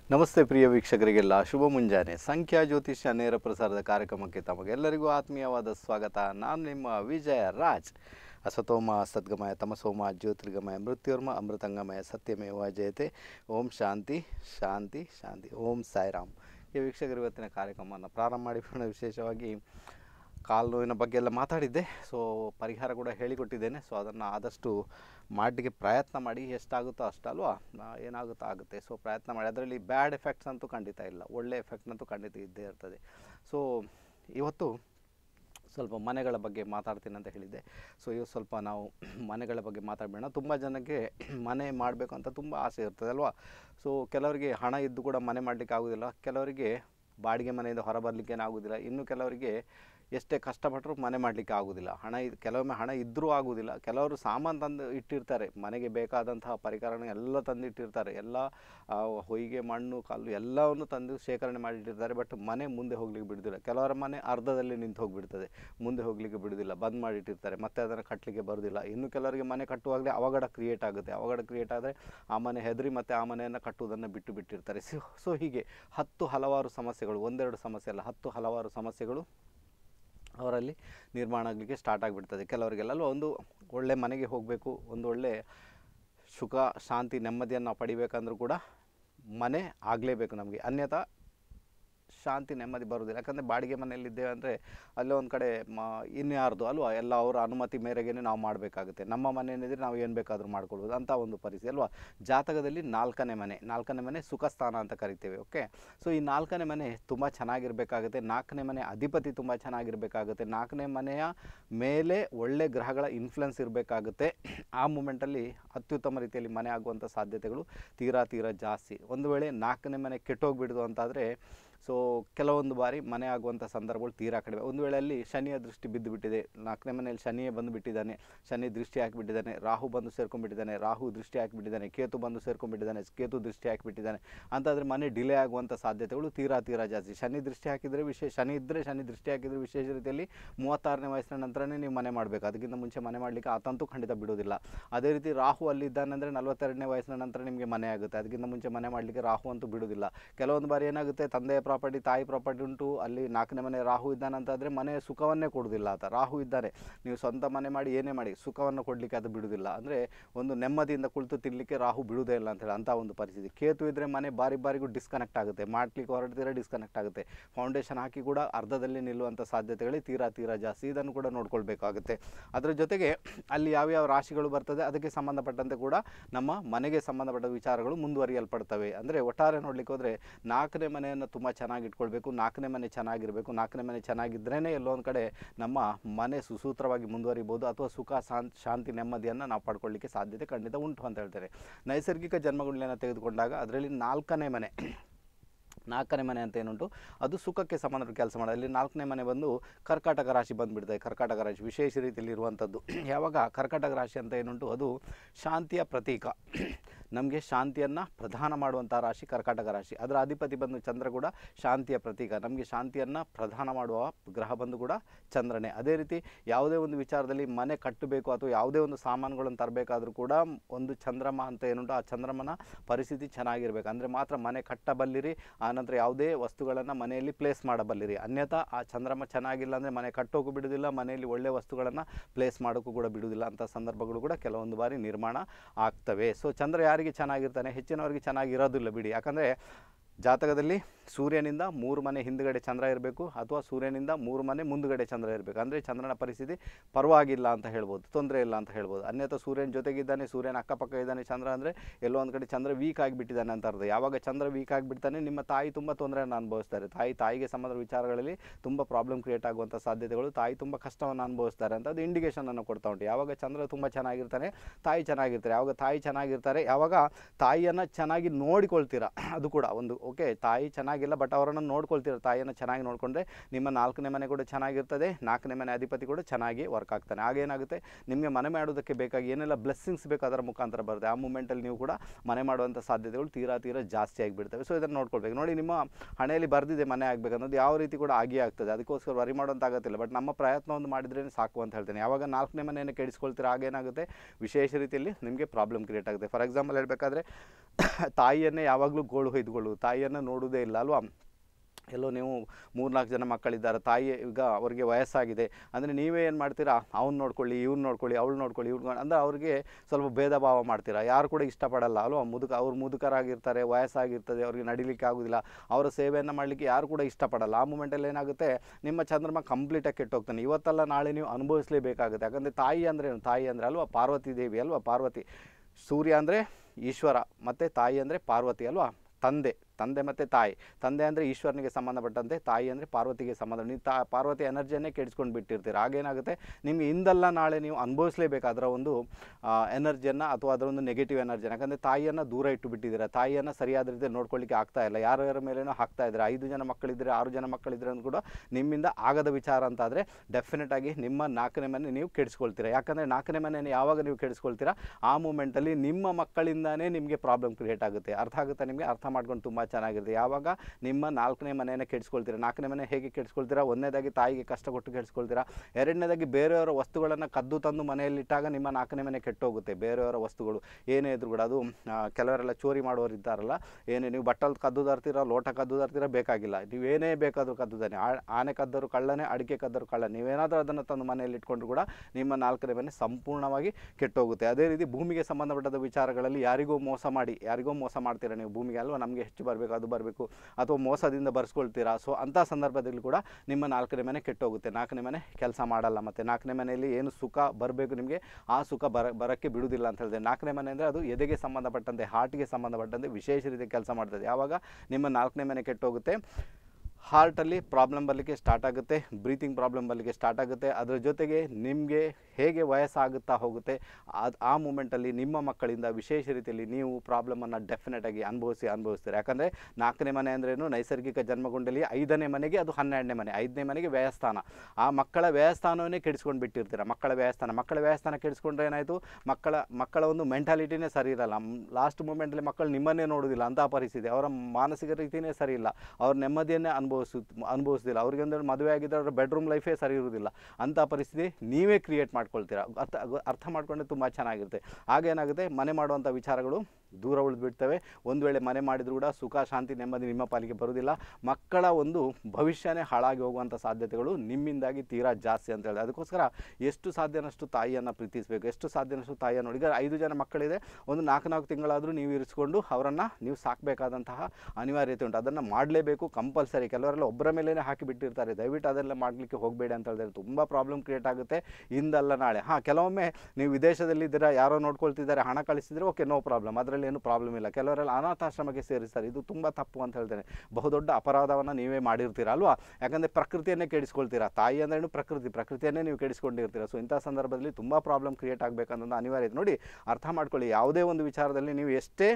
ನಮಸ್ತೆ ಪ್ರಿಯ ವೀಕ್ಷಕರಿಗೆಲ್ಲ ಶುಭ ಮುಂಜಾನೆ. ಸಂಖ್ಯಾ ಜ್ಯೋತಿಷ್ಯ ನೇರ ಪ್ರಸಾರದ ಕಾರ್ಯಕ್ರಮಕ್ಕೆ ತಮಗೆಲ್ಲರಿಗೂ ಆತ್ಮೀಯವಾದ ಸ್ವಾಗತ. ನಾನು ನಿಮ್ಮ ವಿಜಯ ರಾಜ್. ಅಸತೋಮ ಸದ್ಗಮಯ ತಮಸೋಮ ಜ್ಯೋತಿರ್ಗಮಯ ಮೃತ್ಯುರ್ಮ ಅಮೃತಂಗಮಯ ಸತ್ಯಮೇವ ಜಯತೆ. ಓಂ ಶಾಂತಿ ಶಾಂತಿ ಶಾಂತಿ. ಓಂ ಸಾಯಿರಾಮ್. ಈ ವೀಕ್ಷಕರು ಇವತ್ತಿನ ಕಾರ್ಯಕ್ರಮವನ್ನು ಪ್ರಾರಂಭ ಮಾಡಿಬಿಡೋಣ. ವಿಶೇಷವಾಗಿ ಕಾಲು ನೋವಿನ ಬಗ್ಗೆ ಎಲ್ಲ ಮಾತಾಡಿದ್ದೆ. ಸೊ ಪರಿಹಾರ ಕೂಡ ಹೇಳಿಕೊಟ್ಟಿದ್ದೇನೆ. ಸೊ ಅದನ್ನು ಆದಷ್ಟು ಮಾಡಲಿಕ್ಕೆ ಪ್ರಯತ್ನ ಮಾಡಿ. ಎಷ್ಟಾಗುತ್ತೋ ಅಷ್ಟಲ್ವಾ, ಏನಾಗುತ್ತೋ ಆಗುತ್ತೆ. ಸೊ ಪ್ರಯತ್ನ ಮಾಡಿ. ಅದರಲ್ಲಿ ಬ್ಯಾಡ್ ಎಫೆಕ್ಟ್ಸ್ ಅಂತೂ ಖಂಡಿತ ಇಲ್ಲ, ಒಳ್ಳೆ ಎಫೆಕ್ಟ್ನಂತೂ ಖಂಡಿತ ಇದ್ದೇ ಇರ್ತದೆ. ಸೊ ಇವತ್ತು ಸ್ವಲ್ಪ ಮನೆಗಳ ಬಗ್ಗೆ ಮಾತಾಡ್ತೀನಿ ಅಂತ ಹೇಳಿದ್ದೆ. ಸೊ ಇವತ್ತು ಸ್ವಲ್ಪ ನಾವು ಮನೆಗಳ ಬಗ್ಗೆ ಮಾತಾಡಬೇಡ. ತುಂಬ ಜನಕ್ಕೆ ಮನೆ ಮಾಡಬೇಕು ಅಂತ ತುಂಬ ಆಸೆ ಇರ್ತದೆ ಅಲ್ವಾ. ಸೊ ಕೆಲವರಿಗೆ ಹಣ ಇದ್ದು ಕೂಡ ಮನೆ ಮಾಡಲಿಕ್ಕೆ ಆಗೋದಿಲ್ಲ, ಕೆಲವರಿಗೆ ಬಾಡಿಗೆ ಮನೆಯಿಂದ ಹೊರಬರಲಿಕ್ಕೇನು ಆಗೋದಿಲ್ಲ, ಇನ್ನು ಕೆಲವರಿಗೆ ಎಷ್ಟೇ ಕಷ್ಟಪಟ್ಟರೂ ಮನೆ ಮಾಡಲಿಕ್ಕೆ ಆಗೋದಿಲ್ಲ. ಕೆಲವೊಮ್ಮೆ ಹಣ ಇದ್ದರೂ ಆಗೋದಿಲ್ಲ. ಕೆಲವರು ಸಾಮಾನು ತಂದು ಇಟ್ಟಿರ್ತಾರೆ, ಮನೆಗೆ ಬೇಕಾದಂತಹ ಪರಿಕರಣ ಎಲ್ಲ ತಂದಿಟ್ಟಿರ್ತಾರೆ, ಎಲ್ಲ ಹೊಯ್ಗೆ ಮಣ್ಣು ಕಲ್ಲು ಎಲ್ಲವನ್ನು ತಂದು ಶೇಖರಣೆ ಮಾಡಿಟ್ಟಿರ್ತಾರೆ. ಬಟ್ ಮನೆ ಮುಂದೆ ಹೋಗ್ಲಿಕ್ಕೆ ಬಿಡೋದಿಲ್ಲ. ಕೆಲವರ ಮನೆ ಅರ್ಧದಲ್ಲಿ ನಿಂತು ಹೋಗಿಬಿಡ್ತದೆ, ಮುಂದೆ ಹೋಗಲಿಕ್ಕೆ ಬಿಡೋದಿಲ್ಲ, ಬಂದ್ ಮಾಡಿಟ್ಟಿರ್ತಾರೆ, ಮತ್ತೆ ಅದನ್ನು ಕಟ್ಟಲಿಕ್ಕೆ ಬರೋದಿಲ್ಲ. ಇನ್ನು ಕೆಲವರಿಗೆ ಮನೆ ಕಟ್ಟುವಾಗಲೇ ಅವಘಡ ಕ್ರಿಯೇಟ್ ಆಗುತ್ತೆ. ಅವಘಡ ಕ್ರಿಯೇಟ್ ಆದರೆ ಆ ಮನೆ ಹೆದರಿ ಮತ್ತೆ ಆ ಮನೆಯನ್ನು ಕಟ್ಟುವುದನ್ನು ಬಿಟ್ಟಿರ್ತಾರೆ. ಸೊ ಹೀಗೆ ಹಲವಾರು ಸಮಸ್ಯೆಗಳು, ಒಂದೆರಡು ಸಮಸ್ಯೆ ಅಲ್ಲ, ಹಲವಾರು ಸಮಸ್ಯೆಗಳು ಅವರಲ್ಲಿ ನಿರ್ಮಾಣ ಆಗಲಿಕ್ಕೆ ಸ್ಟಾರ್ಟ್ ಆಗಿಬಿಡ್ತದೆ. ಕೆಲವರಿಗೆಲ್ಲ ಒಂದು ಒಳ್ಳೆ ಮನೆಗೆ ಹೋಗಬೇಕು, ಒಂದು ಒಳ್ಳೆ ಸುಖ ಶಾಂತಿ ನೆಮ್ಮದಿಯನ್ನು ನಾವು ಪಡಿಬೇಕಂದ್ರೂ ಕೂಡ ಮನೆ ಆಗಲೇಬೇಕು ನಮಗೆ. ಅನ್ಯಥಾ ಶಾಂತಿ ನೆಮ್ಮದಿ ಬರೋದಿಲ್ಲ. ಯಾಕಂದರೆ ಬಾಡಿಗೆ ಮನೆಯಲ್ಲಿದ್ದೇವೆ ಅಂದರೆ ಅಲ್ಲೇ ಒಂದು ಕಡೆ ಇನ್ಯಾರ್ದು ಅಲ್ವಾ, ಎಲ್ಲ ಅವರ ಅನುಮತಿ ಮೇರೆಗೆ ನಾವು ಮಾಡಬೇಕಾಗುತ್ತೆ. ನಮ್ಮ ಮನೆ ಏನಿದ್ರೆ ನಾವು ಏನು ಬೇಕಾದರೂ ಮಾಡ್ಕೊಳ್ಬೋದು ಅಂತ ಒಂದು ಪರಿಸ್ಥಿತಿ ಅಲ್ವಾ. ಜಾತಕದಲ್ಲಿ ನಾಲ್ಕನೇ ಮನೆ ಸುಖ ಸ್ಥಾನ ಅಂತ ಕರಿತೇವೆ. ಓಕೆ. ಸೊ ಈ ನಾಲ್ಕನೇ ಮನೆ ತುಂಬ ಚೆನ್ನಾಗಿರಬೇಕಾಗುತ್ತೆ. ನಾಲ್ಕನೇ ಮನೆ ಅಧಿಪತಿ ತುಂಬ ಚೆನ್ನಾಗಿರಬೇಕಾಗುತ್ತೆ. ನಾಲ್ಕನೇ ಮನೆಯ ಮೇಲೆ ಒಳ್ಳೆ ಗ್ರಹಗಳ ಇನ್ಫ್ಲುಯೆನ್ಸ್ ಇರಬೇಕಾಗುತ್ತೆ. ಆ ಮೂಮೆಂಟಲ್ಲಿ ಅತ್ಯುತ್ತಮ ರೀತಿಯಲ್ಲಿ ಮನೆ ಆಗುವಂಥ ಸಾಧ್ಯತೆಗಳು ತೀರಾ ಜಾಸ್ತಿ. ಒಂದು ವೇಳೆ ನಾಲ್ಕನೇ ಮನೆ ಕೆಟ್ಟೋಗ್ಬಿಡ್ದು ಅಂತಾದರೆ ಸೊ ಕೆಲವೊಂದು ಬಾರಿ ಮನೆ ಆಗುವಂಥ ಸಂದರ್ಭಗಳು ತೀರಾ ಕಡಿಮೆ. ಒಂದು ವೇಳೆ ಅಲ್ಲಿ ಶನಿಯ ದೃಷ್ಟಿ ಬಿದ್ದು ಬಿಟ್ಟಿದೆ, ನಾಲ್ಕನೇ ಮನೆಯಲ್ಲಿ ಶನಿಯೇ ಬಂದು ಬಿಟ್ಟಿದ್ದಾನೆ, ಶನಿ ದೃಷ್ಟಿ ಹಾಕಿಬಿಟ್ಟಿದ್ದಾನೆ, ರಾಹು ಬಂದು ಸೇರ್ಕೊಂಡ್ಬಿಟ್ಟಿದ್ದಾನೆ, ರಾಹು ದೃಷ್ಟಿ ಹಾಕಿಬಿಟ್ಟಿದ್ದಾನೆ, ಕೇತು ಬಂದು ಸೇರ್ಕೊಂಡ್ಬಿಟ್ಟಿದ್ದಾನೆ, ಕೇತು ದೃಷ್ಟಿ ಹಾಕಿಬಿಟ್ಟಿದ್ದಾನೆ ಅಂತಾದರೆ ಮನೆ ಡಿಲೇ ಆಗುವಂಥ ಸಾಧ್ಯತೆಗಳು ತೀರಾ ಜಾಸ್ತಿ. ಶನಿ ದೃಷ್ಟಿ ಹಾಕಿದರೆ ಶನಿ ದೃಷ್ಟಿ ಹಾಕಿದರೆ ವಿಶೇಷ ರೀತಿಯಲ್ಲಿ 36ನೇ ವಯಸ್ಸಿನ ನಂತರನೇ ನೀವು ಮನೆ ಮಾಡಬೇಕು. ಅದಕ್ಕಿಂತ ಮುಂಚೆ ಮನೆ ಮಾಡಲಿಕ್ಕೆ ಆತಂತೂ ಖಂಡಿತ ಬಿಡೋದಿಲ್ಲ. ಅದೇ ರೀತಿ ರಾಹು ಅಲ್ಲಿದ್ದಾನೆಂದರೆ 42ನೇ ವಯಸ್ಸಿನ ನಂತರ ನಿಮಗೆ ಮನೆ ಆಗುತ್ತೆ. ಅದಕ್ಕಿಂತ ಮುಂಚೆ ಮನೆ ಮಾಡಲಿಕ್ಕೆ ರಾಹು ಅಂತೂ ಬಿಡೋದಿಲ್ಲ. ಕೆಲವೊಂದು ಬಾರಿ ಏನಾಗುತ್ತೆ, ತಂದೆಯ ಪ್ರಾಪರ್ಟಿ ತಾಯಿ ಪ್ರಾಪರ್ಟಿ ಉಂಟು, ಅಲ್ಲಿ ನಾಲ್ಕನೇ ಮನೆ ರಾಹು ಇದ್ದಾನಂತಾದರೆ ಮನೆ ಸುಖವನ್ನೇ ಕೊಡೋದಿಲ್ಲ. ಆತ ರಾಹು ಇದ್ದಾರೆ, ನೀವು ಸ್ವಂತ ಮನೆ ಮಾಡಿ ಏನೇ ಮಾಡಿ ಸುಖವನ್ನು ಕೊಡಲಿಕ್ಕೆ ಅದು ಬಿಡೋದಿಲ್ಲ. ಅಂದರೆ ಒಂದು ನೆಮ್ಮದಿಯಿಂದ ಕುಳಿತು ತಿನ್ನಲಿಕ್ಕೆ ರಾಹು ಬಿಡುವುದೇ ಇಲ್ಲ ಅಂತೇಳಿ ಅಂಥ ಒಂದು ಪರಿಸ್ಥಿತಿ. ಕೇತು ಇದ್ದರೆ ಮನೆ ಬಾರಿಗೂ ಡಿಸ್ಕನೆಕ್ಟ್ ಆಗುತ್ತೆ, ಮಾಡ್ಲಿಕ್ಕೆ ಹೊರಡ್ತೀರಾ ಡಿಸ್ಕನೆಕ್ಟ್ ಆಗುತ್ತೆ. ಫೌಂಡೇಶನ್ ಹಾಕಿ ಕೂಡ ಅರ್ಧದಲ್ಲಿ ನಿಲ್ಲುವಂಥ ಸಾಧ್ಯತೆಗಳೇ ತೀರಾ ಜಾಸ್ತಿ. ಇದನ್ನು ಕೂಡ ನೋಡ್ಕೊಳ್ಬೇಕಾಗುತ್ತೆ. ಅದರ ಜೊತೆಗೆ ಅಲ್ಲಿ ಯಾವ್ಯಾವ ರಾಶಿಗಳು ಬರ್ತದೆ ಅದಕ್ಕೆ ಸಂಬಂಧಪಟ್ಟಂತೆ ಕೂಡ ನಮ್ಮ ಮನೆಗೆ ಸಂಬಂಧಪಟ್ಟ ವಿಚಾರಗಳು ಮುಂದುವರಿಯಲ್ಪಡ್ತವೆ. ಅಂದರೆ ಒಟ್ಟಾರೆ ನೋಡಲಿಕ್ಕೆ ಹೋದರೆ ನಾಲ್ಕನೇ ಮನೆಯನ್ನು ತುಂಬ ಚೆನ್ನಾಗಿ ಇಟ್ಕೊಳ್ಬೇಕು, ನಾಲ್ಕನೇ ಮನೆ ಚೆನ್ನಾಗಿರಬೇಕು. ನಾಲ್ಕನೇ ಮನೆ ಚೆನ್ನಾಗಿದ್ರೇ ಎಲ್ಲೋ ಒಂದು ಕಡೆ ನಮ್ಮ ಮನೆ ಸುಸೂತ್ರವಾಗಿ ಮುಂದುವರಿಬೋದು, ಅಥವಾ ಸುಖ ಶಾಂತಿ ನೆಮ್ಮದಿಯನ್ನು ನಾವು ಪಡ್ಕೊಳ್ಳಿಕ್ಕೆ ಸಾಧ್ಯತೆ ಖಂಡಿತ ಉಂಟು ಅಂತ ಹೇಳ್ತಾರೆ. ನೈಸರ್ಗಿಕ ಜನ್ಮಗಳನ್ನ ತೆಗೆದುಕೊಂಡಾಗ ಅದರಲ್ಲಿ ನಾಲ್ಕನೇ ಮನೆ ಅಂತ ಏನುಂಟು ಅದು ಸುಖಕ್ಕೆ ಸಂಬಂಧ ಕೆಲಸ ಮಾಡೋದು. ಅಲ್ಲಿ ನಾಲ್ಕನೇ ಮನೆ ಬಂದು ಕರ್ಕಾಟಕ ರಾಶಿ ಬಂದುಬಿಡ್ತದೆ. ಕರ್ಕಾಟಕ ರಾಶಿ ವಿಶೇಷ ರೀತಿಯಲ್ಲಿ ಇರುವಂಥದ್ದು. ಯಾವಾಗ ಕರ್ಕಾಟಕ ರಾಶಿ ಅಂತ ಏನುಂಟು ಅದು ಶಾಂತಿಯ ಪ್ರತೀಕ, ನಮಗೆ ಶಾಂತಿಯನ್ನು ಪ್ರದಾನ ಮಾಡುವಂಥ ರಾಶಿ ಕರ್ಕಾಟಕ ರಾಶಿ. ಅದರ ಅಧಿಪತಿ ಬಂದು ಚಂದ್ರ ಕೂಡ ಶಾಂತಿಯ ಪ್ರತೀಕ, ನಮಗೆ ಶಾಂತಿಯನ್ನು ಪ್ರದಾನ ಮಾಡುವ ಗ್ರಹ ಬಂದು ಕೂಡ ಚಂದ್ರನೇ. ಅದೇ ರೀತಿ ಯಾವುದೇ ಒಂದು ವಿಚಾರದಲ್ಲಿ ಮನೆ ಕಟ್ಟಬೇಕು ಅಥವಾ ಯಾವುದೇ ಒಂದು ಸಾಮಾನುಗಳನ್ನು ತರಬೇಕಾದ್ರೂ ಕೂಡ ಒಂದು ಚಂದ್ರಮ ಅಂತ ಏನುಂಟು ಆ ಚಂದ್ರಮನ ಪರಿಸ್ಥಿತಿ ಚೆನ್ನಾಗಿರ್ಬೇಕು. ಅಂದರೆ ಮಾತ್ರ ಮನೆ ಕಟ್ಟಬಲ್ಲಿರಿ, ಆನಂತರ ಯಾವುದೇ ವಸ್ತುಗಳನ್ನು ಮನೆಯಲ್ಲಿ ಪ್ಲೇಸ್ ಮಾಡಬಲ್ಲಿರಿ. ಅನ್ಯಥಾ ಆ ಚಂದ್ರಮ ಚೆನ್ನಾಗಿಲ್ಲ ಅಂದರೆ ಮನೆ ಕಟ್ಟೋಕ್ಕೂ ಬಿಡೋದಿಲ್ಲ, ಮನೆಯಲ್ಲಿ ಒಳ್ಳೆಯ ವಸ್ತುಗಳನ್ನು ಪ್ಲೇಸ್ ಮಾಡೋಕ್ಕೂ ಕೂಡ ಬಿಡೋದಿಲ್ಲ. ಅಂಥ ಸಂದರ್ಭಗಳು ಕೂಡ ಕೆಲವೊಂದು ಬಾರಿ ನಿರ್ಮಾಣ ಆಗ್ತವೆ. ಸೊ ಚಂದ್ರ ಯಾರಿಗೆ ಚೆನ್ನಾಗಿರ್ತಾನೆ, ಹೆಚ್ಚಿನವರಿಗೆ ಚೆನ್ನಾಗಿರೋದಿಲ್ಲ ಬಿಡಿ. ಯಾಕಂದರೆ ಜಾತಕದಲ್ಲಿ ಸೂರ್ಯನಿಂದ 3 ಮನೆ ಹಿಂದುಗಡೆ ಚಂದ್ರ ಇರಬೇಕು, ಅಥವಾ ಸೂರ್ಯನಿಂದ 3 ಮನೆ ಮುಂದುಗಡೆ ಚಂದ್ರ ಇರಬೇಕು. ಅಂದರೆ ಚಂದ್ರನ ಪರಿಸ್ಥಿತಿ ಪರವಾಗಿಲ್ಲ ಅಂತ ಹೇಳ್ಬೋದು, ತೊಂದರೆ ಇಲ್ಲ ಅಂತ ಹೇಳ್ಬೋದು. ಅನ್ಯಥ ಸೂರ್ಯನ ಜೊತೆಗಿದ್ದಾನೆ, ಸೂರ್ಯನ ಅಕ್ಕಪಕ್ಕ ಇದ್ದಾನೆ ಚಂದ್ರ ಅಂದರೆ ಎಲ್ಲೋ ಒಂದು ಕಡೆ ಚಂದ್ರ ವೀಕ್ ಆಗಿಬಿಟ್ಟಿದ್ದಾನೆ ಅಂತ ಅರ್ಥ. ಯಾವಾಗ ಚಂದ್ರ ವೀಕ್ ಆಗಿಬಿಡ್ತಾನೆ ನಿಮ್ಮ ತಾಯಿ ತುಂಬ ತೊಂದರೆಯನ್ನು ಅನುಭವಿಸ್ತಾರೆ, ತಾಯಿಗೆ ಸಂಬಂಧ ವಿಚಾರಗಳಲ್ಲಿ ತುಂಬ ಪ್ರಾಬ್ಲಮ್ ಕ್ರಿಯೇಟ್ ಆಗುವಂಥ ಸಾಧ್ಯತೆಗಳು, ತಾಯಿ ತುಂಬ ಕಷ್ಟವನ್ನು ಅನುಭವಿಸ್ತಾರೆ ಅಂತ ಅದು ಇಂಡಿಕೇಷನನ್ನು ಕೊಡ್ತಾ ಉಂಟು. ಯಾವಾಗ ಚಂದ್ರ ತುಂಬ ಚೆನ್ನಾಗಿರ್ತಾನೆ ತಾಯಿ ಚೆನ್ನಾಗಿರ್ತಾರೆ. ಯಾವಾಗ ತಾಯಿ ಚೆನ್ನಾಗಿರ್ತಾರೆ, ಯಾವಾಗ ತಾಯಿಯನ್ನು ಚೆನ್ನಾಗಿ ನೋಡಿಕೊಳ್ತೀರಾ, ಅದು ಕೂಡ ಒಂದು ಓಕೆ. ತಾಯಿ ಚೆನ್ನಾಗಿಲ್ಲ ಬಟ್ ಅವರನ್ನು ನೋಡ್ಕೊಳ್ತೀರ, ತಾಯಿಯನ್ನು ಚೆನ್ನಾಗಿ ನೋಡಿಕೊಂಡ್ರೆ ನಿಮ್ಮ ನಾಲ್ಕನೇ ಮನೆ ಕೂಡ ಚೆನ್ನಾಗಿರ್ತದೆ, ನಾಲ್ಕನೇ ಮನೆ ಅಧಿಪತಿ ಕೂಡ ಚೆನ್ನಾಗಿ ವರ್ಕ್ ಆಗ್ತಾನೆ. ಆಗೇನಾಗುತ್ತೆ, ನಿಮಗೆ ಮನೆ ಮಾಡೋದಕ್ಕೆ ಬೇಕಾಗಿ ಏನೆಲ್ಲ ಬ್ಲೆಸ್ಸಿಂಗ್ಸ್ ಬೇಕು ಅದರ ಮುಖಾಂತರ ಬರುತ್ತೆ. ಆ ಮೂಮೆಂಟಲ್ಲಿ ನೀವು ಕೂಡ ಮನೆ ಮಾಡುವಂಥ ಸಾಧ್ಯತೆಗಳು ತೀರಾ ಜಾಸ್ತಿ ಆಗಿಬಿಡ್ತವೆ. ಸೊ ಇದನ್ನು ನೋಡ್ಕೊಳ್ಬೇಕು. ನೋಡಿ, ನಿಮ್ಮ ಹಣೆಯಲ್ಲಿ ಬರೆದಿದೆ ಮನೆ ಆಗಬೇಕನ್ನೋದು, ಯಾವ ರೀತಿ ಕೂಡ ಆಗಿಯೇ ಆಗ್ತದೆ. ಅದಕ್ಕೋಸ್ಕರ ವರಿ ಮಾಡೋಂಥ ಆಗೋತ್ತಿಲ್ಲ. ಬಟ್ ನಮ್ಮ ಪ್ರಯತ್ನ ಒಂದು ಮಾಡಿದ್ರೇ ಸಾಕು ಅಂತ ಹೇಳ್ತೇನೆ. ಯಾವಾಗ ನಾಲ್ಕನೇ ಮನೆಯನ್ನು ಕೆಡಿಸ್ಕೊಳ್ತೀರ ಆಗೇನಾಗುತ್ತೆ, ವಿಶೇಷ ರೀತಿಯಲ್ಲಿ ನಿಮಗೆ ಪ್ರಾಬ್ಲಮ್ ಕ್ರಿಯೇಟ್ ಆಗುತ್ತೆ. ಫಾರ್ ಎಕ್ಸಾಂಪಲ್ ಹೇಳಬೇಕಾದ್ರೆ ತಾಯಿಯನ್ನೇ ಯಾವಾಗಲೂ ಗೋಳು ಹೊಯ್ದುಕೊಳ್ಳೋದು, ತಾಯಿಯನ್ನು ನೋಡುವುದೇ ಇಲ್ಲ ಅಲ್ವಾ. ಎಲ್ಲೋ ನೀವು 3-4 ಜನ ಮಕ್ಕಳಿದ್ದಾರೆ, ತಾಯಿ ಈಗ ಅವರಿಗೆ ವಯಸ್ಸಾಗಿದೆ ಅಂದರೆ ನೀವೇ ಏನು ಮಾಡ್ತೀರಾ, ಅವ್ನು ನೋಡ್ಕೊಳ್ಳಿ, ಇವ್ನು ನೋಡ್ಕೊಳ್ಳಿ, ಅವಳು ನೋಡ್ಕೊಳ್ಳಿ, ಇವ್ರು ಅಂದರೆ ಅವ್ರಿಗೆ ಸ್ವಲ್ಪ ಭೇದ ಭಾವ ಮಾಡ್ತೀರಾ. ಯಾರು ಕೂಡ ಇಷ್ಟಪಡಲ್ಲ ಅಲ್ವಾ. ಅವ್ರು ಮುದುಕರಾಗಿರ್ತಾರೆ, ವಯಸ್ಸಾಗಿರ್ತದೆ, ಅವ್ರಿಗೆ ನಡಿಲಿಕ್ಕೆ ಆಗೋದಿಲ್ಲ, ಅವರ ಸೇವೆಯನ್ನು ಮಾಡಲಿಕ್ಕೆ ಯಾರು ಕೂಡ ಇಷ್ಟಪಡಲ್ಲ. ಆ ಮೂಮೆಂಟಲ್ಲಿ ಏನಾಗುತ್ತೆ, ನಿಮ್ಮ ಚಂದ್ರಮ ಕಂಪ್ಲೀಟಾಗಿ ಕೆಟ್ಟೋಗ್ತಾನೆ. ಇವತ್ತಲ್ಲ ನಾಳೆ ನೀವು ಅನುಭವಿಸಲೇಬೇಕಾಗುತ್ತೆ. ಯಾಕಂದರೆ ತಾಯಿ ಅಂದರೆ ಏನು, ತಾಯಿ ಅಂದರೆ ಅಲ್ವಾ ಪಾರ್ವತಿ ದೇವಿ ಅಲ್ವಾ. ಪಾರ್ವತಿ, ಸೂರ್ಯ ಅಂದರೆ ಈಶ್ವರ, ಮತ್ತು ತಾಯಿ ಅಂದರೆ ಪಾರ್ವತಿ ಅಲ್ವಾ. ತಂದೆ ಮತ್ತು ತಾಯಿ. ತಂದೆ ಅಂದರೆ ಈಶ್ವರನಿಗೆ ಸಂಬಂಧಪಟ್ಟಂತೆ, ತಾಯಿ ಅಂದರೆ ಪಾರ್ವತಿಗೆ ಸಂಬಂಧ. ನೀವು ಪಾರ್ವತಿ ಎನರ್ಜಿಯನ್ನೇ ಕೆಡಿಸ್ಕೊಂಡು ಬಿಟ್ಟಿರ್ತೀರ. ಆಗೇನಾಗುತ್ತೆ, ನಿಮಗೆ ಇಂದಲ್ಲ ನಾಳೆ ನೀವು ಅನುಭವಿಸಲೇಬೇಕು ಅದರ ಒಂದು ಎನರ್ಜಿಯನ್ನು ಅಥವಾ ಅದರ ಒಂದು ನೆಗೆಟಿವ್ ಎನರ್ಜಿಯನ್ನು. ಯಾಕಂದರೆ ತಾಯಿಯನ್ನು ದೂರ ಇಟ್ಟು ಬಿಟ್ಟಿದ್ದೀರಾ, ತಾಯಿಯನ್ನು ಸರಿಯಾದ ರೀತಿ ನೋಡ್ಕೊಳ್ಳಿಕ್ಕೆ ಆಗ್ತಾ ಇಲ್ಲ. ಯಾರ್ಯಾರ ಮೇಲೇನೋ ಹಾಕ್ತಾ ಇದ್ದಾರೆ. 5 ಜನ ಮಕ್ಕಳಿದ್ದರೆ 6 ಜನ ಮಕ್ಕಳಿದ್ರೆ ಕೂಡ ನಿಮ್ಮಿಂದ ಆಗದ ವಿಚಾರ ಅಂತಾದರೆ ಡೆಫಿನೆಟಾಗಿ ನಿಮ್ಮ 4ನೇ ಮನೆ ನೀವು ಕೆಡಿಸ್ಕೊಳ್ತೀರಾ. ಯಾಕಂದರೆ 4ನೇ ಮನೆಯನ್ನು ಯಾವಾಗ ನೀವು ಕೆಡಿಸ್ಕೊಳ್ತೀರಾ, ಆ ಮೂಮೆಂಟಲ್ಲಿ ನಿಮ್ಮ ಮಕ್ಕಳಿಂದನೇ ನಿಮಗೆ ಪ್ರಾಬ್ಲಮ್ ಕ್ರಿಯೇಟ್ ಆಗುತ್ತೆ. ಅರ್ಥ ಆಗುತ್ತೆ ನಿಮಗೆ? ಅರ್ಥ ಮಾಡ್ಕೊಂಡು ತುಂಬ ಚೆನ್ನಾಗಿರುತ್ತೆ. ಯಾವಾಗ ನಿಮ್ಮ 4ನೇ ಮನೆಯನ್ನು ಕೆಡಿಸ್ಕೊಳ್ತೀರಾ. 4ನೇ ಮನೆ ಹೇಗೆ ಕೆಡಿಸ್ಕೊಳ್ತೀರಾ, ಒಂದನೇದಾಗಿ ತಾಯಿಗೆ ಕಷ್ಟ ಕೊಟ್ಟು ಕೆಡಿಸ್ಕೊಳ್ತೀರಾ, ಎರಡನೇದಾಗಿ ಬೇರೆಯವರ ವಸ್ತುಗಳನ್ನು ಕದ್ದು ತಂದು ಮನೆಯಲ್ಲಿಟ್ಟಾಗ ನಿಮ್ಮ 4ನೇ ಮನೆ ಕೆಟ್ಟೋಗುತ್ತೆ. ಬೇರೆಯವರ ವಸ್ತುಗಳು ಏನೇ ಇದ್ರು ಕೂಡ, ಅದು ಕೆಲವರೆಲ್ಲ ಚೋರಿ ಮಾಡೋರು ಇದ್ದಾರಲ್ಲ, ಏನೇ ನೀವು ಬಟ್ಟಲು ಕದ್ದು ತರ್ತೀರ, ಲೋಟ ಕದ್ದು ತರ್ತೀರ, ಬೇಕಾಗಿಲ್ಲ, ನೀವೇನೇ ಬೇಕಾದರೂ ಕದ್ದು ತಾನೆ. ಆನೆ ಕದ್ದರು ಕಳ್ಳನೇ, ಅಡಿಕೆ ಕದ್ದರು ಕಳ್ಳ. ನೀವೇನಾದರೂ ಅದನ್ನು ತಂದು ಮನೆಯಲ್ಲಿ ಇಟ್ಕೊಂಡ್ರು ಕೂಡ ನಿಮ್ಮ 4ನೇ ಮನೆ ಸಂಪೂರ್ಣವಾಗಿ ಕೆಟ್ಟೋಗುತ್ತೆ. ಅದೇ ರೀತಿ ಭೂಮಿಗೆ ಸಂಬಂಧಪಟ್ಟದ ವಿಚಾರಗಳಲ್ಲಿ ಯಾರಿಗೋ ಮೋಸ ಮಾಡ್ತೀರಾ ನೀವು. ಭೂಮಿಗೆ ಅಲ್ವಾ ನಮಗೆ ಹೆಚ್ಚು ಬರಬೇಕು, ಅದು ಬರಬೇಕು, ಅಥವಾ ಮೋಸದಿಂದ ಬರ್ಸ್ಕೊಳ್ತೀರಾ. ಸೊ ಅಂಥ ಸಂದರ್ಭದಲ್ಲಿ ಕೂಡ ನಿಮ್ಮ 4ನೇ ಮನೆ ಕೆಟ್ಟೋಗುತ್ತೆ. 4ನೇ ಮನೆ ಕೆಲಸ ಮಾಡಲ್ಲ. ಮತ್ತು 4ನೇ ಮನೆಯಲ್ಲಿ ಏನು ಸುಖ ಬರಬೇಕು ನಿಮಗೆ, ಆ ಸುಖ ಬರೋಕ್ಕೆ ಬಿಡುವುದಿಲ್ಲ ಅಂತ ಹೇಳಿದೆ. 4ನೇ ಮನೆ ಅಂದರೆ ಅದು ಎದೆಗೆ ಸಂಬಂಧಪಟ್ಟಂತೆ, ಹಾರ್ಟ್ಗೆ ಸಂಬಂಧಪಟ್ಟಂತೆ ವಿಶೇಷ ರೀತಿ ಕೆಲಸ ಮಾಡ್ತದೆ. ಯಾವಾಗ ನಿಮ್ಮ 4ನೇ ಮನೆ ಕೆಟ್ಟೋಗುತ್ತೆ, ಹಾರ್ಟಲ್ಲಿ ಪ್ರಾಬ್ಲಮ್ ಬರಲಿಕ್ಕೆ ಸ್ಟಾರ್ಟ್ ಆಗುತ್ತೆ, ಬ್ರೀತಿಂಗ್ ಪ್ರಾಬ್ಲಮ್ ಬರಲಿಕ್ಕೆ ಸ್ಟಾರ್ಟ್ ಆಗುತ್ತೆ. ಅದರ ಜೊತೆಗೆ ನಿಮಗೆ ಹೇಗೆ ವಯಸ್ಸಾಗುತ್ತಾ ಹೋಗುತ್ತೆ, ಆ ಮೂಮೆಂಟಲ್ಲಿ ನಿಮ್ಮ ಮಕ್ಕಳಿಂದ ವಿಶೇಷ ರೀತಿಯಲ್ಲಿ ನೀವು ಪ್ರಾಬ್ಲಮನ್ನು ಡೆಫಿನೆಟಾಗಿ ಅನುಭವಿಸ್ತೀರ. ಯಾಕಂದರೆ 4ನೇ ಮನೆ ಅಂದ್ರೇನು, ನೈಸರ್ಗಿಕ ಜನ್ಮಗುಂಡಲಿ 5ನೇ ಮನೆಗೆ ಅದು 12ನೇ ಮನೆ, 5ನೇ ಮನೆಗೆ ವ್ಯಯಸ್ಥಾನ. ಆ ಮಕ್ಕಳ ವ್ಯಯಸ್ಥಾನವನ್ನೇ ಕೆಡಿಸ್ಕೊಂಡು ಬಿಟ್ಟಿರ್ತೀರ. ಮಕ್ಕಳ ವ್ಯಯಸ್ಥಾನ ಕೆಡಿಸ್ಕೊಂಡ್ರೆ ಏನಾಯಿತು, ಮಕ್ಕಳ ಒಂದು ಮೆಂಟಾಲಿಟಿನೇ ಸರಿ ಇರಲ್ಲ. ಲಾಸ್ಟ್ ಮೂಮೆಂಟಲ್ಲಿ ಮಕ್ಕಳು ನಿಮ್ಮನ್ನೇ ನೋಡೋದಿಲ್ಲ, ಅಂಥ ಪರಿಸ್ಥಿತಿ. ಅವರ ಮಾನಸಿಕ ರೀತಿಯೇ ಸರಿ ಇಲ್ಲ, ಅವ್ರ ನೆಮ್ಮದಿಯನ್ನೇ ಅನುಭವಿಸೋದಿಲ್ಲ. ಅವ್ರಿಗೆ ಒಂದು ಮದುವೆ ಆಗಿದ್ದರೆ ಅವರ ಬೆಡ್ರೂಮ್ ಲೈಫೇ ಸರಿ ಇರೋದಿಲ್ಲ. ಅಂಥ ಪರಿಸ್ಥಿತಿ ನೀವೇ ಕ್ರಿಯೇಟ್ ಮಾಡ್ಕೊಳ್ತೀರಾ. ಅರ್ಥ ಮಾಡ್ಕೊಂಡ್ರೆ ತುಂಬ ಚೆನ್ನಾಗಿರುತ್ತೆ. ಆಗೇನಾಗುತ್ತೆ, ಮನೆ ಮಾಡುವಂಥ ವಿಚಾರಗಳು ದೂರ ಉಳಿದುಬಿಡ್ತವೆ. ಒಂದು ವೇಳೆ ಮನೆ ಮಾಡಿದರೂ ಕೂಡ ಸುಖ ಶಾಂತಿ ನೆಮ್ಮದಿ ನಿಮ್ಮ ಪಾಲಿಗೆ ಬರೋದಿಲ್ಲ. ಮಕ್ಕಳ ಒಂದು ಭವಿಷ್ಯನೇ ಹಾಳಾಗಿ ಹೋಗುವಂಥ ಸಾಧ್ಯತೆಗಳು ನಿಮ್ಮಿಂದಾಗಿ ತೀರಾ ಜಾಸ್ತಿ ಅಂತ ಹೇಳಿದೆ. ಅದಕ್ಕೋಸ್ಕರ ಎಷ್ಟು ಸಾಧ್ಯನಷ್ಟು ತಾಯಿಯನ್ನು ಪ್ರೀತಿಸಬೇಕು, ಎಷ್ಟು ಸಾಧ್ಯನಷ್ಟು ತಾಯಿಯನ್ನು ನೋಡಿ. ಈಗ 5 ಜನ ಮಕ್ಕಳಿದೆ, ಒಂದು 4 ತಿಂಗಳಾದರೂ ನೀವು ಇರಿಸ್ಕೊಂಡು ಅವರನ್ನು ನೀವು ಸಾಕಬೇಕಾದಂತಹ ಅನಿವಾರ್ಯತೆ ಉಂಟು. ಅದನ್ನು ಮಾಡಲೇಬೇಕು, ಕಂಪಲ್ಸರಿ. ಕೆಲವರೆಲ್ಲ ಒಬ್ಬರ ಮೇಲೇ ಹಾಕಿ ಬಿಟ್ಟಿರ್ತಾರೆ. ದಯವಿಟ್ಟು ಅದೆಲ್ಲ ಮಾಡಲಿಕ್ಕೆ ಹೋಗಬೇಡಿ ಅಂತ ಹೇಳಿದ್ರೆ ತುಂಬ ಪ್ರಾಬ್ಲಮ್ ಕ್ರಿಯೇಟ್ ಆಗುತ್ತೆ ಇಂದಲ್ಲ ನಾಳೆ. ಕೆಲವೊಮ್ಮೆ ನೀವು ವಿದೇಶದಲ್ಲಿದ್ದೀರಾ, ಯಾರೋ ನೋಡ್ಕೊಳ್ತಿದ್ದಾರೆ, ಹಣ ಕಳಿಸಿದರೆ ಓಕೆ, ನೋ ಪ್ರಾಬ್ಲಮ್, ಅದರಲ್ಲಿ ಏನು ಪ್ರಾಬ್ಲಮ್ ಇಲ್ಲ. ಕೆಲವರೆಲ್ಲ ಅನಾಥಾಶ್ರಮಕ್ಕೆ ಸೇರಿಸ್ತಾರೆ. ಇದು ತುಂಬ ತಪ್ಪು ಅಂತ ಹೇಳ್ತೇನೆ. ಬಹುದೊಡ್ಡ ಅಪರಾಧವನ್ನು ನೀವೇ ಮಾಡಿರ್ತೀರ ಅಲ್ವಾ. ಯಾಕಂದರೆ ಪ್ರಕೃತಿಯನ್ನೇ ಕೆಡಿಸ್ಕೊಳ್ತೀರಾ. ತಾಯಿ ಅಂದ್ರೇನು ಪ್ರಕೃತಿಯನ್ನೇ ನೀವು ಕೆಡಿಸ್ಕೊಂಡಿರ್ತೀರ. ಸೊ ಇಂಥ ಸಂದರ್ಭದಲ್ಲಿ ತುಂಬ ಪ್ರಾಬ್ಲಮ್ ಕ್ರಿಯೇಟ್ ಆಗಬೇಕನ್ನೋದು ಅನಿವಾರ್ಯತೆ. ನೋಡಿ, ಅರ್ಥ ಮಾಡ್ಕೊಳ್ಳಿ. ಯಾವುದೇ ಒಂದು ವಿಚಾರದಲ್ಲಿ ನೀವು ಎಷ್ಟೇ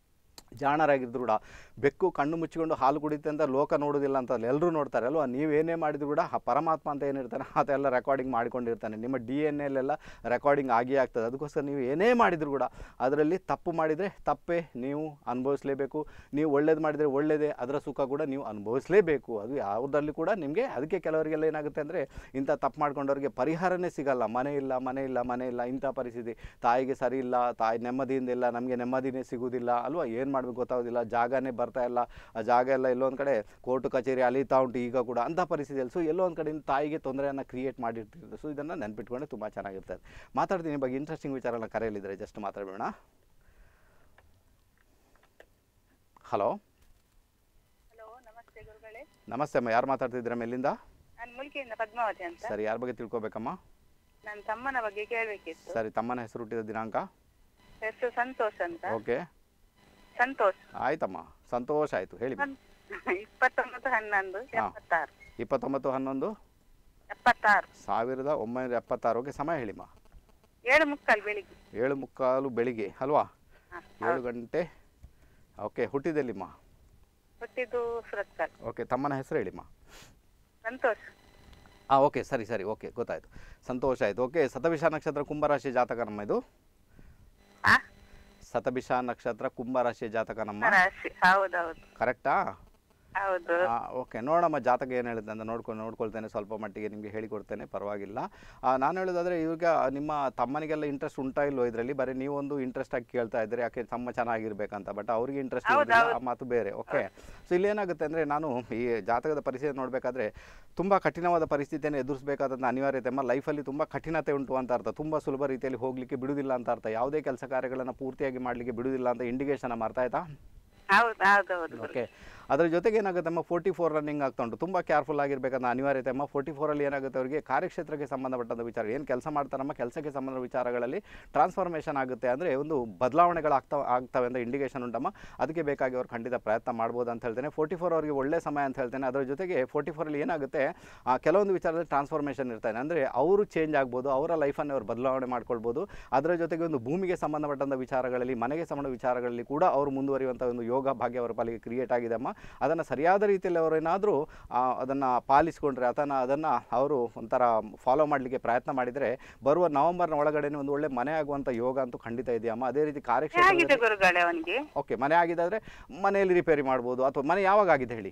ಜಾಣರಾಗಿದ್ರು ಕೂಡ, ಬೆಕ್ಕು ಕಣ್ಣು ಮುಚ್ಚಿಕೊಂಡು ಹಾಲು ಕುಡಿಯುತ್ತೆ ಅಂತ ಲೋಕ ನೋಡೋದಿಲ್ಲ ಅಂತ ಎಲ್ಲರೂ ನೋಡ್ತಾರೆ ಅಲ್ವಾ. ನೀವೇನೇ ಮಾಡಿದ್ರು ಕೂಡ ಆ ಪರಮಾತ್ಮ ಅಂತ ಏನಿರ್ತಾನೆ ಅದೆಲ್ಲ ರೆಕಾರ್ಡಿಂಗ್ ಮಾಡಿಕೊಂಡಿರ್ತಾನೆ. ನಿಮ್ಮ DNA ರೆಕಾರ್ಡಿಂಗ್ ಆಗ್ತದೆ. ಅದಕ್ಕೋಸ್ಕರ ನೀವು ಏನೇ ಮಾಡಿದ್ರು ಕೂಡ ಅದರಲ್ಲಿ ತಪ್ಪು ಮಾಡಿದರೆ ತಪ್ಪೇ, ನೀವು ಅನುಭವಿಸಲೇಬೇಕು. ನೀವು ಒಳ್ಳೇದು ಮಾಡಿದರೆ ಒಳ್ಳೆಯದೇ, ಅದರ ಸುಖ ಕೂಡ ನೀವು ಅನುಭವಿಸಲೇಬೇಕು. ಅದು ಯಾವುದರಲ್ಲಿ ಕೂಡ ನಿಮಗೆ. ಅದಕ್ಕೆ ಕೆಲವರಿಗೆಲ್ಲ ಏನಾಗುತ್ತೆ ಅಂದರೆ, ಇಂಥ ತಪ್ಪು ಮಾಡ್ಕೊಂಡವ್ರಿಗೆ ಪರಿಹಾರನೇ ಸಿಗಲ್ಲ. ಮನೆ ಇಲ್ಲ, ಇಂಥ ಪರಿಸ್ಥಿತಿ. ತಾಯಿಗೆ ಸರಿ ಇಲ್ಲ, ತಾಯಿ ನೆಮ್ಮದಿಯಿಂದ ಇಲ್ಲ, ನಮಗೆ ನೆಮ್ಮದಿನೇ ಸಿಗೋದಿಲ್ಲ ಅಲ್ವಾ. ಏನು ಮಾಡಬೇಕು ಗೊತ್ತಾಗೋದಿಲ್ಲ, ಜಾಗನೇ ಬರ್ತಾ ಇಲ್ಲ, ಆ ಜಾಗ ಎಲ್ಲ ಎಲ್ಲೊಂದು ಕಡೆ ಕೋರ್ಟು ಕಚೇರಿ ಅಲಿತಾ ಉಂಟು ಈಗ ಕೂಡ, ಅಂಥ ಪರಿಸ್ಥಿತಿಯಲ್ಲಿ. ಸೊ ಎಲ್ಲೋ ಒಂದು ಕಡೆಯಿಂದ ತಾಯಿಗೆ ತೊಂದರೆಯನ್ನು ಕ್ರಿಯೇಟ್ ಮಾಡಿರ್ತಿರ್ತದೆ. ಸೊ ಇದನ್ನು ನೆನ್ಪಿಟ್ಕೊಂಡ್ರೆ ತುಂಬ ಚೆನ್ನಾಗಿರ್ತದೆ. ಮಾತಾಡ್ತೀನಿ ಬಗ್ಗೆ ಇಂಟ್ರೆಸ್ಟಿಂಗ್ ವಿಚಾರನ ಕರೆಯಲಿದ್ದಾರೆ, ಜಸ್ಟ್ ಮಾತಾಡಬೇಡ. ಹಲೋ. ನಮಸ್ತೆ ಗುರುಗಳೇ. ನಮಸ್ತೆ ಅಮ್ಮ, ಯಾರು ಮಾತಾಡ್ತಿದ್ದೀರಾ ಮೇಲಿಂದ? ನಾನು ಮುಲ್ಕಿಯಿಂದ ಪದ್ಮಾವತಿ ಅಂತ. ಸರಿ, ಯಾರ ಬಗ್ಗೆ ತಿಳ್ಕೊಬೇಕಮ್ಮ? ನನ್ನ ತಮ್ಮನ ಬಗ್ಗೆ ಕೇಳಬೇಕಿತ್ತು. ಸರಿ, ತಮ್ಮನ ಹೆಸರು, ಹುಟ್ಟಿದ ದಿನಾಂಕ? ಹೆಸರು ಸಂತೋಷ್ ಅಂತ. ಓಕೆ, ಸಂತೋಷ್. ಆಯ್ತಮ್ಮ, ಸಂತೋಷ ಆಯಿತು, ಹೇಳಿ. 29/11/76. 29/11/76. 1976. ಓಕೆ, ಸಮಯ ಹೇಳಿಮ್ಮ. 7:45 ಬೆಳಿಗ್ಗೆ. 7:45 ಬೆಳಿಗ್ಗೆ ಅಲ್ವಾ? 7 ಗಂಟೆ. ಓಕೆ, ಹುಟ್ಟಿದೆಲ್ಲಿಮ್ಮ? ಹುಟ್ಟಿದ್ದು ಸುರತ್ಕಲ್. ಓಕೆ, ತಮ್ಮನ ಹೆಸರು ಹೇಳಿಮ್ಮ. ಸಂತೋಷ್. ಓಕೆ, ಸರಿ, ಓಕೆ, ಗೊತ್ತಾಯಿತು, ಸಂತೋಷ ಆಯಿತು. ಓಕೆ, ಶತಭಿಷ ನಕ್ಷತ್ರ ಕುಂಭರಾಶಿ ಜಾತಕ ನಮ್ಮ ಇದು. ಶತಭಿಷ ನಕ್ಷತ್ರ ಕುಂಭರಾಶಿಯ ಜಾತಕ ನಮ್ಮ. ಹೌದೌದು. ಕರೆಕ್ಟಾ? ಹೌದು. ಓಕೆ, ನೋಡಮ್ಮ ಜಾತಕ ಏನು ಹೇಳುತ್ತೆ ಅಂತ ನೋಡ್ಕೊಳ್ತೇನೆ, ಸ್ವಲ್ಪ ಮಟ್ಟಿಗೆ ನಿಮಗೆ ಹೇಳಿಕೊಡ್ತೇನೆ, ಪರವಾಗಿಲ್ಲ. ನಾನು ಹೇಳೋದಾದರೆ ಈಗ ನಿಮ್ಮ ತಮ್ಮನಿಗೆಲ್ಲ ಇಂಟ್ರೆಸ್ಟ್ ಉಂಟಾ ಇಲ್ವೋ ಇದರಲ್ಲಿ? ಬರೀ ನೀವೊಂದು ಇಂಟ್ರೆಸ್ಟ್ ಆಗಿ ಕೇಳ್ತಾ ಇದ್ದೀರಿ, ಯಾಕೆ ತಮ್ಮ ಚೆನ್ನಾಗಿರ್ಬೇಕಂತ, ಬಟ್ ಅವ್ರಿಗೆ ಇಂಟ್ರೆಸ್ಟ್ ಇರೋದಿಲ್ಲ, ಆ ಮಾತು ಬೇರೆ. ಓಕೆ, ಸೊ ಇಲ್ಲಿ ಏನಾಗುತ್ತೆ ಅಂದರೆ, ನಾನು ಈ ಜಾತಕದ ಪರಿಸ್ಥಿತಿ ನೋಡಬೇಕಾದ್ರೆ ತುಂಬ ಕಠಿಣವಾದ ಪರಿಸ್ಥಿತಿಯನ್ನು ಎದುರಿಸಬೇಕಾದಂಥ ಅನಿವಾರ್ಯತೆ ಅಮ್ಮ ಲೈಫಲ್ಲಿ ತುಂಬ ಕಠಿಣತೆ ಉಂಟು ಅಂತ ಅರ್ಥ. ತುಂಬ ಸುಲಭ ರೀತಿಯಲ್ಲಿ ಹೋಗಲಿಕ್ಕೆ ಬಿಡುವುದಿಲ್ಲ ಅಂತ ಅರ್ಥ. ಯಾವುದೇ ಕೆಲಸ ಕಾರ್ಯಗಳನ್ನು ಪೂರ್ತಿಯಾಗಿ ಮಾಡಲಿಕ್ಕೆ ಬಿಡುವುದಿಲ್ಲ ಅಂತ ಇಂಡಿಕೇಶನ್ ಅಮ್ಮ, ಅರ್ಥ ಆಯ್ತಾ? ಓಕೆ, ಅದರ ಜೊತೆಗೆ ಏನಾಗುತ್ತೆ ಅಮ್ಮ, 44 ರನ್ನಿಂಗ್ ಆಗ್ತಾ ಉಂಟು. ತುಂಬ ಕೇರ್ಫುಲ್ ಆಗಿರಬೇಕಂತ ಅನಿವಾರ್ಯತೆ ಅಮ್ಮ. 44ಅಲ್ಲಿ ಏನಾಗುತ್ತೆ, ಅವರಿಗೆ ಕಾರ್ಯಕ್ಷೇತ್ರಕ್ಕೆ ಸಂಬಂಧಪಟ್ಟಂಥ ವಿಚಾರ ಏನು ಕೆಲಸ ಮಾಡ್ತಾರಮ್ಮ, ಕೆಲಸಕ್ಕೆ ಸಂಬಂಧ ವಿಚಾರಗಳಲ್ಲಿ ಟ್ರಾನ್ಸ್ಫಾರ್ಮೇಷನ್ ಆಗುತ್ತೆ, ಅಂದರೆ ಒಂದು ಬದಲಾವಣೆಗಳಾಗ್ತವೆ ಅಂತ ಇಂಡಿಕೇಶನ್ ಉಂಟಮ್ಮ. ಅದಕ್ಕೆ ಬೇಕಾಗಿ ಅವ್ರು ಖಂಡಿತ ಪ್ರಯತ್ನ ಮಾಡ್ಬೋದು ಅಂತ ಹೇಳ್ತೇನೆ. 44 ಅವರಿಗೆ ಒಳ್ಳೆ ಸಮಯ ಅಂತ ಹೇಳ್ತೇನೆ. ಅದರ ಜೊತೆಗೆ 44ಅಲ್ಲಿ ಏನಾಗುತ್ತೆ, ಕೆಲವೊಂದು ವಿಚಾರದಲ್ಲಿ ಟ್ರಾನ್ಸ್ಫಾರ್ಮೇಷನ್ ಇರ್ತಾನೆ, ಅಂದರೆ ಅವರು ಚೇಂಜ್ ಆಗ್ಬೋದು, ಅವರ ಲೈಫನ್ನು ಅವ್ರು ಬದಲಾವಣೆ ಮಾಡ್ಕೊಳ್ಬೋದು. ಅದರ ಜೊತೆಗೆ ಒಂದು ಭೂಮಿಗೆ ಸಂಬಂಧಪಟ್ಟಂಥ ವಿಚಾರಗಳಲ್ಲಿ, ಮನೆಗೆ ಸಂಬಂಧ ವಿಚಾರಗಳಲ್ಲಿ ಕೂಡ ಅವರು ಮುಂದುವರಿಯುವಂಥ ಒಂದು ಯೋಗ ಭಾಗ್ಯ ಅವರ ಪಾಲಿಗೆ ಕ್ರಿಯೇಟ್ ಆಗಿದೆ ಅಮ್ಮ. ಅದನ್ನು ಸರಿಯಾದ ರೀತಿಯಲ್ಲಿ ಅವರೇನಾದರೂ ಅದನ್ನು ಪಾಲಿಸಿಕೊಂಡ್ರೆ ಅದನ್ನು ಅವರು ಒಂಥರ ಫಾಲೋ ಮಾಡಲಿಕ್ಕೆ ಪ್ರಯತ್ನ ಮಾಡಿದರೆ ಬರುವ ನವೆಂಬರ್ನ ಒಳಗಡೆ ಒಂದು ಒಳ್ಳೆ ಮನೆ ಆಗುವಂಥ ಯೋಗ ಅಂತೂ ಖಂಡಿತ ಇದೆಯಮ್ಮ. ಅದೇ ರೀತಿ ಕಾರ್ಯಕ್ಷೇತ್ರ ಓಕೆ, ಮನೆ ಆಗಿದ್ದಾದರೆ ಮನೆಯಲ್ಲಿ ರಿಪೇರಿ ಮಾಡ್ಬೋದು, ಅಥವಾ ಮನೆ ಯಾವಾಗ ಆಗಿದೆ ಹೇಳಿ?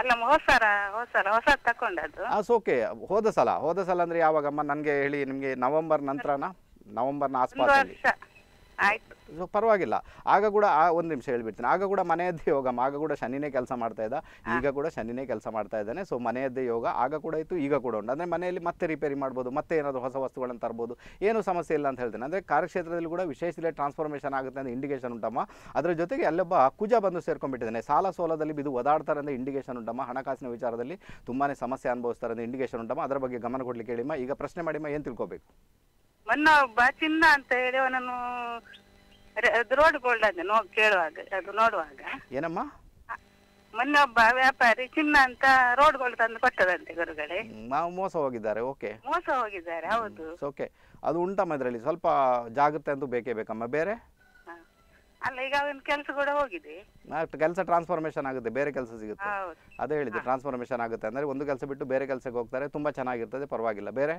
ಓಕೆ, ಹೋದ ಸಲ ಅಂದರೆ ಯಾವಾಗಮ್ಮ ನನಗೆ ಹೇಳಿ, ನಿಮಗೆ ನವೆಂಬರ್ ನಂತರನ, ನವೆಂಬರ್ನ ಆಸ್ಪಾಸಲ್ಲಿ? ಸೊ ಪರವಾಗಿಲ್ಲ, ಆಗ ಕೂಡ ಒಂದು ನಿಮಿಷ ಹೇಳ್ಬಿಡ್ತೀನಿ, ಆಗ ಕೂಡ ಮನೆಯದ್ದೇ ಯೋಗ, ಆಗ ಕೂಡ ಶನಿನೇ ಕೆಲಸ ಮಾಡ್ತಾ ಇದ್ದ, ಈಗ ಕೂಡ ಶನಿನೇ ಕೆಲಸ ಮಾಡ್ತಾ ಇದ್ದಾನೆ. ಸೊ ಮನೆಯದ್ದೇ ಯೋಗ ಆಗ ಕೂಡ ಇತ್ತು, ಈಗ ಕೂಡ ಉಂಟು. ಅಂದರೆ ಮನೆಯಲ್ಲಿ ಮತ್ತೆ ರಿಪೇರಿ ಮಾಡ್ಬೋದು, ಮತ್ತೆ ಏನಾದರೂ ಹೊಸ ವಸ್ತುಗಳನ್ನು ತರ್ಬೋದು, ಏನೂ ಸಮಸ್ಯೆ ಇಲ್ಲ ಅಂತ ಹೇಳ್ತೇನೆ. ಅಂದರೆ ಕಾರ್ಯಕ್ಷೇತ್ರದಲ್ಲಿ ಕೂಡ ವಿಶೇಷ ಟ್ರಾನ್ಸ್ಫಾರ್ಮೇಷನ್ ಆಗುತ್ತೆ ಅಂತ ಇಂಡಿಕೇಶನ್ ಉಂಟಮ್ಮ. ಅದರ ಜೊತೆಗೆ ಅಲ್ಲೊಬ್ಬ ಕುಜ ಬಂದು ಸೇರ್ಕೊಂಡ್ಬಿಟ್ಟಿದ್ದಾನೆ, ಸಾಲ ಸೋಲದಲ್ಲಿ ಬಿದ್ದು ಒದಾಡ್ತಾರೆ ಅಂತ ಇಂಡಿಕೇಶನ್ ಉಂಟಮ್ಮ. ಹಣಕಾಸಿನ ವಿಚಾರದಲ್ಲಿ ತುಂಬಾ ಸಮಸ್ಯೆ ಅನುಭವಿಸ್ತಾರೆ ಅಂತ ಇಂಡಿಕೇಶನ್ ಉಂಟಮ್ಮ. ಅದರ ಬಗ್ಗೆ ಗಮನ ಕೊಡ್ಲಿಕ್ಕೆ ಹೇಳಿಮ್ಮ. ಈಗ ಪ್ರಶ್ನೆ ಮಾಡಿಮ್ಮ, ಏನು ತಿಳ್ಕೊಬೇಕು? ಚಿನ್ನ ಅಂತ ಹೇಳಿ ಅವನನ್ನು ರೋಡ್ ಗೋಲ್ಡ್ ಅದೇ ಕೇಳುವಾಗ, ಅದು ನೋಡುವಾಗ ಏನಮ್ಮ, ಮೊನ್ನೆ ಒಬ್ಬ ವ್ಯಾಪಾರಿ ಚಿನ್ನ ಅಂತ ರೋಡ್ ಗೋಲ್ಡ್ ತಂದು ಕೊಟ್ಟದಂತೆ ಗುರುಗಳೇ. ಮೋಸ ಹೋಗಿದ್ದಾರೆ. ಓಕೆ, ಮೋಸ ಹೋಗಿದ್ದಾರೆ. ಹೌದು. ಓಕೆ, ಅದು ಉಂಟಮ್ಮ. ಇದರಲ್ಲಿ ಸ್ವಲ್ಪ ಜಾಗ್ರತೆ ಅಂತೂ ಬೇಕೇ ಬೇಕಮ್ಮ. ಬೇರೆ ಅಲ್ಲ, ಈಗ ಅವನ ಕೆಲಸ ಕೂಡ ಹೋಗಿದೆ, ಕೆಲಸ ಟ್ರಾನ್ಸ್ಫಾರ್ಮೇಷನ್ ಆಗುತ್ತೆ, ಬೇರೆ ಕೆಲಸ ಸಿಗುತ್ತೆ. ಅದೇ ಹೇಳಿದೆ, ಟ್ರಾನ್ಸ್ಫಾರ್ಮೇಷನ್ ಆಗುತ್ತೆ ಅಂದರೆ ಒಂದು ಕೆಲಸ ಬಿಟ್ಟು ಬೇರೆ ಕೆಲಸಕ್ಕೆ ಹೋಗ್ತಾರೆ, ತುಂಬಾ ಚೆನ್ನಾಗಿರ್ತದೆ, ಪರವಾಗಿಲ್ಲ. ಬೇರೆ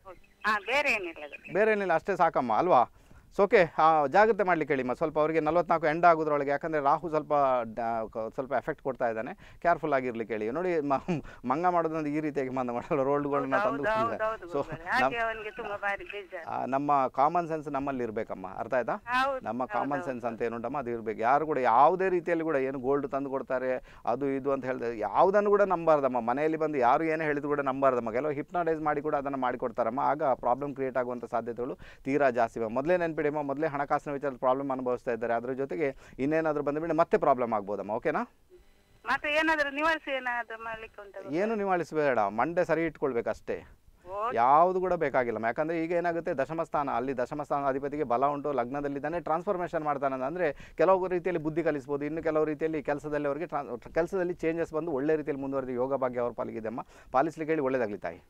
ಬೇರೆ ಏನಿಲ್ಲ, ಅಷ್ಟೇ ಸಾಕಮ್ಮ ಅಲ್ವಾ? ಸೊ ಓಕೆ, ಜಾಗ್ರತೆ ಮಾಡಲಿಕ್ಕೆ ಹೇಳಿಮ್ಮ ಸ್ವಲ್ಪ. ಅವರಿಗೆ 44 ಎಂಡ್ ಆಗೋದ್ರೊಳಗೆ, ಯಾಕಂದರೆ ರಾಹು ಸ್ವಲ್ಪ ಎಫೆಕ್ಟ್ ಕೊಡ್ತಾ ಇದ್ದಾನೆ, ಕೇರ್ಫುಲ್ ಆಗಿರ್ಲಿಕ್ಕೆ ಹೇಳಿ. ನೋಡಿ, ಮಂಗ ಮಾಡೋದ್ರಿಂದ ಈ ರೀತಿಯಾಗಿ ಮಂದ ಮಾಡಲ್ಲ, ರೋಲ್ಡ್ಗಳನ್ನ ತಂದು. ಸೊ ನಮ್ಮ ಕಾಮನ್ ಸೆನ್ಸ್ ನಮ್ಮಲ್ಲಿ ಇರಬೇಕಮ್ಮ, ಅರ್ಥ ಆಯ್ತಾ? ನಮ್ಮ ಕಾಮನ್ ಸೆನ್ಸ್ ಅಂತ ಏನುಂಟಮ್ಮ, ಅದು ಇರಬೇಕು. ಯಾರು ಕೂಡ ಯಾವುದೇ ರೀತಿಯಲ್ಲಿ ಕೂಡ ಏನು ಗೋಲ್ಡ್ ತಂದು ಕೊಡ್ತಾರೆ ಅದು ಇದು ಅಂತ ಹೇಳಿದ್ರೆ ಯಾವುದನ್ನು ಕೂಡ ನಂಬಾರ್ದಮ್ಮ. ಮನೆಯಲ್ಲಿ ಬಂದು ಯಾರು ಏನೇ ಹೇಳಿದ್ರು ಕೂಡ ನಂಬಾರ್ದಮ್ಮ. ಕೆಲವು ಹಿಪ್ನಟೈಸ್ ಮಾಡಿ ಕೂಡ ಅದನ್ನು ಮಾಡಿಕೊಡ್ತಾರಮ್ಮ. ಆಗ ಪ್ರಾಬ್ಲಮ್ ಕ್ರಿಯೇಟ್ ಆಗುವಂಥ ಸಾಧ್ಯತೆಗಳು ತೀರಾ ಜಾಸ್ತಿ. ಮೊದಲೇ ನೆನ್ಪಿಡಿಮ್ಮ, ಮೊದಲೇ ಹಣಕಾಸಿನ ವಿಚಾರದ ಪ್ರಾಬ್ಲಮ್ ಅನುಭವಿಸ್ತಾ ಇದ್ದಾರೆ, ಅದರ ಜೊತೆಗೆ ಇನ್ನೇನಾದರೂ ಬಂದುಬಿಟ್ಟು ಮತ್ತೆ ಪ್ರಾಬ್ಲಮ್ ಆಗ್ಬೋದಮ್ಮ. ಓಕೆನಾ? ಮತ್ತೆ ಏನಾದರೂ ನಿವಾರಿಸಿ ಏನು ನಿವಾರಿಸಬೇಡ, ಮಂಡೆ ಸರಿ ಇಟ್ಕೊಳ್ಬೇಕು ಅಷ್ಟೇ, ಯಾವುದು ಕೂಡ ಬೇಕಾಗಿಲ್ಲ. ಯಾಕಂದರೆ ಈಗ ಏನಾಗುತ್ತೆ, ದಶಮಸ್ಥಾನ, ಅಲ್ಲಿ ದಶಮಸ್ಥಾನ ಅಧಿಪತಿಗೆ ಬಲ ಉಂಟು, ಲಗ್ನದಲ್ಲಿದ್ದಾನೆ, ಟ್ರಾನ್ಸ್ಫಾರ್ಮೇಷನ್ ಮಾಡ್ತಾನೆ. ಅಂದರೆ ಕೆಲವು ರೀತಿಯಲ್ಲಿ ಬುದ್ಧಿ ಕಲಿಸ್ಬೋದು, ಇನ್ನು ಕೆಲವು ರೀತಿಯಲ್ಲಿ ಕೆಲಸದಲ್ಲಿ ಅವರಿಗೆ ಕೆಲಸದಲ್ಲಿ ಚೇಂಜಸ್ ಬಂದು ಒಳ್ಳೆ ರೀತಿಯಲ್ಲಿ ಮುಂದುವರೆದು ಯೋಗ ಭಾಗ್ಯ ಅವ್ರ ಪಾಲಿಗಿದೆ ಅಮ್ಮ. ಪಾಲಿಸ್ಲಿಕ್ಕೆ ಹೇಳಿ. ಒಳ್ಳೆಯದಾಗಲಿ ತಾಯಿ.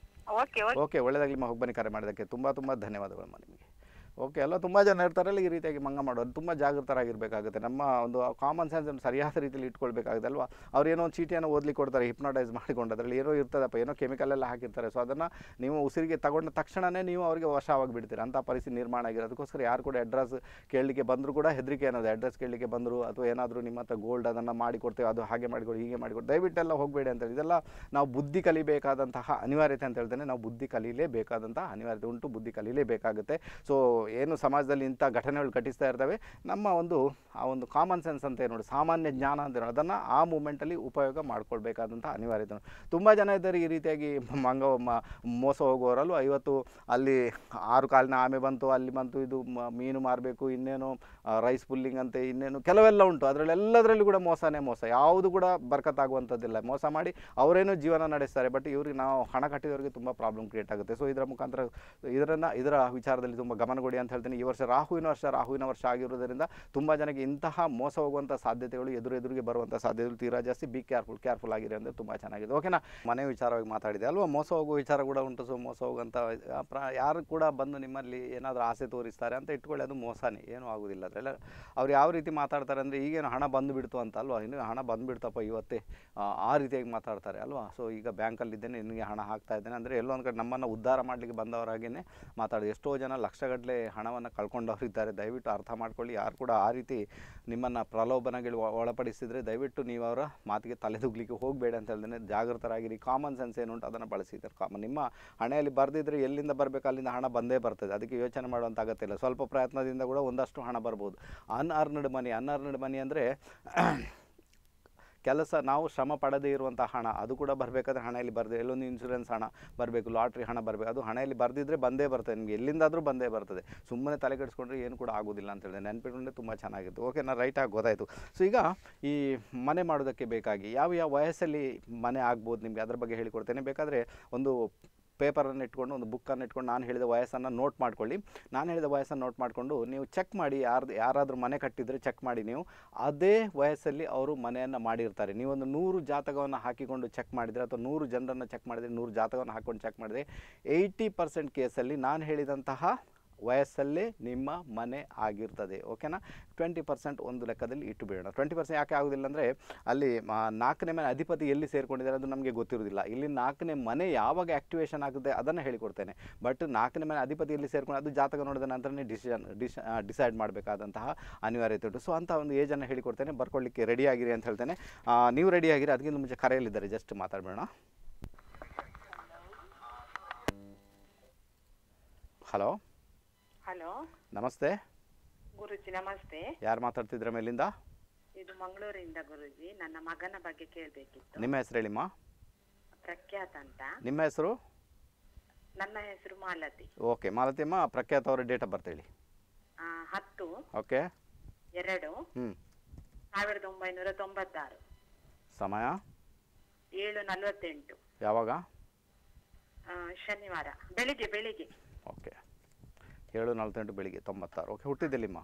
ಓಕೆ, ಒಳ್ಳೆಯದಾಗಲಿ. ಹೋಗ್ಬನ್ನಿ, ಕರೆ ಮಾಡೋದಕ್ಕೆ ತುಂಬ ತುಂಬ ಧನ್ಯವಾದಗಳಮ್ಮ ನಿಮಗೆ. ಓಕೆ, ಎಲ್ಲ ತುಂಬ ಜನ ಇರ್ತಾರಲ್ಲ ಈ ರೀತಿಯಾಗಿ ಮಂಗ ಮಾಡೋದು, ತುಂಬ ಜಾಗೃತರಾಗಿರಬೇಕಾಗುತ್ತೆ. ನಮ್ಮ ಒಂದು ಕಾಮನ್ ಸೆನ್ಸ್ ಸರಿಯಾದ ರೀತಿಯಲ್ಲಿ ಇಟ್ಕೊಳ್ಬೇಕಾಗುತ್ತೆ ಅಲ್ವಾ? ಅವ್ರು ಏನೋ ಒಂದು ಚೀಟಿಯನ್ನು ಓದ್ಲಿಕ್ಕೆ ಕೊಡ್ತಾರೆ, ಹಿಪ್ನೋಟೈಸ್ ಮಾಡಿಕೊಂಡು, ಅದರಲ್ಲಿ ಏನೋ ಇರ್ತದಪ್ಪ, ಏನೋ ಕೆಮಿಕಲ್ ಎಲ್ಲ ಹಾಕಿರ್ತಾರೆ. ಸೊ ಅದನ್ನು ನೀವು ಉಸಿರಿಗೆ ತಗೊಂಡ ತಕ್ಷಣವೇ ನೀವು ಅವರಿಗೆ ವಶವಾಗಿಬಿಡ್ತೀರಿ, ಅಂಥ ಪರಿಸ್ಥಿತಿ ನಿರ್ಮಾಣ ಆಗಿರೋದು. ಅದಕ್ಕೋಸ್ಕರ ಯಾರು ಕೂಡ ಅಡ್ರೆಸ್ ಕೇಳಲಿಕ್ಕೆ ಬಂದರೂ ಕೂಡ ಹೆದರಿಕೆ ಅನ್ನೋದು. ಅಡ್ರೆಸ್ ಕೇಳಲಿಕ್ಕೆ ಬಂದರು ಅಥವಾ ಏನಾದರೂ ನಿಮ್ಮ ಹತ್ರ ಗೋಲ್ಡ್ ಅದನ್ನು ಮಾಡಿಕೊಡ್ತೇವೆ, ಅದು ಹಾಗೆ ಮಾಡಿಕೊಡಿ ಹೀಗೆ ಮಾಡಿಕೊಡಿ, ದಯವಿಟ್ಟೆಲ್ಲ ಹೋಗಬೇಡಿ ಅಂತೇಳಿ. ಇದೆಲ್ಲ ನಾವು ಬುದ್ಧಿ ಕಲಿಬೇಕಾದಂತಹ ಅನಿವಾರ್ಯತೆ ಅಂತ ಹೇಳ್ತೇನೆ. ನಾವು ಬುದ್ಧಿ ಕಲೀಲೇಬೇಕಾದಂತಹ ಅನಿವಾರ್ಯತೆ ಉಂಟು, ಬುದ್ಧಿ ಕಲೀಲೇಬೇಕಾಗುತ್ತೆ. ಸೊ ಏನು ಸಮಾಜದಲ್ಲಿ ಇಂಥ ಘಟನೆಗಳು ಘಟಿಸ್ತಾ ಇರ್ತವೆ, ನಮ್ಮ ಆ ಒಂದು ಕಾಮನ್ ಸೆನ್ಸ್ ಅಂತ ನೋಡಿ, ಸಾಮಾನ್ಯ ಜ್ಞಾನ ಅಂತ ಹೇಳೋದು, ಅದನ್ನು ಆ ಮೂಮೆಂಟಲ್ಲಿ ಉಪಯೋಗ ಮಾಡ್ಕೊಳ್ಬೇಕಾದಂಥ ಅನಿವಾರ್ಯತೆ. ತುಂಬ ಜನ ಇದ್ದಾರೆ ಈ ರೀತಿಯಾಗಿ ಮೋಸ ಹೋಗುವವರಲ್ಲೂ. ಇವತ್ತು ಅಲ್ಲಿ 6 ಕಾಲಿನ ಆಮೆ ಬಂತು, ಅಲ್ಲಿ ಬಂತು, ಇದು ಮೀನು ಮಾರಬೇಕು, ಇನ್ನೇನು ರೈಸ್ ಪುಲ್ಲಿಂಗ್ ಅಂತೆ, ಇನ್ನೇನು ಕೆಲವೆಲ್ಲ ಉಂಟು. ಅದರಲ್ಲೆಲ್ಲದರಲ್ಲಿ ಕೂಡ ಮೋಸನೇ ಮೋಸ, ಯಾವುದು ಕೂಡ ಬರ್ಕತ್ತಾಗುವಂಥದ್ದಿಲ್ಲ. ಮೋಸ ಮಾಡಿ ಅವರೇನೋ ಜೀವನ ನಡೆಸ್ತಾರೆ, ಬಟ್ ಇವ್ರಿಗೆ ನಾವು ಹಣ ಕಟ್ಟಿದವರಿಗೆ ತುಂಬ ಪ್ರಾಬ್ಲಮ್ ಕ್ರಿಯೇಟ್ ಆಗುತ್ತೆ. ಸೊ ಇದರ ಮುಖಾಂತರ ಇದರ ವಿಚಾರದಲ್ಲಿ ತುಂಬ ಗಮನ ಕೊಡಿ ಅಂತ ಹೇಳ್ತೀನಿ. ಈ ವರ್ಷ ರಾಹುವಿನ ವರ್ಷ ಆಗಿರೋದರಿಂದ ತುಂಬ ಜನಕ್ಕೆ ಇಂತಹ ಮೋಸ ಹೋಗುವಂಥ ಸಾಧ್ಯತೆಗಳು ಎದುರಿಗೆ ಬರುವಂಥ ಸಾಧ್ಯತೆಗಳು ತೀರಾ ಜಾಸ್ತಿ. ಬಿ ಕೇರ್ಫುಲ್ ಆಗಿರಿ ಅಂದರೆ ತುಂಬ ಚೆನ್ನಾಗಿದೆ. ಓಕೆನಾ? ಮನೆ ವಿಚಾರವಾಗಿ ಮಾತಾಡಿದೆ ಅಲ್ವಾ? ಮೋಸ ಹೋಗೋ ವಿಚಾರ ಕೂಡ ಉಂಟು. ಸೊ ಮೋಸ ಹೋಗುವಂಥ ಯಾರು ಕೂಡ ಬಂದು ನಿಮ್ಮಲ್ಲಿ ಏನಾದರೂ ಆಸೆ ತೋರಿಸ್ತಾರೆ ಅಂತ ಇಟ್ಕೊಳ್ಳಿ, ಅದು ಮೋಸನೇ, ಏನೂ ಆಗೋದಿಲ್ಲ. ಅದರೆಲ್ಲ ಅವ್ರು ಯಾವ ರೀತಿ ಮಾತಾಡ್ತಾರೆ ಅಂದರೆ, ಈಗೇನು ಹಣ ಬಂದುಬಿಡ್ತು ಅಂತ ಅಲ್ವಾ, ಇನ್ನು ಹಣ ಬಂದುಬಿಡ್ತಪ್ಪ ಇವತ್ತೇ, ಆ ರೀತಿಯಾಗಿ ಮಾತಾಡ್ತಾರೆ ಅಲ್ವಾ? ಸೊ ಈಗ ಬ್ಯಾಂಕಲ್ಲಿದ್ದೇನೆ, ನಿನಗೆ ಹಣ ಹಾಕ್ತಾ ಇದ್ದೇನೆ ಅಂದರೆ ಎಲ್ಲೋ ಒಂದು ಕಡೆ ನಮ್ಮನ್ನು ಉದ್ಧಾರ ಮಾಡಲಿಕ್ಕೆ ಬಂದವರಾಗೇ ಮಾತಾಡೋದು. ಎಷ್ಟೋ ಜನ ಲಕ್ಷಗಟ್ಟಲೆ ಹಣವನ್ನು ಕಳ್ಕೊಂಡವ್ರು ಇದ್ದಾರೆ. ದಯವಿಟ್ಟು ಅರ್ಥ ಮಾಡ್ಕೊಳ್ಳಿ. ಯಾರು ಕೂಡ ಆ ರೀತಿ ನಿಮ್ಮನ್ನು ಪ್ರಲೋಭನೆಗಳು ಒಳಪಡಿಸಿದರೆ ದಯವಿಟ್ಟು ನೀವು ಅವರ ಮಾತಿಗೆ ತಲೆದೂಗ್ಲಿಕ್ಕೆ ಹೋಗಬೇಡಿ ಅಂತ ಹೇಳ್ದೇನೆ. ಜಾಗೃತರಾಗಿರಿ. ಕಾಮನ್ ಸೆನ್ಸ್ ಏನುಂಟು ಅದನ್ನು ಬಳಸಿದ್ದಾರೆ. ನಿಮ್ಮ ಹಣೆಯಲ್ಲಿ ಬರೆದಿದ್ದರೆ ಎಲ್ಲಿಂದ ಬರಬೇಕು ಅಲ್ಲಿಂದ ಹಣ ಬಂದೇ ಬರ್ತದೆ. ಅದಕ್ಕೆ ಯೋಚನೆ ಮಾಡುವಂಥ ಅಗತ್ಯ ಇಲ್ಲ. ಸ್ವಲ್ಪ ಪ್ರಯತ್ನದಿಂದ ಕೂಡ ಒಂದಷ್ಟು ಹಣ ಬರ್ಬೋದು. ಅನ್ಅರ್ನ್ಡ್ ಮನಿ ಅಂದರೆ ಕೆಲಸ ನಾವು ಶ್ರಮ ಪಡದೇ ಇರುವಂಥ ಹಣ, ಅದು ಕೂಡ ಬರಬೇಕಾದ್ರೆ ಹಣೆಯಲ್ಲಿ ಬರದೆ, ಎಲ್ಲೊಂದು ಇನ್ಶೂರೆನ್ಸ್ ಹಣ ಬರಬೇಕು, ಲಾಟ್ರಿ ಹಣ ಬರಬೇಕು, ಅದು ಹಣೆಯಲ್ಲಿ ಬರೆದಿದ್ದರೆ ಬಂದೇ ಬರ್ತದೆ. ನಿಮಗೆ ಎಲ್ಲಿಂದಾದರೂ ಬಂದೇ ಬರ್ತದೆ. ಸುಮ್ಮನೆ ತಲೆ ಕೆಡಿಸ್ಕೊಂಡ್ರೆ ಏನು ಕೂಡ ಆಗೋದಿಲ್ಲ ಅಂತ ಹೇಳಿದೆ. ನೆನಪಿಟ್ಕೊಂಡ್ರೆ ತುಂಬ ಚೆನ್ನಾಗಿತ್ತು. ಓಕೆ, ನಾನು ರೈಟಾಗಿ ಗೊತ್ತಾಯಿತು. ಸೊ ಈಗ ಈ ಮನೆ ಮಾಡೋದಕ್ಕೆ ಬೇಕಾಗಿ ಯಾವ ವಯಸ್ಸಲ್ಲಿ ಮನೆ ಆಗ್ಬೋದು ನಿಮಗೆ ಅದರ ಬಗ್ಗೆ ಹೇಳಿಕೊಡ್ತೇನೆ. ಬೇಕಾದರೆ ಒಂದು ಪೇಪರನ್ನು ಇಟ್ಕೊಂಡು, ಒಂದು ಬುಕ್ಕನ್ನು ಇಟ್ಕೊಂಡು ನಾನು ಹೇಳಿದ ವಯಸ್ಸನ್ನು ನೋಟ್ ಮಾಡ್ಕೊಳ್ಳಿ. ನಾನು ಹೇಳಿದ ವಯಸ್ಸನ್ನು ನೋಟ್ ಮಾಡಿಕೊಂಡು ನೀವು ಚೆಕ್ ಮಾಡಿ. ಯಾರಾದರೂ ಮನೆ ಕಟ್ಟಿದರೆ ಚೆಕ್ ಮಾಡಿ. ನೀವು ಅದೇ ವಯಸ್ಸಲ್ಲಿ ಅವರು ಮನೆಯನ್ನು ಮಾಡಿರ್ತಾರೆ. ನೀವೊಂದು 100 ಜಾತಕವನ್ನು ಹಾಕಿಕೊಂಡು ಚೆಕ್ ಮಾಡಿದರೆ, ಅಥವಾ 100 ಜನರನ್ನು ಚೆಕ್ ಮಾಡಿದರೆ, 100 ಜಾತಕವನ್ನು ಹಾಕ್ಕೊಂಡು ಚೆಕ್ ಮಾಡಿದರೆ 80% ಕೇಸಲ್ಲಿ ನಾನು ಹೇಳಿದಂತಹ ವಯಸ್ಸಲ್ಲೇ ನಿಮ್ಮ ಮನೆ ಆಗಿರ್ತದೆ. ಓಕೆನಾ? 20% ಒಂದು ಲೆಕ್ಕದಲ್ಲಿ ಇಟ್ಟು ಬಿಡೋಣ. 20% ಯಾಕೆ ಆಗೋದಿಲ್ಲ ಅಂದರೆ ಅಲ್ಲಿ 4ನೇ ಮನೆ ಅಧಿಪತಿ ಎಲ್ಲಿ ಸೇರಿಕೊಂಡಿದ್ದಾರೆ ಅದು ನಮಗೆ ಗೊತ್ತಿರೋದಿಲ್ಲ. ಇಲ್ಲಿ 4ನೇ ಮನೆ ಯಾವಾಗ ಆ್ಯಕ್ಟಿವೇಶನ್ ಆಗುತ್ತೆ ಅದನ್ನು ಹೇಳಿಕೊಡ್ತೇನೆ. ಬಟ್ 4ನೇ ಮನೆ ಅಧಿಪತಿ ಎಲ್ಲಿ ಸೇರ್ಕೊಂಡು ಅದು ಜಾತಕ ನೋಡಿದ ನಂತರನೇ ಡಿಸೈಡ್ ಮಾಡಬೇಕಾದಂತಹ ಅನಿವಾರ್ಯತೆ ಉಂಟು. ಸೊ ಅಂಥ ಒಂದು ಏಜನ್ನು ಹೇಳಿಕೊಡ್ತೇನೆ. ಬರ್ಕೊಳ್ಳಿಕ್ಕೆ ರೆಡಿಯಾಗಿರಿ ಅಂತ ಹೇಳ್ತೇನೆ. ನೀವು ರೆಡಿಯಾಗಿರಿ. ಅದಕ್ಕಿಂತ ಮುಂಚೆ ಕರೆಯಲ್ಲಿದ್ದಾರೆ, ಜಸ್ಟ್ ಮಾತಾಡಬೇಡ. ಹಲೋ. ಹಲೋ, ನಮಸ್ತೆ ಗುರುಜಿ. ನಮಸ್ತೆ. ಯಾರು ಮಾತಾಡ್ತಿದ್ರ ಮೇಲಿಂದ? ಇದು ಮಂಗಳೂರಿಂದ ಗುರುಜಿ. ನನ್ನ ಮಗನ ಬಗ್ಗೆ ಕೇಳಬೇಕಿತ್ತು. ನಿಮ್ಮ ಹೆಸರು ಹೇಳಿಮ್ಮ. ಪ್ರಖ್ಯಾತ್ ಅಂತ. ನಿಮ್ಮ ಹೆಸರು? ನನ್ನ ಹೆಸರು ಮಾಲತಿ. ಓಕೆ ಮಾಲತಿ ಅಮ್ಮ, ಪ್ರಖ್ಯಾತ್ ಅವರ ಡೇಟ್ ಆಫ್ ಬರ್ತ್ ಹೇಳಿ. 10 ಓಕೆ 2 1996. ಸಮಯ 7:48. ಯಾವಾಗ? ಶನಿವಾರ ಬೆಳಿಗ್ಗೆ. ಓಕೆ 7:48 ಬೆಳಿಗ್ಗೆ 96. ಓಕೆ, ಹುಟ್ಟಿದ್ದೆಲ್ಲಿಮ್ಮ?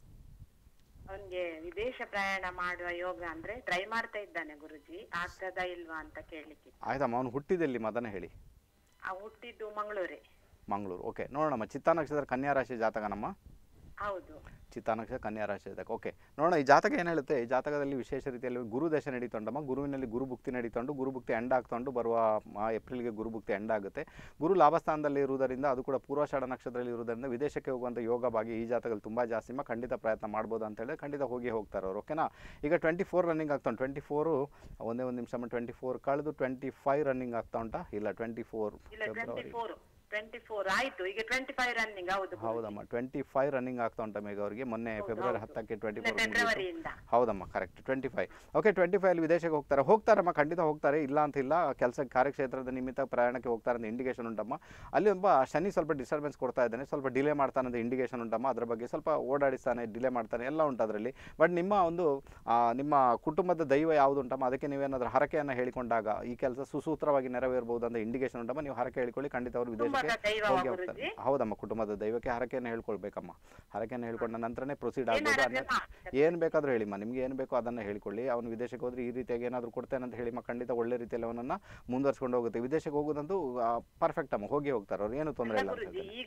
ಅವನಿಗೆ ವಿದೇಶ ಪ್ರಯಾಣ ಮಾಡುವ ಯೋಗ ಅಂದ್ರೆ ಟ್ರೈ ಮಾಡ್ತಾ ಇದ್ದಾನೆ ಗುರುಜಿ. ಆಗ್ತದಾ ಇಲ್ವಾ ಅಂತ ಕೇಳಲಿಕ್ಕೆ. ಆಯ್ತಮ್ಮ, ಅವನು ಹುಟ್ಟಿದ್ದೆಲ್ಲಿಮ್ಮ ಅದನ್ನು ಹೇಳಿ. ಹುಟ್ಟಿದ್ದು ಮಂಗಳೂರೇ. ಮಂಗಳೂರು. ಓಕೆ, ನೋಡೋಣಮ್ಮ. ಚಿತ್ತಾ ನಕ್ಷತ್ರ ಕನ್ಯಾ ರಾಶಿ ಜಾತಕನಮ್ಮ? ಹೌದು. ಚಿತ್ತಾ ನಕ್ಷತ್ರ ಕನ್ಯಾ ರಾಶಿ ಜಾತಕ. ಓಕೆ, ನೋಡೋಣ ಈ ಜಾತಕ ಏನು ಹೇಳುತ್ತೆ. ಈ ಜಾತಕದಲ್ಲಿ ವಿಶೇಷ ರೀತಿಯಲ್ಲಿ ಗುರು ದಶೆ ನಡೀತೊಂಡಮ್ಮ. ಗುರುವಿನಲ್ಲಿ ಗುರುಭುಕ್ತಿ ನಡೀತೊಂಡು, ಗುರುಭುಕ್ತಿ ಎಂಡ್ ಆಗ್ತೊಂಡು ಬರುವ ಏಪ್ರಿಲ್ಗೆ ಗುರುಭುಕ್ತಿ ಎಂಡ್ ಆಗುತ್ತೆ. ಗುರು ಲಾಭಸ್ಥಾನದಲ್ಲಿ ಇರುವುದರಿಂದ, ಅದು ಕೂಡ ಪೂರ್ವಾಷಾಢ ನಕ್ಷತ್ರದಲ್ಲಿ ಇರುವುದರಿಂದ ವಿದೇಶಕ್ಕೆ ಹೋಗುವಂಥ ಯೋಗ ಭಾಗಿ ಈ ಜಾತಕದಲ್ಲಿ ತುಂಬ ಜಾಸ್ತಿ. ಖಂಡಿತ ಪ್ರಯತ್ನ ಮಾಡ್ಬೋದು ಅಂತ ಹೇಳಿದ್ರೆ ಖಂಡಿತ ಹೋಗ್ತಾರೆ ಅವರು. ಓಕೆನಾ? ಈಗ 24 ರನ್ನಿಂಗ್ ಆಗ್ತಾ ಉಂಟು. 24 ಒಂದೇ ಒಂದು ನಿಮಿಷ. 24 ಕಳೆದು 25 ರನ್ನಿಂಗ್ ಆಗ್ತಾ ಉಂಟಾ? ಇಲ್ಲ, 24 ಫೆಬ್ರವರಿ 24 ಆಯ್ತು. ಈಗ 25 ರನ್ನಿಂಗ್. ಹೌದಮ್ಮ, 25 ರನ್ನಿಂಗ್ ಆಗ್ತಾ ಉಂಟ ಮೇಘ ಅವರಿಗೆ. ಮೊನ್ನೆ ಫೆಬ್ರವರಿ 10ಕ್ಕೆ 24 ಹೌದಮ್ಮ, ಕರೆಕ್ಟ್ 25. ಓಕೆ, 25 ಅಲ್ಲಿ ವಿದೇಶಕ್ಕೆ ಹೋಗ್ತಾರಮ್ಮ. ಖಂಡಿತ ಹೋಗ್ತಾರೆ, ಇಲ್ಲ ಅಂತ ಇಲ್ಲ. ಕೆಲಸ ಕಾರ್ಯಕ್ಷೇತ್ರದ ನಿಮಿತ್ತ ಪ್ರಯಾಣಕ್ಕೆ ಹೋಗ್ತಾರೆ ಅಂತ ಇಂಡಿಕೇಶನ್ ಉಂಟಮ್ಮ. ಅಲ್ಲಿ ಒಬ್ಬ ಶನಿ ಸ್ವಲ್ಪ ಡಿಸ್ಟರ್ಬೆನ್ಸ್ ಕೊಡ್ತಾ ಇದ್ದಾನೆ, ಸ್ವಲ್ಪ ಡಿಲೇ ಮಾಡ್ತಾನೆ ಅಂತ ಇಂಡಿಕೇಶನ್ ಉಂಟಮ್ಮ. ಅದರ ಬಗ್ಗೆ ಸ್ವಲ್ಪ ಓಡಾಡಿಸ್ತಾನೆ, ಡಿಲೇ ಮಾಡ್ತಾನೆ, ಎಲ್ಲ ಉಂಟು ಅದರಲ್ಲಿ. ಬಟ್ ನಿಮ್ಮ ಕುಟುಂಬದ ದೈವ ಯಾವುದು ಉಂಟಮ್ಮ, ಅದಕ್ಕೆ ನೀವೇನಾದ್ರೂ ಹರಕೆಯನ್ನು ಹೇಳಿಕೊಂಡಾಗ ಈ ಕೆಲಸ ಸುಸೂತ್ರವಾಗಿ ನೆರವೇರಬಹುದು ಅಂತ ಇಂಡಿಕೇಶನ್ ಉಂಟಮ್ಮ. ನೀವು ಹರಕೆ ಹೇಳಿಕೊಳ್ಳಿ, ಖಂಡಿತ ಅವರು ವಿದೇಶಕ್ಕೆ ಹೋಗಿ ಹೋಗ್ತಾರೆ. ಹೌದಮ್ಮ, ಕುಟುಂಬದ ದೈವಕ್ಕೆ ಹರಕೆಯನ್ನು ಹೇಳ್ಕೊಳ್ಬೇಕಮ್ಮ. ಹರಕೆಯನ್ನು ಹೇಳ್ಕೊಂಡ ನಂತರನೇ ಪ್ರೊಸೀಡ್ ಆಗ್ಬೋದು. ಏನು ಬೇಕಾದರೂ ಹೇಳಿಮ್ಮ, ನಿಮ್ಗೆ ಏನು ಬೇಕೋ ಅದನ್ನು ಹೇಳಿಕೊಳ್ಳಿ. ಅವನು ವಿದೇಶಕ್ಕೆ ಹೋದ್ರೆ ಈ ರೀತಿಯಾಗಿ ಏನಾದರೂ ಕೊಡ್ತೇನೆ ಅಂತ ಹೇಳಿಮ್ಮ. ಖಂಡಿತ ಒಳ್ಳೆ ರೀತಿಯಲ್ಲಿ ಅವನನ್ನು ಮುಂದುವರ್ಸ್ಕೊಂಡು ಹೋಗುತ್ತೆ. ವಿದೇಶಕ್ಕೆ ಹೋಗೋದಂತೂ ಪರ್ಫೆಕ್ಟ್ ಅಮ್ಮ, ಹೋಗಿ ಹೋಗ್ತಾರೆ ಅವ್ರು, ಏನು ತೊಂದರೆ ಇಲ್ಲ.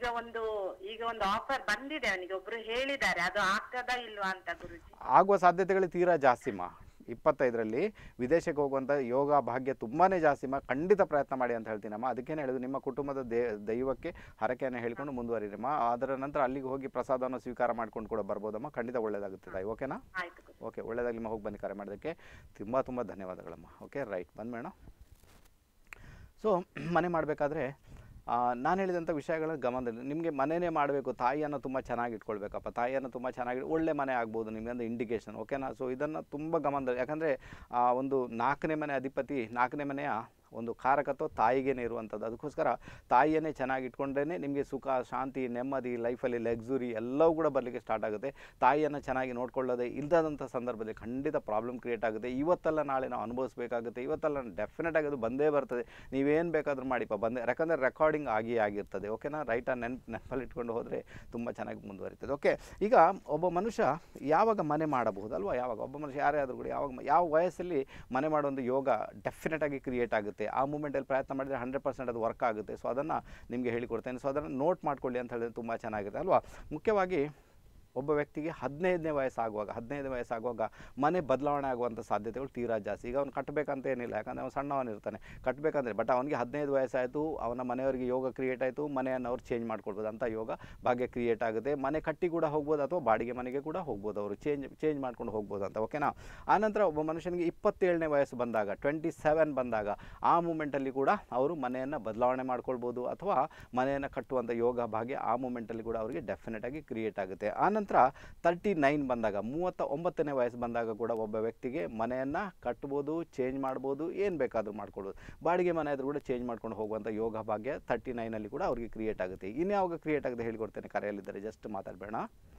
ಈಗ ಒಂದು ಆಫರ್ ಬಂದಿದೆ ಅವನಿಗೆ, ಒಬ್ರು ಹೇಳಿದ್ದಾರೆ, ಅದು ಆಗ್ತದಾ ಇಲ್ವಾ ಅಂತ ಗುರುಜಿ? ಆಗುವ ಸಾಧ್ಯತೆಗಳು ತೀರಾ ಜಾಸ್ತಿಮ್ಮ. 25ರಲ್ಲಿ ವಿದೇಶಕ್ಕೆ ಹೋಗುವಂಥ ಯೋಗ ಭಾಗ್ಯ ತುಂಬಾ ಜಾಸ್ತಿಮ್ಮ. ಖಂಡಿತ ಪ್ರಯತ್ನ ಮಾಡಿ ಅಂತ ಹೇಳ್ತೀನಮ್ಮ. ಅದಕ್ಕೇನೆ ಹೇಳೋದು, ನಿಮ್ಮ ಕುಟುಂಬದ ದೈವಕ್ಕೆ ಹರಕೆಯನ್ನು ಹೇಳ್ಕೊಂಡು ಮುಂದುವರಿರಮ್ಮ. ಅದರ ನಂತರ ಅಲ್ಲಿಗೆ ಹೋಗಿ ಪ್ರಸಾದವನ್ನು ಸ್ವೀಕಾರ ಮಾಡ್ಕೊಂಡು ಕೂಡ ಬರ್ಬೋದಮ್ಮ. ಖಂಡಿತ ಒಳ್ಳೇದಾಗುತ್ತೆ ತಾಯಿ. ಓಕೆನಾ? ಓಕೆ, ಒಳ್ಳೇದಾಗಲಿಮ್ಮ. ಹೋಗಿ ಬನ್ನಿ. ಕರೆ ಮಾಡೋದಕ್ಕೆ ತುಂಬ ಧನ್ಯವಾದಗಳಮ್ಮ. ಓಕೆ, ರೈಟ್, ಬಂದ್ಮೇಣ. ಸೊ ಮನೆ ಮಾಡಬೇಕಾದ್ರೆ ನಾನು ಹೇಳಿದಂಥ ವಿಷಯಗಳನ್ನ ಗಮನದಲ್ಲಿ ನಿಮಗೆ ಮನೆಯೇ ಮಾಡಬೇಕು. ತಾಯಿಯನ್ನು ತುಂಬ ಚೆನ್ನಾಗಿ ಇಟ್ಕೊಳ್ಬೇಕಪ್ಪ. ತಾಯಿಯನ್ನು ತುಂಬ ಚೆನ್ನಾಗಿ ಒಳ್ಳೆ ಮನೆ ಆಗ್ಬೋದು ನಿಮಗೆ ಒಂದು ಇಂಡಿಕೇಶನ್. ಓಕೆನಾ? ಸೊ ಇದನ್ನು ತುಂಬ ಗಮನದಲ್ಲಿ, ಯಾಕಂದರೆ ಒಂದು 4ನೇ ಮನೆ ಅಧಿಪತಿ, 4ನೇ ಮನೆಯ ಒಂದು ಕಾರಕತ್ವ ತಾಯಿಗೇನೆ ಇರುವಂಥದ್ದು. ಅದಕ್ಕೋಸ್ಕರ ತಾಯಿಯನ್ನೇ ಚೆನ್ನಾಗಿ ಇಟ್ಕೊಂಡ್ರೇ ನಿಮಗೆ ಸುಖ, ಶಾಂತಿ, ನೆಮ್ಮದಿ, ಲೈಫಲ್ಲಿ ಲಕ್ಸುರಿ ಎಲ್ಲವೂ ಕೂಡ ಬರಲಿಕ್ಕೆ ಸ್ಟಾರ್ಟ್ ಆಗುತ್ತೆ. ತಾಯಿಯನ್ನು ಚೆನ್ನಾಗಿ ನೋಡ್ಕೊಳ್ಳೋದೇ ಇಲ್ಲದಂಥ ಸಂದರ್ಭದಲ್ಲಿ ಖಂಡಿತ ಪ್ರಾಬ್ಲಮ್ ಕ್ರಿಯೇಟ್ ಆಗುತ್ತೆ. ಇವತ್ತಲ್ಲ ನಾಳೆ ನಾವು ಅನುಭವಿಸಬೇಕಾಗುತ್ತೆ. ಇವತ್ತಲ್ಲ ಡೆಫಿನೆಟ್ ಆಗಿ ಅದು ಬಂದೇ ಬರ್ತದೆ. ನೀವೇನು ಬೇಕಾದರೂ ಮಾಡಿಪ್ಪ, ಯಾಕಂದರೆ ರೆಕಾರ್ಡಿಂಗ್ ಆಗಿರ್ತದೆ. ಓಕೆನಾ? ರೈಟ್? ನೆನಪಲ್ಲಿ ಇಟ್ಕೊಂಡು ಹೋದರೆ ತುಂಬ ಚೆನ್ನಾಗಿ ಮುಂದುವರಿತದೆ. ಓಕೆ, ಈಗ ಒಬ್ಬ ಮನುಷ್ಯ ಯಾವಾಗ ಮನೆ ಮಾಡಬಹುದಲ್ವಾ? ಯಾವಾಗ ಒಬ್ಬ ಮನುಷ್ಯ ಯಾರೇ ಆದರೂ ಕೂಡ ಯಾವ ವಯಸ್ಸಲ್ಲಿ ಮನೆ ಮಾಡೋ ಒಂದು ಯೋಗ ಡೆಫಿನೆಟ್ ಆಗಿ ಕ್ರಿಯೇಟ್ ಆಗುತ್ತೆ. ಆ ಮೂಮೆಂಟಲ್ಲಿ ಪ್ರಯತ್ನ ಮಾಡಿದರೆ 100% ಅದು ವರ್ಕ್ ಆಗುತ್ತೆ. ಸೊ ಅದನ್ನು ನಿಮಗೆ ಹೇಳಿಕೊಡ್ತೇನೆ. ಸೊ ಅದನ್ನು ನೋಟ್ ಮಾಡ್ಕೊಳ್ಳಿ ಅಂತ ಹೇಳಿದ್ರೆ ತುಂಬ ಚೆನ್ನಾಗಿದೆ ಅಲ್ವಾ? ಮುಖ್ಯವಾಗಿ ಒಬ್ಬ ವ್ಯಕ್ತಿಗೆ 15ನೇ ವಯಸ್ಸಾಗುವಾಗ ಮನೆ ಬದಲಾವಣೆ ಆಗುವಂಥ ಸಾಧ್ಯತೆಗಳು ತೀರಾ ಜಾಸ್ತಿ. ಈಗ ಅವ್ನು ಕಟ್ಟಬೇಕಂತ ಏನಿಲ್ಲ, ಯಾಕಂದರೆ ಅವನು ಸಣ್ಣವನಿರ್ತಾನೆ, ಕಟ್ಟಬೇಕಂದ್ರೆ ಬಟ್ ಅವನಿಗೆ 15 ವಯಸ್ಸಾಯಿತು, ಅವನ ಮನೆಯವರಿಗೆ ಯೋಗ ಕ್ರಿಯೇಟ್ ಆಯಿತು, ಮನೆಯನ್ನು ಅವ್ರು ಚೇಂಜ್ ಮಾಡ್ಕೊಳ್ಬೋದು ಅಂತ ಯೋಗ ಭಾಗ್ಯ ಕ್ರಿಯೇಟ್ ಆಗುತ್ತೆ. ಮನೆ ಕಟ್ಟಿ ಕೂಡ ಹೋಗ್ಬೋದು ಅಥವಾ ಬಾಡಿಗೆ ಮನೆಗೆ ಕೂಡ ಹೋಗ್ಬೋದು, ಅವರು ಚೇಂಜ್ ಮಾಡ್ಕೊಂಡು ಹೋಗ್ಬೋದು ಅಂತ. ಓಕೆನಾ. ಆನಂತರ ಒಬ್ಬ ಮನುಷ್ಯನಿಗೆ 27ನೇ ವಯಸ್ಸು ಬಂದಾಗ 27 ಬಂದಾಗ ಆ ಮೂಮೆಂಟಲ್ಲಿ ಕೂಡ ಅವರು ಮನೆಯನ್ನು ಬದಲಾವಣೆ ಮಾಡ್ಕೊಳ್ಬೋದು ಅಥವಾ ಮನೆಯನ್ನು ಕಟ್ಟುವಂಥ ಯೋಗ ಭಾಗ್ಯ ಆ ಮೂಮೆಂಟಲ್ಲಿ ಕೂಡ ಅವರಿಗೆ ಡೆಫಿನೆಟ್ ಆಗಿ ಕ್ರಿಯೇಟ್ ಆಗುತ್ತೆ. ಆನಂತರ 39 ಬಂದಾಗ 39ನೇ ವಯಸ್ಸು ಬಂದಾಗ ಕೂಡ ಒಬ್ಬ ವ್ಯಕ್ತಿಗೆ ಮನೆಯನ್ನು ಕಟ್ಬೋದು, ಚೇಂಜ್ ಮಾಡ್ಬೋದು, ಏನು ಬೇಕಾದರೂ ಮಾಡ್ಕೊಳ್ಬೋದು. ಬಾಡಿಗೆ ಮನೆ ಆದರೂ ಕೂಡ ಚೇಂಜ್ ಮಾಡ್ಕೊಂಡು ಹೋಗುವಂಥ ಯೋಗ ಭಾಗ್ಯ 39ನಲ್ಲಿ ಕೂಡ ಅವರಿಗೆ ಕ್ರಿಯೇಟ್ ಆಗುತ್ತೆ. ಇನ್ಯಾವಾಗ ಕ್ರಿಯೇಟ್ ಆಗುತ್ತೆ ಹೇಳಿಕೊಡ್ತೇನೆ, ಕರೆಯಲ್ಲಿದ್ದಾರೆ, ಜಸ್ಟ್ ಮಾತಾಡಬೇಡ.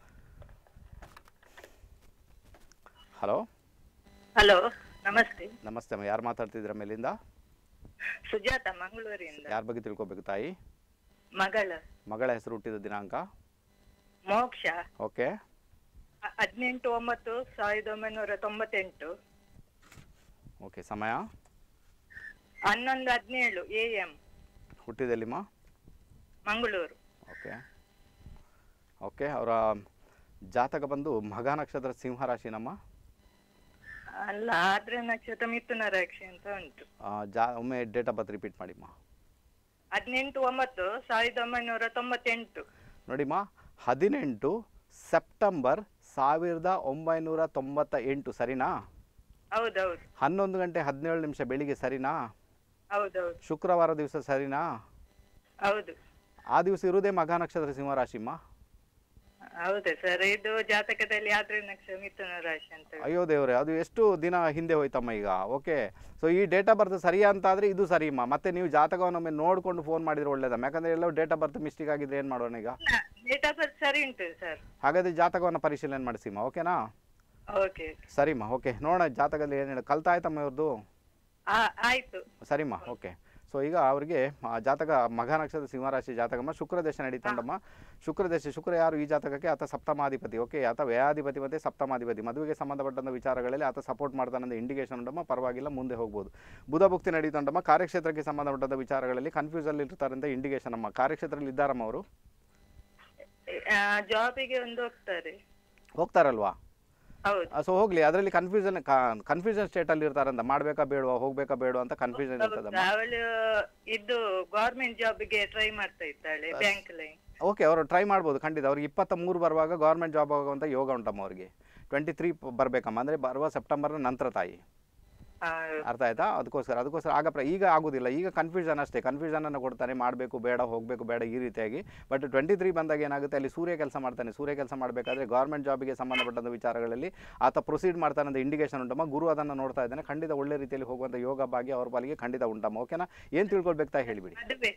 ಹಲೋ ಹಲೋ, ನಮಸ್ತೆ. ನಮಸ್ತೆ ಅಮ್ಮ, ಯಾರು ಮಾತಾಡ್ತಿದ್ದೀರ ಮೇಲಿಂದ? ಸುಜಾತ, ಮಂಗಳೂರಿಂದ. ಯಾರ ಬಗ್ಗೆ ತಿಳ್ಕೊಬೇಕು ತಾಯಿ? ಮಗಳ ಹೆಸರು, ಹುಟ್ಟಿದ ದಿನಾಂಕ? ಮೋಕ್ಷ. ಓಕೆ. 18/9/1998. ಓಕೆ. ಸಮಯ? 11:17 AM. ಹುಟ್ಟಿದೆಲ್ಲಿಮ್ಮ? ಮಂಗಳೂರು. Okay okay. ಅವರ ಜಾತಕ ಬಂದು ಮಘ ನಕ್ಷತ್ರ ಸಿಂಹರಾಶಿನಮ್ಮ? ಅಲ್ಲ, ಆದ್ರೆ ನಕ್ಷತ್ರ ಮಿಥುನ ರಾಶಿ ಅಂತ ಉಂಟು. ಒಮ್ಮೆ ಡೇಟ್ ಆಫ್ ಬರ್ತ್ ರಿಪೀಟ್ ಮಾಡಿಮ್ಮ. 18/9/1998. ನೋಡಿಮ್ಮ, 18 ಸೆಪ್ಟೆಂಬರ್ 1998, ಸರಿನಾ? ಹೌದೌದು. 11:17 ಬೆಳಿಗ್ಗೆ, ಸರಿನಾ? ಹೌದೌದು. ಶುಕ್ರವಾರ ದಿವಸ, ಸರಿನಾ? ಹೌದು. ಆ ದಿವಸ ಇರುವುದೇ ಮಘ ನಕ್ಷತ್ರ ಸಿಂಹರಾಶಿಮ್ಮ. ಹೌದು ಸರ್, ಇದು ಜಾತಕದಲ್ಲಿ ಆದ್ರೆ ನಕ್ಷತ್ರ ಮಿಥುನ ರಾಶಿ ಅಂತ. ಅಯ್ಯೋ ದೇವ್ರೆ, ಅದು ಎಷ್ಟು ದಿನ ಹಿಂದೆ ಹೋಯ್ತಮ್ಮ ಈಗ. ಓಕೆ, ಸೊ ಈ ಡೇಟ್ ಆಫ್ ಬರ್ತ್ ಸರಿಯಾ ಅಂತ ಆದರೆ ಇದು ಸರಿಯಮ್ಮ. ಮತ್ತೆ ನೀವು ಜಾತಕವನ್ನೊಮ್ಮೆ ನೋಡಿಕೊಂಡು ಫೋನ್ ಮಾಡಿದ್ರೆ ಒಳ್ಳೇದಮ್ಮ, ಯಾಕಂದರೆ ಎಲ್ಲೋ ಡೇಟ್ ಆಫ್ ಬರ್ತ್ ಮಿಸ್ಟೇಕ್ ಆಗಿದ್ರೆ ಏನು ಮಾಡೋಣ ಈಗ? ಡೇಟ್ ಆಫ್ ಬರ್ತ್ ಸರಿ ಉಂಟು ಸರ್. ಹಾಗಾದರೆ ಜಾತಕವನ್ನು ಪರಿಶೀಲನೆ ಮಾಡಿಸಿಮ್ಮ, ಓಕೆನಾ? ಓಕೆ ಸರಿಮ್ಮ. ಓಕೆ, ನೋಡೋಣ ಜಾತಕದಲ್ಲಿ ಏನು ಹೇಳಿ. ಕಲ್ತಾಯ್ತಮ್ಮ ಇವ್ರದ್ದು? ಆಯ್ತು. ಸರಿಮ್ಮ. ಓಕೆ. ಸೊ ಈಗ ಅವರಿಗೆ ಜಾತಕ ಮಘ ನಕ್ಷತ್ರ ಸಿಂಹರಾಶಿ ಜಾತಕಮ್ಮ, ಶುಕ್ರದೇಶ ನಡೀತಂಡಮ್ಮ. ಶುಕ್ರ ಯಾರು ಈ ಜಾತಕಕ್ಕೆ? ಆತ ಸಪ್ತಮಾಧಿಪತಿ. ಓಕೆ, ಆತ ವ್ಯಯಾಧಿಪತಿ ಮತ್ತು ಸಪ್ತಮಾಧಿಪತಿ. ಮದುವೆಗೆ ಸಂಬಂಧಪಟ್ಟಂಥ ವಿಚಾರಗಳಲ್ಲಿ ಆತ ಸಪೋರ್ಟ್ ಮಾಡ್ತಾನಂತ ಇಂಡಿಕೇಶನ್ ಉಂಟಮ್ಮ, ಪರವಾಗಿಲ್ಲ, ಮುಂದೆ ಹೋಗ್ಬೋದು. ಬುಧ ಭುಕ್ತಿ ನಡೀತಂಡಮ್ಮ. ಕಾರ್ಯಕ್ಷೇತ್ರಕ್ಕೆ ಸಂಬಂಧಪಟ್ಟಂಥ ವಿಚಾರಗಳಲ್ಲಿ ಕನ್ಫ್ಯೂಸಲ್ಲಿ ಇರ್ತಾರೆ ಅಂತ ಇಂಡಿಕೇಶನ್ ಅಮ್ಮ. ಕಾರ್ಯಕ್ಷೇತ್ರದಲ್ಲಿ ಇದ್ದಾರಮ್ಮ ಅವರು? ಜಾಬಿಗೆ ಒಂದು ಹೋಗ್ತಾರಲ್ವಾ? ಹೌದು. ಸೊ ಹೋಗ್ಲಿ, ಅದರಲ್ಲಿ ಕನ್ಫ್ಯೂಷನ್ ಸ್ಟೇಟ್ ಅಲ್ಲಿ ಇರ್ತಾರಂತ, ಮಾಡ್ಬೇಕಾ ಬೇಡವಾ, ಹೋಗ್ಬೇಕಾ ಬೇಡವಾ ಅಂತ ಕನ್ಫ್ಯೂಷನ್ ಇರ್ತದಮ್ಮ. ಅವಳು ಇದು ಗವರ್ಮೆಂಟ್ ಜಾಬ್ಗೆ ಟ್ರೈ ಮಾಡ್ತಾ ಇದ್ದಾಳೆ, ಬ್ಯಾಂಕ್ ಲೈನ್. ಓಕೆ, ಅವರು ಟ್ರೈ ಮಾಡ್ಬೋದು ಖಂಡಿತ. ಅವ್ರಿಗೆ 23 ಬರುವಾಗ ಗೌರ್ಮೆಂಟ್ ಜಾಬ್ ಆಗುವಂಥ ಯೋಗ ಉಂಟಮ್ಮ. ಅವ್ರಿಗೆ 23 ಬರಬೇಕಮ್ಮ, ಅಂದರೆ ಬರುವ ಸೆಪ್ಟೆಂಬರ್ನ ನಂತರ ತಾಯಿ. ಅರ್ಥ ಆಯ್ತಾ? ಅದಕ್ಕೋಸ್ಕರ ಈಗ ಆಗೋದಿಲ್ಲ. ಈಗ ಕನ್ಫ್ಯೂಷನ್ ಅಷ್ಟೇ, ಕನ್ಫ್ಯೂಷನನ್ನು ಕೊಡ್ತಾನೆ, ಮಾಡಬೇಕು ಬೇಡ, ಹೋಗಬೇಕು ಬೇಡ, ಈ ರೀತಿಯಾಗಿ. ಬಟ್ 23 ಬಂದಾಗ ಏನಾಗುತ್ತೆ, ಅಲ್ಲಿ ಸೂರ್ಯ ಕೆಲಸ ಮಾಡ್ತಾನೆ. ಸೂರ್ಯ ಕೆಲಸ ಮಾಡಬೇಕಾದ್ರೆ ಗೌರ್ಮೆಂಟ್ ಜಾಬಿಗೆ ಸಂಬಂಧಪಟ್ಟಂಥ ವಿಚಾರಗಳಲ್ಲಿ ಆತ ಪ್ರೊಸೀಡ್ ಮಾಡ್ತಾನೆ ಅಂತ ಇಂಡಿಕೇಶನ್ ಉಂಟಮ್ಮ. ಗುರು ಅದನ್ನು ನೋಡ್ತಾ ಇದ್ದಾನೆ. ಖಂಡಿತ ಒಳ್ಳೆ ರೀತಿಯಲ್ಲಿ ಹೋಗುವಂಥ ಯೋಗ ಭಾಗ್ಯ ಅವ್ರ ಪಾಲಿಗೆ ಖಂಡಿತ ಉಂಟಮ್ಮ. ಓಕೆನಾ? ಏನು ತಿಳ್ಕೊಳ್ಬೇಕು ತಾಯಿ ಹೇಳಿಬಿಡಿ.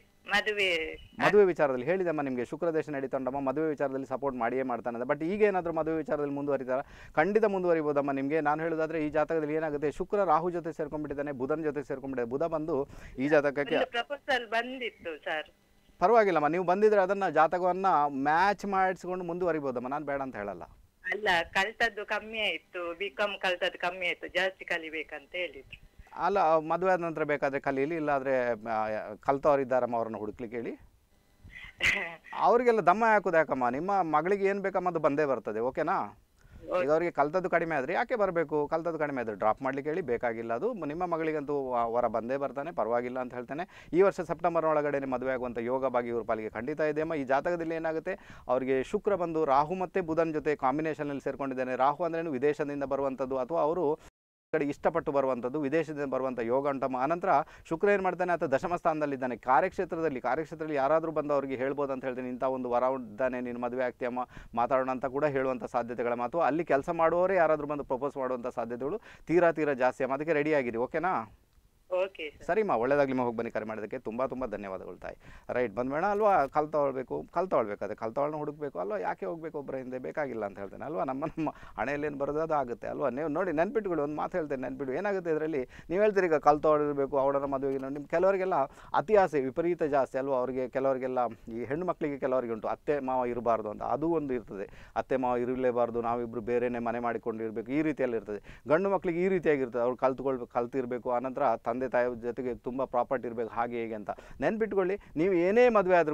ಮದುವೆ ವಿಚಾರದಲ್ಲಿ ಹೇಳಿದಮ್ಮ ನಿಮಗೆ, ಶುಕ್ರದೇಶ ನಡೀತಂಡಮ್ಮ. ಮದುವೆ ವಿಚಾರದಲ್ಲಿ ಸಪೋರ್ಟ್ ಮಾಡಿಯೇ ಮಾಡ್ತಾನೆ. ಬಟ್ ಈಗ ಏನಾದರೂ ಮದುವೆ ವಿಚಾರದಲ್ಲಿ ಮುಂದುವರಿತಾರ? ಖಂಡಿತ ಮುಂದುವರಿಬೋದಮ್ಮ. ನಿಮಗೆ ನಾನು ಹೇಳೋದಾದ್ರೆ ಈ ಜಾತಕದಲ್ಲಿ ಏನಾಗುತ್ತೆ, ಶುಕ್ರ ರಾಹು ಜೊತೆ ಸೇರ್ಕೊಂಡ್ಬಿಟ್ಟಿದ್ದಾನೆ, ಬುಧನ ಜೊತೆ ಸೇರ್ಕೊಂಡ್ಬಿಟ್ಟಿದೆ. ಬುಧ ಬಂದು ಈ ಜಾತಕಕ್ಕೆ ಪ್ರಪೋಸಲ್ ಬಂದಿತ್ತು ಸರ್. ಪರವಾಗಿಲ್ಲಮ್ಮ, ನೀವು ಬಂದಿದ್ರೆ ಅದನ್ನ ಜಾತಕವನ್ನ ಮ್ಯಾಚ್ ಮಾಡಿಸ್ಕೊಂಡು ಮುಂದುವರಿಬೋದಮ್ಮ, ನಾನು ಬೇಡ ಅಂತ ಹೇಳಲ್ಲ. ಅಲ್ಲ, ಕಲ್ತದ್ದು ಕಮ್ಮಿ ಆಯ್ತು, ಬಿಕಾಮ್ ಕಲ್ತದ್ದು ಕಮ್ಮಿ ಆಯ್ತು, ಜಾಸ್ತಿ ಕಲಿಬೇಕಂತ ಹೇಳಿದ್ರು. ಅಲ್ಲ, ಮದುವೆ ಆದ ನಂತರ ಬೇಕಾದ್ರೆ ಕಲೀಲಿ, ಇಲ್ಲಾದ್ರೆ ಕಲ್ತವ್ರು ಇದ್ದಾರಮ್ಮ, ಅವ್ರನ್ನ ಹುಡುಕ್ಲಿಕ್ಕೆ ಹೇಳಿ. ಅವರಿಗೆಲ್ಲ ದಮ್ಮ ಹಾಕೋದು ಯಾಕಮ್ಮ? ನಿಮ್ಮ ಮಗಳಿಗೆ ಏನು ಬೇಕಮ್ಮ ಅದು ಬಂದೇ ಬರ್ತದೆ. ಓಕೆನಾ? ಈಗ ಅವರಿಗೆ ಕಲ್ತದ್ದು ಕಡಿಮೆ ಆದರೆ ಯಾಕೆ ಬರಬೇಕು? ಕಲ್ತದ್ದು ಕಡಿಮೆ ಆದರೆ ಡ್ರಾಪ್ ಮಾಡ್ಲಿಕ್ಕೆ ಹೇಳಿ, ಬೇಕಾಗಿಲ್ಲ. ಅದು ನಿಮ್ಮ ಮಗಳಿಗಂತೂ ವರ ಬಂದೇ ಬರ್ತಾನೆ, ಪರವಾಗಿಲ್ಲ ಅಂತ ಹೇಳ್ತಾನೆ. ಈ ವರ್ಷ ಸೆಪ್ಟೆಂಬರ್ ಒಳಗಡೆ ಮದುವೆ ಆಗುವಂಥ ಯೋಗ ಭಾಗಿ ಇವ್ರ ಪಾಲಿಗೆ ಖಂಡಿತ ಇದೆಯಮ್ಮ. ಈ ಜಾತಕದಲ್ಲಿ ಏನಾಗುತ್ತೆ, ಅವರಿಗೆ ಶುಕ್ರ ಬಂದು ರಾಹು ಮತ್ತು ಬುಧನ ಜೊತೆ ಕಾಂಬಿನೇಷನಲ್ಲಿ ಸೇರ್ಕೊಂಡಿದ್ದಾನೆ. ರಾಹು ಅಂದ್ರೇನು, ವಿದೇಶದಿಂದ ಬರುವಂಥದ್ದು ಅಥವಾ ಅವರು ಕಡೆ ಇಷ್ಟಪಟ್ಟು ಬರುವಂಥದ್ದು, ವಿದೇಶದಿಂದ ಬರುವಂಥ ಯೋಗ ಉಂಟಮ್ಮ. ಅನಂತರ ಶುಕ್ರ ಏನು ಮಾಡ್ತಾನೆ, ಆತ ದಶಮ ಸ್ಥಾನದಲ್ಲಿದ್ದಾನೆ. ಕಾರ್ಯಕ್ಷೇತ್ರದಲ್ಲಿ ಯಾರಾದರೂ ಬಂದು ಅವರಿಗೆ ಹೇಳ್ಬೋದು ಅಂತ ಹೇಳ್ತೀನಿ, ಇಂಥ ಒಂದು ವರ ಇದ್ದಾನೆ, ನೀನು ಮದುವೆ ಆಗ್ತೀಯಮ್ಮ, ಮಾತಾಡೋಣ ಅಂತ ಕೂಡ ಹೇಳುವಂಥ ಸಾಧ್ಯತೆಗಳ ಮಾತು. ಅಲ್ಲಿ ಕೆಲಸ ಮಾಡುವವರೇ ಯಾರಾದರೂ ಬಂದು ಪ್ರಪೋಸ್ ಮಾಡುವಂಥ ಸಾಧ್ಯತೆಗಳು ತೀರಾ ಜಾಸ್ತಿ ಅಮ್ಮ. ಅದಕ್ಕೆ ರೆಡಿ ಆಗಿರಿ, ಓಕೆನಾ? ಓಕೆ ಸರಿಮ್ಮ, ಒಳ್ಳೆದಾಗಲಿ. ಹೋಗಿ ಬನ್ನಿ. ಕರೆ ಮಾಡೋದಕ್ಕೆ ತುಂಬ ಧನ್ಯವಾದಗಳು ತಾಯಿ. ರೈಟ್, ಬಂದ್ಬೇಡ ಅಲ್ವಾ? ಕಲ್ತೊಳ್ಬೇಕಾದ್ರೆ ಕಲ್ತವಳನ್ನ ಹುಡುಕಬೇಕು ಅಲ್ವಾ? ಯಾಕೆ ಹೋಗಬೇಕು ಒಬ್ಬರ ಹಿಂದೆ? ಬೇಕಾಗಿಲ್ಲ ಅಂತ ಹೇಳ್ತೇನೆ ಅಲ್ವಾ? ನಮ್ಮ ಹಣೆಯಲ್ಲೇನು ಬರೋದು ಅದು ಆಗುತ್ತೆ ಅಲ್ವಾ? ನೀವು ನೋಡಿ, ನೆನ್ಪಿಟ್ಗಳು ಒಂದು ಮಾತು ಹೇಳ್ತೇನೆ, ನೆನ್ಪಿಟ್ಟು. ಏನಾಗುತ್ತೆ ಇದರಲ್ಲಿ, ನೀವು ಹೇಳ್ತೀರಿ ಈಗ ಕಲ್ತವಳಿರಬೇಕು, ಅವಳನ್ನ ಮದುವೆಗೆ. ನಿಮ್ಮ ಕೆಲವರಿಗೆಲ್ಲ ಅತಿ ಆಸೆ ವಿಪರೀತ ಜಾಸ್ತಿ ಅಲ್ವಾ? ಅವರಿಗೆ ಕೆಲವರಿಗೆಲ್ಲ, ಈ ಹೆಣ್ಣು ಮಕ್ಕಳಿಗೆ ಕೆಲವರಿಗೆ ಉಂಟು ಅತ್ತೆ ಮಾವ ಇರಬಾರ್ದು ಅಂತ, ಅದು ಒಂದು ಇರ್ತದೆ. ಅತ್ತೆ ಮಾವ ಇರಲೇಬಾರ್ದು, ನಾವಿಬ್ಬರು ಬೇರೆಯೇ ಮನೆ ಮಾಡಿಕೊಂಡು ಇರಬೇಕು, ಈ ರೀತಿಯಲ್ಲಿ ಇರ್ತದೆ. ಗಂಡು ಮಕ್ಕಳಿಗೆ ಈ ರೀತಿಯಾಗಿರ್ತದೆ, ಅವ್ರು ಕಲ್ತಿರಬೇಕು, ಆನಂತರ ತಂದೆ ತಾಯಿ ಜೊತೆಗೆ ತುಂಬ ಪ್ರಾಪರ್ಟಿ ಇರಬೇಕು, ಹಾಗೆ ಹೇಗೆ ಅಂತ. ನೆನ್ಪಿಟ್ಕೊಳ್ಳಿ, ನೀವು ಏನೇ ಮದುವೆ ಆದರೂ ಕೂಡ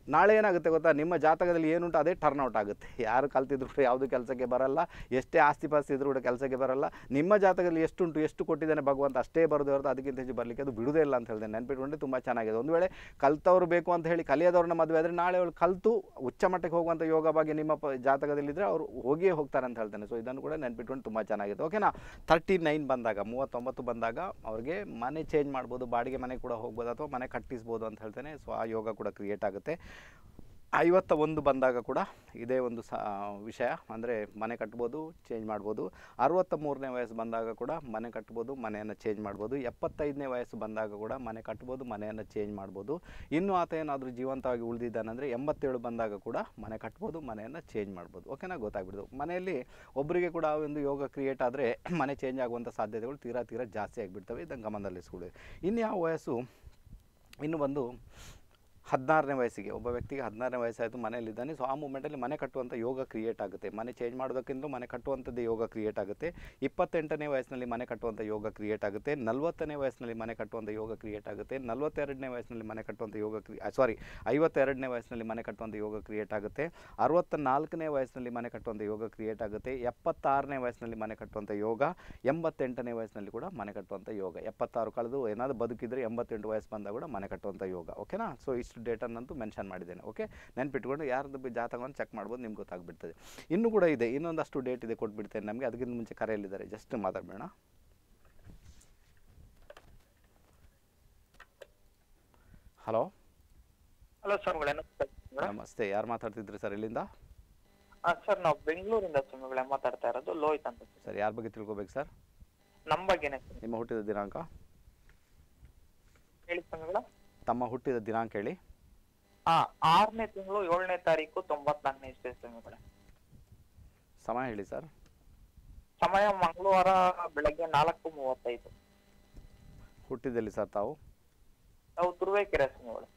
ನಾಳೆ ಏನಾಗುತ್ತೆ ಗೊತ್ತಾ, ನಿಮ್ಮ ಜಾತಕದಲ್ಲಿ ಏನುಂಟು ಅದೇ ಟರ್ನ್ಔಟ್ ಆಗುತ್ತೆ. ಯಾರು ಕಲ್ತಿದ್ರು ಕೂಡ ಯಾವುದು ಕೆಲಸಕ್ಕೆ ಬರಲ್ಲ, ಎಷ್ಟೇ ಆಸ್ತಿ ಪಾಸ್ತಿ ಇದ್ರೂ ಕೂಡ ಕೆಲಸಕ್ಕೆ ಬರಲ್ಲ. ನಿಮ್ಮ ಜಾತಕದಲ್ಲಿ ಎಷ್ಟುಂಟು, ಎಷ್ಟು ಕೊಟ್ಟಿದ್ದಾನೆ ಭಗವಂತ ಅಷ್ಟೇ ಬರೋದು ಹೊರತು ಅದಕ್ಕಿಂತ ಹೆಚ್ಚು ಬರಲಿಕ್ಕೆ ಅದು ಬಿಡುವುದೇ ಇಲ್ಲ ಅಂತ ಹೇಳಿದೆ. ನೆನ್ಪಿಟ್ಕೊಂಡ್ರೆ ತುಂಬ ಚೆನ್ನಾಗಿದೆ. ಒಂದು ವೇಳೆ ಕಲ್ತವ್ರು ಬೇಕು ಅಂತ ಹೇಳಿ ಕಲಿಯೋದವ್ರನ್ನ ಮದುವೆ ಆದರೆ ನಾಳೆ ಅವಳು ಕಲಿತು ಉಚ್ಚ ಮಟ್ಟಕ್ಕೆ ಹೋಗುವಂಥ ಯೋಗ ಬಗ್ಗೆ ನಿಮ್ಮ ಜಾತಕದಲ್ಲಿದ್ದರೆ ಅವರು ಹೋಗಿಯೇ ಹೋಗ್ತಾರೆ ಅಂತ ಹೇಳ್ತೇನೆ. ಸೊ ಇದನ್ನು ಕೂಡ ನೆನ್ಪಿಟ್ಕೊಂಡು ತುಂಬ ಚೆನ್ನಾಗಿದೆ. ಓಕೆನಾ. 39 ಬಂದಾಗ, 39 ಬಂದಾಗ ಅವ್ರಿಗೆ ಮನೆ ಚೇಂಜ್ ಮಾಡ್ಬೋದು, ಬಾಡಿಗೆ ಮನೆ ಕೂಡ ಹೋಗ್ಬೋದು, ಅಥವಾ ಮನೆ ಕಟ್ಟಿಸ್ಬೋದು ಅಂತ ಹೇಳ್ತೇನೆ. ಸೊ ಆ ಯೋಗ ಕೂಡ ಕ್ರಿಯೇಟ್ ಆಗುತ್ತೆ. 51 ಬಂದಾಗ ಕೂಡ ಇದೇ ಒಂದು ವಿಷಯ, ಅಂದರೆ ಮನೆ ಕಟ್ಬೋದು, ಚೇಂಜ್ ಮಾಡ್ಬೋದು. 63ನೇ ವಯಸ್ಸು ಬಂದಾಗ ಕೂಡ ಮನೆ ಕಟ್ಬೋದು, ಮನೆಯನ್ನು ಚೇಂಜ್ ಮಾಡ್ಬೋದು. 75ನೇ ವಯಸ್ಸು ಬಂದಾಗ ಕೂಡ ಮನೆ ಕಟ್ಬೋದು, ಮನೆಯನ್ನು ಚೇಂಜ್ ಮಾಡ್ಬೋದು. ಇನ್ನು ಆತ ಏನಾದರೂ ಜೀವಂತವಾಗಿ ಉಳಿದಿದ್ದಾನಂದರೆ 87 ಬಂದಾಗ ಕೂಡ ಮನೆ ಕಟ್ಬೋದು, ಮನೆಯನ್ನು ಚೇಂಜ್ ಮಾಡ್ಬೋದು. ಓಕೆನಾ, ಗೊತ್ತಾಗ್ಬಿಡ್ತು. ಮನೆಯಲ್ಲಿ ಒಬ್ಬರಿಗೆ ಕೂಡ ಒಂದು ಯೋಗ ಕ್ರಿಯೇಟ್ ಆದರೆ ಮನೆ ಚೇಂಜ್ ಆಗುವಂಥ ಸಾಧ್ಯತೆಗಳು ತೀರಾ ಜಾಸ್ತಿ ಆಗಿಬಿಡ್ತವೆ. ಇದನ್ನು ಗಮನದಲ್ಲಿಸ್ಕೊಳ್ಳಿ. ಇನ್ನು ಯಾವ ವಯಸ್ಸು, ಇನ್ನು ಬಂದು 16ನೇ ವಯಸ್ಸಿಗೆ, ಒಬ್ಬ ವ್ಯಕ್ತಿಗೆ 16ನೇ ವಯಸ್ಸಾಯಿತು, ಮನೆಯಲ್ಲಿದ್ದಾನೆ. ಸೊ ಆ ಮೂಮೆಂಟಲ್ಲಿ ಮನೆ ಕಟ್ಟುವಂಥ ಯೋಗ ಕ್ರಿಯೇಟ್ ಆಗುತ್ತೆ. ಮನೆ ಚೇಂಜ್ ಮಾಡೋದಕ್ಕಿಂತ ಮನೆ ಕಟ್ಟುವಂಥದ್ದು ಯೋಗ ಕ್ರಿಯೇಟ್ ಆಗುತ್ತೆ. 28ನೇ ವಯಸ್ಸಿನಲ್ಲಿ ಮನೆ ಕಟ್ಟುವಂಥ ಯೋಗ ಕ್ರಿಯೇಟ್ ಆಗುತ್ತೆ. 40ನೇ ವಯಸ್ಸಿನಲ್ಲಿ ಮನೆ ಕಟ್ಟುವಂಥ ಯೋಗ ಕ್ರಿಯೇಟ್ ಆಗುತ್ತೆ. 42ನೇ ವಯಸ್ಸಿನಲ್ಲಿ ಮನೆ ಕಟ್ಟುವಂಥ ಯೋಗ 52ನೇ ವಯಸ್ಸಿನಲ್ಲಿ ಮನೆ ಕಟ್ಟುವಂಥ ಯೋಗ ಕ್ರಿಯೇಟ್ ಆಗುತ್ತೆ. 64ನೇ ವಯಸ್ಸಿನಲ್ಲಿ ಮನೆ ಕಟ್ಟುವಂಥ ಯೋಗ ಕ್ರಿಯೇಟ್ ಆಗುತ್ತೆ. 76ನೇ ವಯಸ್ಸಿನಲ್ಲಿ ಮನೆ ಕಟ್ಟುವಂಥ ಯೋಗ. 88ನೇ ವಯಸ್ಸಿನಲ್ಲಿ ಕೂಡ ಮನೆ ಕಟ್ಟುವಂಥ ಯೋಗ. 76 ಕಳೆದು ಏನಾದರೂ ಬದುಕಿದ್ರೆ 88 ವಯಸ್ಸು ಬಂದಾಗ ಕೂಡ ಮನೆ ಕಟ್ಟುವಂಥ ಯೋಗ. ಓಕೆನಾ. ಸೊ ಇಷ್ಟು ಡೇಟನ್ನಂತೂ ಮೆನ್ಷನ್ ಮಾಡಿದ್ದೇನೆ. ಓಕೆ, ನೆನ್ಪಿಟ್ಕೊಂಡು ಯಾರ್ದು ಜಾತಕವನ್ನು ಚೆಕ್ ಮಾಡ್ಬೋದು, ನಿಮ್ಗೆ ಗೊತ್ತಾಗ್ಬಿಡ್ತದೆ. ಇನ್ನೂ ಕೂಡ ಇದೆ, ಇನ್ನೊಂದಷ್ಟು ಡೇಟ್ ಇದೆ, ಕೊಟ್ಬಿಡ್ತೇನೆ. ನಮಗೆ ಅದಕ್ಕಿಂತ ಮುಂಚೆ ಕರೆಯಲ್ಲಿದ್ದಾರೆ, ಜಸ್ಟ್ ಮಾತಾಡಬೇಡ. ಹಲೋ. ಹಲೋ ಸ್ವಾಮಿಗಳೇ, ನಮಸ್ತೆ. ಯಾರು ಮಾತಾಡ್ತಿದ್ರಿ ಸರ್, ಎಲ್ಲಿಂದ? ಸರ್ ನಾವು ಬೆಂಗಳೂರಿಂದ ಸ್ವಾಮಿಗಳೇ ಮಾತಾಡ್ತಾ ಇರೋದು, ಲೋಹಿತ್ ಅಂತ. ಸರ್, ಯಾರ ಬಗ್ಗೆ ತಿಳ್ಕೊಬೇಕು ಸರ್? ನಮ್ಮ ಬಗ್ಗೆನೇ. ನಿಮ್ಮ ಹುಟ್ಟಿದ ದಿನಾಂಕ ಹೇಳಿ ಸ್ವಾಮಿಗಳ. ತಮ್ಮ ಹುಟ್ಟಿದ ದಿನಾಂಕ ಹೇಳಿ. 6ನೇ ತಿಂಗಳು 7ನೇ ತಾರೀಕು 94ನೇ ಇಸ್ವಿ ಸ್ವಾಮಿಗಳೇ. ಸಮಯ ಹೇಳಿ ಸರ್. ಸಮಯ ಮಂಗಳವಾರ ಬೆಳಗ್ಗೆ 4:35. ಹುಟ್ಟಿದಲ್ಲಿ ಸರ್ ತಾವು? ನಾವು ತುರುವೇಕೆರೆ ಸ್ವಾಮಿಗಳೇ.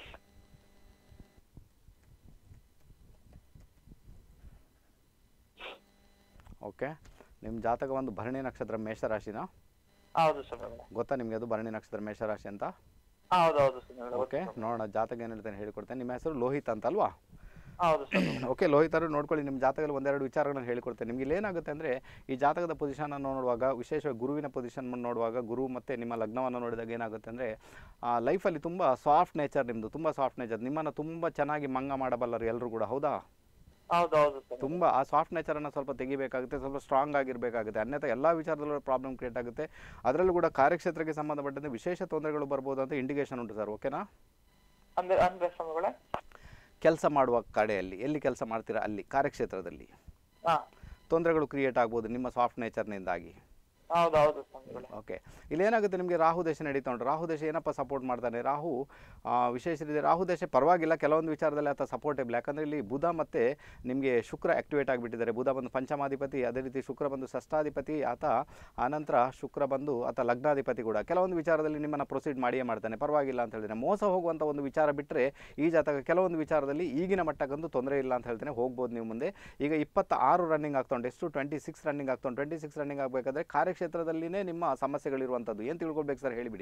ಓಕೆ, ನಿಮ್ಮ ಜಾತಕ ಒಂದು ಭರಣಿ ನಕ್ಷತ್ರ ಮೇಷರಾಶಿನಾ? ಹೌದು ಸ್ವಾಮಿಗಳೇ. ಗೊತ್ತಾ ನಿಮಗೆ ಅದು ಭರಣಿ ನಕ್ಷತ್ರ ಮೇಷರಾಶಿ ಅಂತ? ಹೌದೌದು ಸ್ವಾಮಿಗಳೇ. ಓಕೆ, ನೋಡೋಣ ಜಾತಕ ಏನು ಹೇಳ್ತೇನೆ ಹೇಳಿಕೊಡ್ತೇನೆ. ನಿಮ್ಮ ಹೆಸರು ಲೋಹಿತ್ ಅಂತ ಅಲ್ವಾ? ಹೌದು ಸ್ವಾಮಿಗಳೇ. ಓಕೆ, ಲೋಹಿತ್ ಅವರು ನೋಡ್ಕೊಳ್ಳಿ. ನಿಮ್ಮ ಜಾತಕದಲ್ಲಿ ಒಂದೆರಡು ವಿಚಾರಗಳನ್ನು ಹೇಳಿಕೊಡ್ತೇನೆ. ನಿಮಗೆ ಏನಾಗುತ್ತೆ ಅಂದರೆ, ಈ ಜಾತಕದ ಪೊಸಿಷನನ್ನು ನೋಡುವಾಗ, ವಿಶೇಷವಾಗಿ ಗುರುವಿನ ಪೊಸಿಷನ್ ನೋಡುವಾಗ, ಗುರು ಮತ್ತು ನಿಮ್ಮ ಲಗ್ನವನ್ನು ನೋಡಿದಾಗ ಏನಾಗುತ್ತೆ ಅಂದರೆ, ಲೈಫಲ್ಲಿ ತುಂಬ ಸಾಫ್ಟ್ ನೇಚರ್ ನಿಮ್ಮದು, ತುಂಬ ಸಾಫ್ಟ್ ನೇಚರ್. ನಿಮ್ಮನ್ನು ತುಂಬ ಚೆನ್ನಾಗಿ ಮಂಗ ಮಾಡಬಲ್ಲರು ಎಲ್ಲರೂ ಕೂಡ, ಹೌದಾ? ಹೌದೌದು. ತುಂಬ ಆ ಸಾಫ್ಟ್ ನೇಚರನ್ನು ಸ್ವಲ್ಪ ತೆಗಿಬೇಕಾಗುತ್ತೆ, ಸ್ವಲ್ಪ ಸ್ಟ್ರಾಂಗ್ ಆಗಿರಬೇಕಾಗುತ್ತೆ. ಅನ್ಯथा ಎಲ್ಲ ವಿಚಾರದಲ್ಲೂ ಪ್ರಾಬ್ಲಮ್ ಕ್ರಿಯೇಟ್ ಆಗುತ್ತೆ. ಅದರಲ್ಲೂ ಕೂಡ ಕಾರ್ಯಕ್ಷೇತ್ರಕ್ಕೆ ಸಂಬಂಧಪಟ್ಟಂತೆ ವಿಶೇಷ ತೊಂದರೆಗಳು ಬರ್ಬೋದು ಅಂತ ಇಂಡಿಕೇಶನ್ ಉಂಟು ಸರ್. ಓಕೆನಾ? ಅಂದ್ರೆ ಸ್ವಾಮಿಗಳೇ, ಕೆಲಸ ಮಾಡುವ ಕಡೆಯಲ್ಲಿ, ಎಲ್ಲಿ ಕೆಲಸ ಮಾಡ್ತೀರಾ ಅಲ್ಲಿ ಕಾರ್ಯಕ್ಷೇತ್ರದಲ್ಲಿ ತೊಂದರೆಗಳು ಕ್ರಿಯೇಟ್ ಆಗ್ಬೋದು ನಿಮ್ಮ ಸಾಫ್ಟ್ ನೇಚರ್ನಿಂದಾಗಿ. ಹೌದೌದು ಸ್ವಾಮಿಗಳೇ. ಓಕೆ, ಇಲ್ಲೇನಾಗುತ್ತೆ, ನಿಮಗೆ ರಾಹು ದೇಶ ನಡೀತಾ ಉಂಟು. ರಾಹು ದೇಶ ಏನಪ್ಪ ಸಪೋರ್ಟ್ ಮಾಡ್ತಾನೆ? ರಾಹು ವಿಶೇಷ ಇದೆ. ರಾಹು ದೇಶ ಪರವಾಗಿಲ್ಲ, ಕೆಲವೊಂದು ವಿಚಾರದಲ್ಲಿ ಆತ ಸಪೋರ್ಟೇಬಲ್. ಯಾಕಂದರೆ ಇಲ್ಲಿ ಬುಧ ಮತ್ತು ನಿಮಗೆ ಶುಕ್ರ ಆ್ಯಕ್ಟಿವೇಟ್ ಆಗಿಬಿಟ್ಟಿದ್ದಾರೆ. ಬುಧ ಬಂದು ಪಂಚಮಾಧಿಪತಿ, ಅದೇ ರೀತಿ ಶುಕ್ರ ಬಂದು ಷಷ್ಠಾಧಿಪತಿ ಆತ. ಆನಂತರ ಶುಕ್ರ ಬಂದು ಆತ ಲಗ್ನಾಧಿಪತಿ ಕೂಡ. ಕೆಲವೊಂದು ವಿಚಾರದಲ್ಲಿ ನಿಮ್ಮನ್ನು ಪ್ರೊಸೀಡ್ ಮಾಡಿಯೇ ಮಾಡ್ತಾನೆ, ಪರವಾಗಿಲ್ಲ ಅಂತ ಹೇಳಿದ್ರೆ. ಮೋಸ ಹೋಗುವಂಥ ಒಂದು ವಿಚಾರ ಬಿಟ್ಟರೆ ಈ ಜಾತಕ ಕೆಲವೊಂದು ವಿಚಾರದಲ್ಲಿ ಈಗಿನ ಮಟ್ಟಕ್ಕಂತೂ ತೊಂದರೆ ಇಲ್ಲ ಅಂತ ಹೇಳ್ತೇನೆ. ಹೋಗ್ಬೋದು ನೀವು ಮುಂದೆ. ಈಗ 26 ರನ್ನಿಂಗ್ ಆಗ್ತಾ ಉಂಟು. ಎಷ್ಟು? 26 ರನ್ನಿಂಗ್ ಆಗ್ತಾ ಉಂಟು. 26 ರನ್ನಿಂಗ್ ಆಗಬೇಕಾದ್ರೆ ಕಾರ್ಯಕ್ಷೇತ್ರದಲ್ಲಿನೇ ನಿಮ್ಮ ಸಮಸ್ಯೆಗಳಿರುವಂಥದ್ದು. ಏನು ತಿಳ್ಕೊಳ್ಬೇಕು ಸರ್, ಹೇಳಿಬಿಡಿ.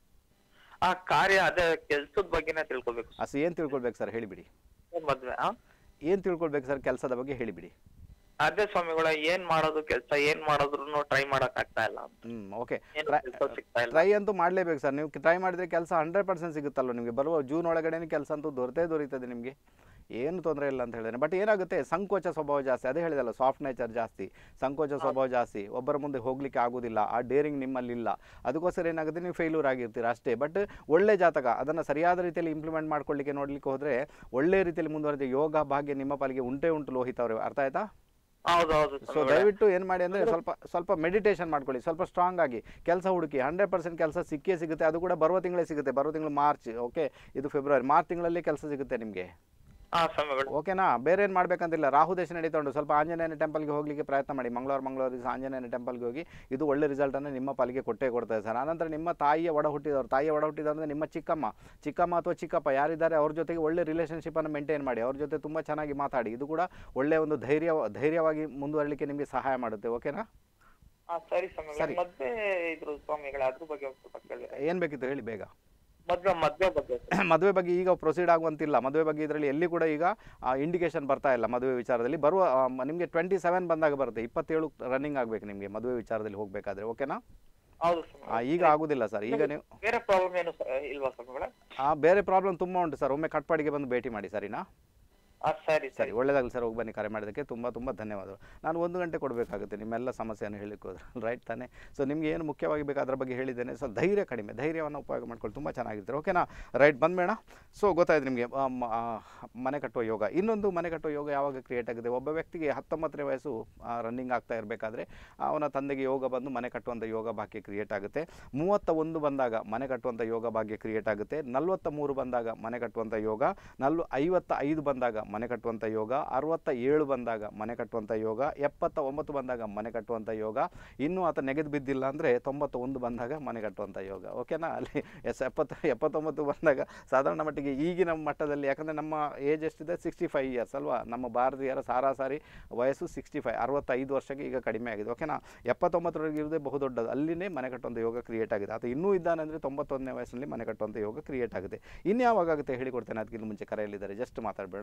ಕಾರ್ಯ ಅದೇ ಕೆಲಸದ ಬಗ್ಗೆನೇ ತಿಳ್ಕೊಬೇಕು. ಏನು ತಿಳ್ಕೊಳ್ಬೇಕು ಸರ್, ಹೇಳಿಬಿಡಿ. ಮದ್ವೆ ಏನು ತಿಳ್ಕೊಳ್ಬೇಕು ಸರ್ ಕೆಲಸದ ಬಗ್ಗೆ, ಹೇಳಿಬಿಡಿ. ಅದೇ ಸ್ವಾಮಿಗಳ, ಏನ್ ಮಾಡೋದು ಕೆಲಸ, ಏನ್ ಮಾಡಿದ್ರು ಟ್ರೈ ಮಾಡಕ್ ಆಗ್ತಾ ಇಲ್ಲ. ಓಕೆ, ಟ್ರೈ ಅಂತೂ ಮಾಡಲೇಬೇಕು ಸರ್. ನೀವು ಟ್ರೈ ಮಾಡಿದ್ರೆ ಕೆಲಸ 100% ಸಿಗುತ್ತಲ್ವ ನಿಮಗೆ. ಬರುವ ಜೂನ್ ಒಳಗಡೆ ಕೆಲಸ ಅಂತೂ ದೊರೀತದೆ ನಿಮಗೆ, ಏನು ತೊಂದರೆ ಇಲ್ಲ ಅಂತ ಹೇಳಿದ್ರೆ. ಬಟ್ ಏನಾಗುತ್ತೆ, ಸಂಕೋಚ ಸ್ವಭಾವ ಜಾಸ್ತಿ. ಅದೇ ಹೇಳಿದಲ್ಲ, ಸಾಫ್ಟ್ ನೇಚರ್ ಜಾಸ್ತಿ, ಸಂಕೋಚ ಸ್ವಭಾವ ಜಾಸ್ತಿ. ಒಬ್ಬರ ಮುಂದೆ ಹೋಗ್ಲಿಕ್ಕೆ ಆಗೋದಿಲ್ಲ, ಆ ಡೇರಿಂಗ್ ನಿಮ್ಮಲ್ಲಿಲ್ಲ. ಅದಕ್ಕೋಸ್ಕರ ಏನಾಗುತ್ತೆ, ನೀವು ಫೇಲ್ಯೂರ್ ಆಗಿರ್ತೀರ ಅಷ್ಟೇ. ಬಟ್ ಒಳ್ಳೆ ಜಾತಕ, ಅದನ್ನು ಸರಿಯಾದ ರೀತಿಯಲ್ಲಿ ಇಂಪ್ಲಿಮೆಂಟ್ ಮಾಡ್ಕೊಳ್ಳಿಕ್ಕೆ ನೋಡ್ಲಿಕ್ಕೆ ಹೋದರೆ ಒಳ್ಳೆ ರೀತಿಯಲ್ಲಿ ಮುಂದುವರೆದ ಯೋಗ ಭಾಗ್ಯ ನಿಮ್ಮ ಪಾಲಿಗೆ ಉಂಟೇ ಉಂಟು ಲೋಹಿತ್ ಅವರೇ. ಅರ್ಥ ಆಯ್ತಾ? ಸೊ ದಯವಿಟ್ಟು ಏನು ಮಾಡಿ ಅಂದರೆ, ಸ್ವಲ್ಪ ಮೆಡಿಟೇಷನ್ ಮಾಡ್ಕೊಳ್ಳಿ, ಸ್ವಲ್ಪ ಸ್ಟ್ರಾಂಗ್ ಆಗಿ ಕೆಲಸ ಹುಡುಕಿ. 100% ಕೆಲಸ ಸಿಕ್ಕೇ ಸಿಗುತ್ತೆ. ಅದು ಕೂಡ ಬರುವ ತಿಂಗಳೇ ಸಿಗುತ್ತೆ. ಬರುವ ತಿಂಗಳು ಮಾರ್ಚ್, ಓಕೆ, ಇದು ಫೆಬ್ರವರಿ, ಮಾರ್ಚ್ ತಿಂಗಳಲ್ಲಿ ಕೆಲಸ ಸಿಗುತ್ತೆ ನಿಮಗೆ. ಓಕೆನಾ? ಬೇರೆ ಏನು ಮಾಡಬೇಕಂತಿಲ್ಲ. ರಾಹು ದೇಶ ನಡೀತಾ ಉಂಟು. ಸ್ವಲ್ಪ ಆಂಜನೇಯನ ಟೆಂಪಲ್ಗೆ ಹೋಗಲಿಕ್ಕೆ ಪ್ರಯತ್ನ ಮಾಡಿ. ಮಂಗಳವಾರ ದಿವಸ ಆಂಜನೇಯನ ಟೆಂಪಲ್ಗೆ ಹೋಗಿ. ಇದು ಒಳ್ಳೆ ರಿಸಲ್ಟನ್ನು ನಿಮ್ಮ ಪಾಲಿಗೆ ಕೊಡ್ತಾರೆ ಸರ್. ಆನಂತರ ನಿಮ್ಮ ತಾಯಿಯ ಒಡ ಹುಟ್ಟಿದವರು ಅಂದರೆ ನಿಮ್ಮ ಚಿಕ್ಕಮ್ಮ ಅಥವಾ ಚಿಕ್ಕಪ್ಪ ಯಾರಿದ್ದಾರೆ ಅವ್ರ ಜೊತೆಗೆ ಒಳ್ಳೆ ರಿಲೇಷನ್ಶಿಪ್ಪನ್ನು ಮೇಂಟೈನ್ ಮಾಡಿ. ಅವ್ರ ಜೊತೆ ತುಂಬ ಚೆನ್ನಾಗಿ ಮಾತಾಡಿ. ಇದು ಕೂಡ ಒಳ್ಳೆಯ ಒಂದು ಧೈರ್ಯವಾಗಿ ಮುಂದುವರಲಿಕ್ಕೆ ನಿಮಗೆ ಸಹಾಯ ಮಾಡುತ್ತೆ. ಓಕೆನಾ? ಸರಿ ಸ್ವಾಮಿಗಳೇ. ಮತ್ತೆ ಇದ್ರು ಸ್ವಾಮಿಗಳೇ, ಅದ್ರ ಬಗ್ಗೆ ಏನು ಬೇಕಿತ್ತು ಹೇಳಿ ಬೇಗ. ಮದ್ವೆ ಬಗ್ಗೆ ಸರ್. ಮದುವೆ ಬಗ್ಗೆ ಈಗ ಪ್ರೊಸೀಡ್ ಆಗುವಂತಿಲ್ಲ. ಮದುವೆ ಬಗ್ಗೆ ಇದರಲ್ಲಿ ಎಲ್ಲಿ ಕೂಡ ಈಗ ಇಂಡಿಕೇಶನ್ ಬರ್ತಾ ಇಲ್ಲ ಮದುವೆ ವಿಚಾರದಲ್ಲಿ. ಬರುವ ನಿಮಗೆ 27 ಬಂದಾಗ ಬರುತ್ತೆ, 27 ರನ್ನಿಂಗ್ ಆಗಬೇಕು ನಿಮಗೆ ಮದುವೆ ವಿಚಾರದಲ್ಲಿ ಹೋಗಬೇಕಾದ್ರೆ. ಓಕೆನಾ? ಹೌದು ಸರ್. ಈಗ ಆಗೋದಿಲ್ಲ ಸರ್. ಈಗ ನೀವು ಬೇರೆ ಪ್ರಾಬ್ಲಮ್ ಏನು ಇಲ್ವಾ ಸ್ವಾಮಿಗಳೇ? ಬೇರೆ ಪ್ರಾಬ್ಲಮ್ ತುಂಬ ಉಂಟು ಸರ್. ಒಮ್ಮೆ ಕಟ್ಪಾಡಿಗೆ ಬಂದು ಭೇಟಿ ಮಾಡಿ, ಸರಿನಾ? ಸರಿ ಸರಿ, ಒಳ್ಳೆಯದಾಗಲಿ ಸರ್. ಹೋಗಿ ಬನ್ನಿ. ಕರೆ ಮಾಡೋದಕ್ಕೆ ತುಂಬ ತುಂಬ ಧನ್ಯವಾದಗಳು. ನಾನು 1 ಗಂಟೆ ಕೊಡಬೇಕಾಗುತ್ತೆ ನಿಮ್ಮೆಲ್ಲ ಸಮಸ್ಯೆಯನ್ನು ಹೇಳಿಕ್ಕೆ ಹೋದ್ರೆ, ರೈಟ್ ತಾನೇ? ಸೊ ನಿಮಗೆ ಏನು ಮುಖ್ಯವಾಗಿ ಬೇಕು ಅದರ ಬಗ್ಗೆ ಹೇಳಿದ್ದೇನೆ. ಸೊ ಧೈರ್ಯ ಕಡಿಮೆ, ಧೈರ್ಯವನ್ನು ಉಪಯೋಗ ಮಾಡ್ಕೊಂಡು ತುಂಬ ಚೆನ್ನಾಗಿರ್ತಾರೆ. ಓಕೆನಾ? ರೈಟ್, ಬಂದ್ಬೇಡ. ಸೊ ಗೊತ್ತಾಯ್ತು ನಿಮಗೆ ಮನೆ ಕಟ್ಟುವ ಯೋಗ. ಇನ್ನೊಂದು ಮನೆ ಕಟ್ಟುವ ಯೋಗ ಯಾವಾಗ ಕ್ರಿಯೇಟ್ ಆಗಿದೆ, ಒಬ್ಬ ವ್ಯಕ್ತಿಗೆ 19ನೇ ವಯಸ್ಸು ರನ್ನಿಂಗ್ ಆಗ್ತಾ ಇರಬೇಕಾದ್ರೆ ಅವನ ತಂದೆಗೆ ಯೋಗ ಬಂದು ಮನೆ ಕಟ್ಟುವಂಥ ಯೋಗ ಭಾಗ್ಯ ಕ್ರಿಯೇಟ್ ಆಗುತ್ತೆ. 31 ಬಂದಾಗ ಮನೆ ಕಟ್ಟುವಂಥ ಯೋಗ ಭಾಗ್ಯ ಕ್ರಿಯೇಟ್ ಆಗುತ್ತೆ. 43 ಬಂದಾಗ ಮನೆ ಕಟ್ಟುವಂಥ ಯೋಗ, 55 ಬಂದಾಗ ಮನೆ ಕಟ್ಟುವಂಥ ಯೋಗ, 67 ಬಂದಾಗ ಮನೆ ಕಟ್ಟುವಂಥ ಯೋಗ, 79 ಬಂದಾಗ ಮನೆ ಕಟ್ಟುವಂಥ ಯೋಗ, ಇನ್ನೂ ಆತ ನೆಗೆದು ಬಿದ್ದಿಲ್ಲ ಅಂದರೆ 91 ಬಂದಾಗ ಮನೆ ಕಟ್ಟುವಂಥ ಯೋಗ. ಓಕೆನಾ? ಅಲ್ಲಿ 79 ಬಂದಾಗ ಸಾಧಾರಣ ಮಟ್ಟಿಗೆ ಈಗಿನ ಮಟ್ಟದಲ್ಲಿ, ಯಾಕಂದರೆ ನಮ್ಮ ಏಜ್ ಎಷ್ಟಿದೆ, 65 ಇಯರ್ಸ್ ಅಲ್ವಾ? ನಮ್ಮ ಭಾರತೀಯರ ಸರಾಸರಿ ವಯಸ್ಸು 65, 65 ವರ್ಷಕ್ಕೆ ಈಗ ಕಡಿಮೆ ಆಗಿದೆ. ಓಕೆನಾ? 79ರವರೆಗೆ ಇರೋದೇ ಬಹುದೊಡ್ಡದು. ಅಲ್ಲಿನೇ ಮನೆ ಕಟ್ಟುವಂಥ ಯೋಗ ಕ್ರಿಯೇಟ್ ಆಗಿದೆ. ಆತ ಇನ್ನೂ ಇದ್ದಾನೆ ಅಂದರೆ 91ನೇ ವಯಸ್ಸಿನಲ್ಲಿ ಮನೆ ಕಟ್ಟುವಂಥ ಯೋಗ ಕ್ರಿಯೇಟ್ ಆಗುತ್ತೆ. ಇನ್ಯಾವಾಗ ಆಗುತ್ತೆ ಹೇಳಿಕೊಡ್ತೇನೆ. ಅದಕ್ಕಿಂತ ಮುಂಚೆ ಕರೆಯಲ್ಲಿದ್ದಾರೆ, ಜಸ್ಟ್ ಮಾತಾಡಬೇಡ.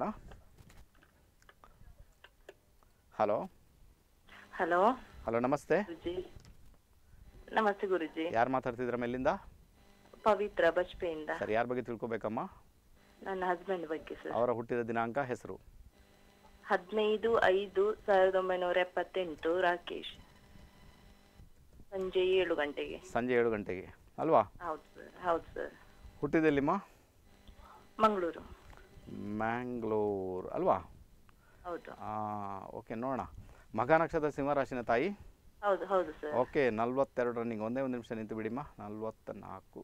ಹಲೋ ಹಲೋ ಹಲೋ, ನಮಸ್ತೆ. ನಮಸ್ತೆ ಗುರುಜಿ. ಯಾರು ಮಾತಾಡ್ತಿದ್ರ ಮೇಲಿಂದ? ಪವಿತ್ರ ಬಜ್ಪೆಯಿಂದ. ಸರ್, ಯಾರ ಬಗ್ಗೆ ತಿಳ್ಕೊಬೇಕಮ್ಮ? ನನ್ನ ಹಸ್ಬೆಂಡ್ ಬಗ್ಗೆ ಸರ್. ಅವರ ಹುಟ್ಟಿದ ದಿನಾಂಕ, ಹೆಸರು? 15/5/1978, ರಾಕೇಶ್. ಸಂಜೆ 7 ಗಂಟೆಗೆ. ಸಂಜೆ 7 ಗಂಟೆಗೆ ಅಲ್ವಾ? ಹೌದು ಸರ್. ಹೌದು ಸರ್. ಹುಟ್ಟಿದೆಲ್ಲಿಮ್ಮ? ಮಂಗಳೂರು. ಮ್ಯಾಂಗ್ಳೂರ್ ಅಲ್ವಾ? ಹೌದು. ಓಕೆ, ನೋಡೋಣ. ಮಗ ನಕ್ಷತ್ರ, ಸಿಂಹರಾಶಿನ ತಾಯಿ? ಹೌದು ಹೌದು ಸರ್. Okay, 42 running. ಒಂದೇ ಒಂದು ನಿಮಿಷ ನಿಂತು ಬಿಡಿಮ್ಮ. 44.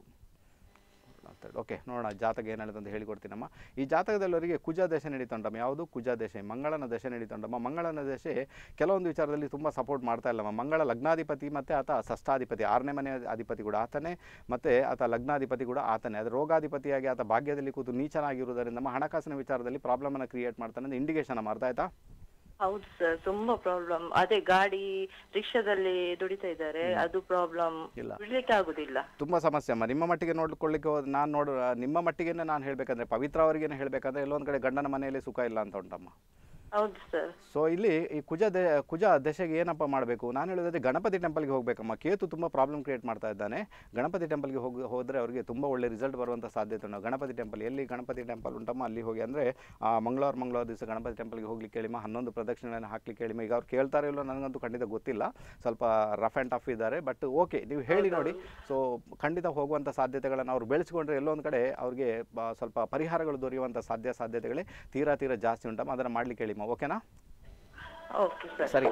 ಓಕೆ, ನೋಡೋಣ ಜಾತಕ ಏನು ಹೇಳುತ್ತೆ ಅಂತ ಹೇಳಿಕೊಡ್ತೀನಮ್ಮ. ಈ ಜಾತಕದಲ್ಲವರಿಗೆ ಕುಜ ದಶೆ ನಡೀತುಂಟಮ್ಮ. ಯಾವುದು? ಕುಜ ದಶೆ, ಮಂಗಳನ ದಶೆ ನಡೀತುಂಟಮ್ಮ. ಮಂಗಳನ ದಶೆ ಕೆಲವೊಂದು ವಿಚಾರದಲ್ಲಿ ತುಂಬ ಸಪೋರ್ಟ್ ಮಾಡ್ತಾ ಇಲ್ಲಮ್ಮ. ಮಂಗಳ ಲಗ್ನಾಧಿಪತಿ ಮತ್ತು ಆತ ಷಷ್ಠಾಧಿಪತಿ, 6ನೇ ಮನೆ ಅಧಿಪತಿ ಕೂಡ ಆತನೇ, ಮತ್ತು ಆತ ಲಗ್ನಾಧಿಪತಿ ಕೂಡ ಆತನೇ. ಅದು ರೋಗಾಧಿಪತಿಯಾಗಿ ಆತ ಭಾಗ್ಯದಲ್ಲಿ ಕೂತು ನೀಚನಾಗಿರುವುದರಿಂದ ಹಣಕಾಸಿನ ವಿಚಾರದಲ್ಲಿ ಪ್ರಾಬ್ಲಮನ್ನು ಕ್ರಿಯೇಟ್ ಮಾಡ್ತಾನೆ ಅಂತ ಇಂಡಿಕೇಶನ್ ಅಮ್ಮ. ಅರ್ಥ ಆಯ್ತಾ? ಹೌದು ಸರ್, ತುಂಬಾ ಪ್ರಾಬ್ಲಮ್. ಅದೇ ಗಾಡಿ ರಿಕ್ಷಾದಲ್ಲಿ ದುಡಿತಾ ಇದ್ದಾರೆ, ಅದು ಪ್ರಾಬ್ಲಮ್. ಬಿಡ್ಲಿಕ್ಕೆ ಆಗುದಿಲ್ಲ, ತುಂಬಾ ಸಮಸ್ಯೆ ಅಮ್ಮ. ನಿಮ್ಮ ಮಟ್ಟಿಗೆ ನೋಡ್ಕೊಳ್ಳಿಕ್ಕೆ ನಾನು ನಿಮ್ಮ ಮಟ್ಟಿಗೆ ನಾನು ಹೇಳ್ಬೇಕಂದ್ರೆ, ಪವಿತ್ರ ಅವರಿಗೇನೆ ಹೇಳ್ಬೇಕಂದ್ರೆ, ಎಲ್ಲೊಂದು ಕಡೆ ಗಂಡನ ಮನೆಯಲ್ಲಿ ಸುಖ ಇಲ್ಲ ಅಂತ ಉಂಟಮ್ಮ. ಹೌದು ಸರ್. ಸೊ ಇಲ್ಲಿ ಈ ಕುಜ ದಶೆಗೆ ಏನಪ್ಪ ಮಾಡಬೇಕು? ನಾನು ಹೇಳೋದಾದ್ರೆ ಗಣಪತಿ ಟೆಂಪಲ್ಗೆ ಹೋಗಬೇಕಮ್ಮ. ಕೇತು ತುಂಬ ಪ್ರಾಬ್ಲಮ್ ಕ್ರಿಯೇಟ್ ಮಾಡ್ತಾ ಇದ್ದಾನೆ. ಗಣಪತಿ ಟೆಂಪಲ್ಗೆ ಹೋದರೆ ಅವರಿಗೆ ತುಂಬ ಒಳ್ಳೆ ರಿಸಲ್ಟ್ ಬರುವಂಥ ಸಾಧ್ಯತೆ ಉಂಟು. ಗಣಪತಿ ಟೆಂಪಲ್, ಎಲ್ಲಿ ಗಣಪತಿ ಟೆಂಪಲ್ ಉಂಟಮ್ಮ ಅಲ್ಲಿ ಹೋಗಿ, ಅಂದರೆ ಮಂಗಳವಾರ ದಿವಸ ಗಣಪತಿ ಟೆಂಪಲ್ಗೆ ಹೋಗ್ಲಿಕ್ಕೆ ಹೇಳಿಮ್ಮ. 11 ಪ್ರದಕ್ಷಿಣೆಯನ್ನು ಹಾಕ್ಲಿಕ್ಕೆ ಹೇಳಿಮ್ಮ. ಈಗ ಅವ್ರು ಕೇಳ್ತಾರೆ ಇಲ್ಲೋ ನನಗಂತೂ ಖಂಡಿತ ಗೊತ್ತಿಲ್ಲ, ಸ್ವಲ್ಪ ರಫ್ ಆ್ಯಂಡ್ ಟಫ್ ಇದ್ದಾರೆ. ಬಟ್ ಓಕೆ, ನೀವು ಹೇಳಿ ನೋಡಿ. ಸೊ ಖಂಡಿತ ಹೋಗುವಂಥ ಸಾಧ್ಯತೆಗಳನ್ನು ಅವ್ರು ಬೆಳೆಸ್ಕೊಂಡ್ರೆ ಎಲ್ಲೊಂದು ಕಡೆ ಅವ್ರಿಗೆ ಸ್ವಲ್ಪ ಪರಿಹಾರಗಳು ದೊರೆಯುವಂಥ ಸಾಧ್ಯತೆಗಳೇ ತೀರಾ ಜಾಸ್ತಿ ಉಂಟಮ್ಮ. ಅದನ್ನು ಮಾಡ್ಲಿಕ್ಕೆ ಹೇಳಿಮ್ಮ. ಓಕೆನಾ? ಸರಿ,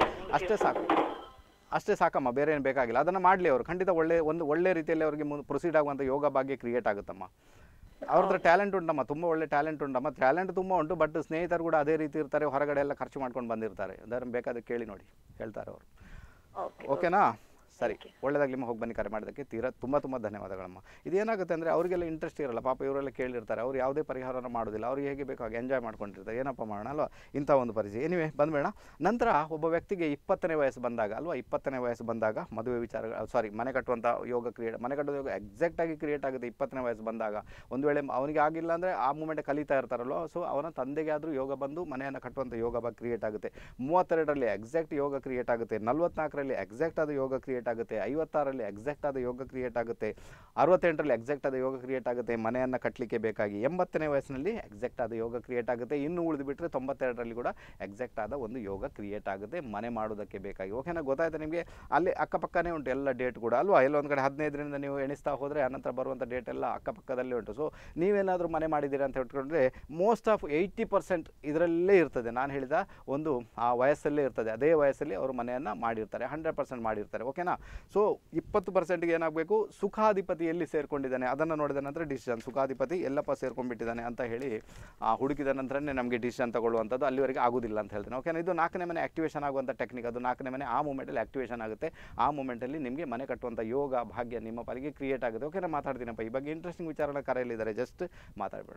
ಅಷ್ಟೇ ಸಾಕಮ್ಮ, ಬೇರೆ ಏನು ಬೇಕಾಗಿಲ್ಲ. ಅದನ್ನು ಮಾಡಲಿ ಅವರು. ಖಂಡಿತ ಒಳ್ಳೆ ರೀತಿಯಲ್ಲಿ ಅವರಿಗೆ ಪ್ರೊಸೀಡ್ ಆಗುವಂಥ ಯೋಗ ಭಾಗ್ಯ ಕ್ರಿಯೇಟ್ ಆಗುತ್ತಮ್ಮ. ಅವ್ರ ಹತ್ರ ಟ್ಯಾಲೆಂಟ್ ಉಂಟಮ್ಮ, ತುಂಬ ಒಳ್ಳೆ ಟ್ಯಾಲೆಂಟ್ ಉಂಟಮ್ಮ. ಟ್ಯಾಲೆಂಟ್ ತುಂಬ ಉಂಟು, ಬಟ್ ಸ್ನೇಹಿತರು ಕೂಡ ಅದೇ ರೀತಿ ಇರ್ತಾರೆ, ಹೊರಗಡೆ ಎಲ್ಲ ಖರ್ಚು ಮಾಡ್ಕೊಂಡು ಬಂದಿರ್ತಾರೆ. ಅದನ್ನು ಬೇಕಾದ್ರೆ ಕೇಳಿ ನೋಡಿ, ಹೇಳ್ತಾರೆ ಅವರು. ಓಕೆನಾ? ಸರಿ, ಒಳ್ಳೆದಾಗಲಿ. ಹೋಗಿ ಬನ್ನಿ. ಕರೆ ಮಾಡೋದಕ್ಕೆ ತೀರಾ ತುಂಬ ಧನ್ಯವಾದಗಳಮ್ಮ. ಇದೇನಾಗುತ್ತೆ ಅಂದರೆ ಅವರಿಗೆಲ್ಲ ಇಂಟ್ರೆಸ್ಟ್ ಇರಲ್ಲ ಪಾಪ, ಇವರೆಲ್ಲ ಕೇಳಿರ್ತಾರೆ, ಅವ್ರು ಯಾವುದೇ ಪರಿಹಾರನ ಮಾಡೋದಿಲ್ಲ. ಅವ್ರಿಗೆ ಹೇಗೆ ಬೇಕು ಹಾಗೆ ಎಂಜಾಯ್ ಮಾಡ್ಕೊಂಡಿರ್ತಾರೆ. ಏನಪ್ಪ ಮಾಡೋಣ ಅಲ್ವಾ, ಇಂಥ ಒಂದು ಪರಿಸ್ಥಿತಿ. ಎನಿವೆ, ಬಂದ್ಬೇಡ. ನಂತರ ಒಬ್ಬ ವ್ಯಕ್ತಿಗೆ 20ನೇ ವಯಸ್ಸು ಬಂದಾಗ ಅಲ್ವಾ, 20ನೇ ವಯಸ್ಸು ಬಂದಾಗ ಮದುವೆ ವಿಚಾರ ಮನೆ ಕಟ್ಟುವಂಥ ಯೋಗ ಮನೆ ಕಟ್ಟುವ ಯೋಗ ಎಕ್ಸಾಕ್ಟಾಗಿ ಕ್ರಿಯೇಟ್ ಆಗುತ್ತೆ 20ನೇ ವಯಸ್ಸು ಬಂದಾಗ. ಒಂದು ವೇಳೆ ಅವನಿಗೆ ಆಗಿಲ್ಲ ಅಂದರೆ ಆ ಮೂಮೆಂಟ್ ಕಲಿತಾ ಇರ್ತಾರಲ್ವ, ಸೊ ಅವನ ತಂದೆಗೆ ಆದರೂ ಯೋಗ ಬಂದು ಮನೆಯನ್ನು ಕಟ್ಟುವಂಥ ಯೋಗ ಕ್ರಿಯೇಟ್ ಆಗುತ್ತೆ. 32ರಲ್ಲಿ ಎಕ್ಸಾಕ್ಟ್ ಯೋಗ ಕ್ರಿಯೇಟ್ ಆಗುತ್ತೆ. 44ರಲ್ಲಿ ಎಕ್ಸಾಕ್ಟ್ ಆದ ಯೋಗ ಕ್ರಿಯೇಟ್ ಆಗುತ್ತೆ. 56ರಲ್ಲಿ ಎಕ್ಸಾಕ್ಟ್ ಆದ ಯೋಗ ಕ್ರಿಯೇಟ್ ಆಗುತ್ತೆ. 68ರಲ್ಲಿ ಎಕ್ಸಾಕ್ಟ್ ಆದ ಯೋಗ ಕ್ರಿಯೇಟ್ ಆಗುತ್ತೆ ಮನೆಯನ್ನು ಕಟ್ಟಲಿಕ್ಕೆ ಬೇಕಾಗಿ. 80ನೇ ವಯಸ್ಸಿನಲ್ಲಿ ಎಕ್ಸಾಕ್ಟ್ ಆದ ಯೋಗ ಕ್ರಿಯೇಟ್ ಆಗುತ್ತೆ. ಇನ್ನು ಉಳಿದು ಬಿಟ್ಟರೆ 92ರಲ್ಲಿ ಕೂಡ ಎಕ್ಸಾಕ್ಟ್ ಆದ ಒಂದು ಯೋಗ ಕ್ರಿಯೇಟ್ ಆಗುತ್ತೆ ಮನೆ ಮಾಡೋದಕ್ಕೆ ಬೇಕಾಗಿ. ಓಕೆನಾ? ಗೊತ್ತಾಯ್ತು ನಿಮಗೆ? ಅಲ್ಲಿ ಅಕ್ಕಪಕ್ಕನೇ ಉಂಟು ಎಲ್ಲ ಡೇಟ್ ಕೂಡ ಅಲ್ವಾ. ಎಲ್ಲೊಂದು ಕಡೆ 15ರಿಂದ ನೀವು ಎಣಿಸ್ತಾ ಹೋದರೆ ಅನಂತರ ಬರುವಂಥ ಡೇಟ್ ಎಲ್ಲ ಅಕ್ಕಪಕ್ಕದಲ್ಲೇ ಉಂಟು. ಸೊ ನೀವೇನಾದರೂ ಮನೆ ಮಾಡಿದ್ದೀರಾ ಅಂತ ಹೇಳ್ಕೊಂಡ್ರೆ ಮೋಸ್ಟ್ ಆಫ್ 80% ಇದರಲ್ಲೇ ಇರ್ತದೆ. ನಾನು ಹೇಳಿದ ಒಂದು ಆ ವಯಸ್ಸಲ್ಲೇ ಇರ್ತದೆ. ಅದೇ ವಯಸ್ಸಲ್ಲಿ ಅವರು ಮನೆಯನ್ನು ಮಾಡಿರ್ತಾರೆ, 100% ಮಾಡಿರ್ತಾರೆ. ಓಕೆನಾ? ಸೊ 20%ಗೆ ಏನಾಗಬೇಕು? ಸುಖಾಧಿಪತಿ ಎಲ್ಲಿ ಸೇರ್ಕೊಂಡಿದ್ದಾನೆ ಅದನ್ನು ನೋಡಿದ ನಂತರ ಡಿಸಿಷನ್. ಸುಖಾಧಿಪತಿ ಎಲ್ಲಪ್ಪ ಸೇರ್ಕೊಂಡ್ಬಿಟ್ಟಿದ್ದಾನೆ ಅಂತ ಹೇಳಿ ಹುಡುಕಿದ ನಂತರನೇ ನಮಗೆ ಡಿಸಿಷನ್ ತಗೊಳ್ಳುವಂಥದ್ದು. ಅಲ್ಲಿವರೆಗೆ ಆಗೋದಿಲ್ಲ ಅಂತ ಹೇಳ್ತೇನೆ. ಓಕೆನಾ? ಇದು 4ನೇ ಮನೆ ಆಕ್ಟಿವೇಶನ್ ಆಗುವಂಥ ಟೆಕ್ನಿಕ್. ಅದು 4ನೇ ಮನೆ ಆ ಮೂಮೆಂಟಲ್ಲಿ ಆಕ್ಟಿವೇಶನ್ ಆಗುತ್ತೆ. ಆ ಮೂಮೆಂಟಲ್ಲಿ ನಿಮಗೆ ಮನೆ ಕಟ್ಟುವಂಥ ಯೋಗ ಭಾಗ್ಯ ನಿಮ್ಮ ಪಾಲಿಗೆ ಕ್ರಿಯೇಟ್ ಆಗುತ್ತೆ. ಓಕೆನಾ? ಮಾತಾಡ್ತೀನಪ್ಪ ಈ ಬಗ್ಗೆ. ಇಂಟ್ರೆಸ್ಟಿಂಗ್ ವಿಚಾರನ ಕರೆಯಲ್ಲಿದ್ದಾರೆ, ಜಸ್ಟ್ ಮಾತಾಡಬೇಡ.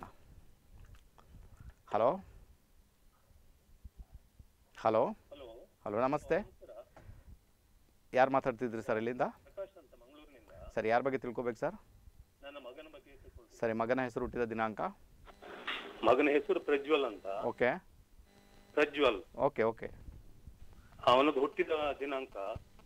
ಹಲೋ ಹಲೋ ಹಲೋ, ನಮಸ್ತೆ. ಯಾರು ಮಾತಾಡ್ತಿದ್ರಿ ಸರ್? ಇಲ್ಲಿಂದ? ಸರ್, ಯಾರ ಬಗ್ಗೆ ತಿಳ್ಕೊಬೇಕು ಸರ್? ನನ್ನ ಮಗನ ಸರಿ, ಮಗನ ಹೆಸರು, ಹುಟ್ಟಿದ ದಿನಾಂಕ? ಮಗನ ಹೆಸರು ಪ್ರಜ್ವಲ್ ಅಂತ. ಓಕೆ, ಪ್ರಜ್ವಲ್. Okay okay. ಅವನದ್ದು ಹುಟ್ಟಿದ ದಿನಾಂಕ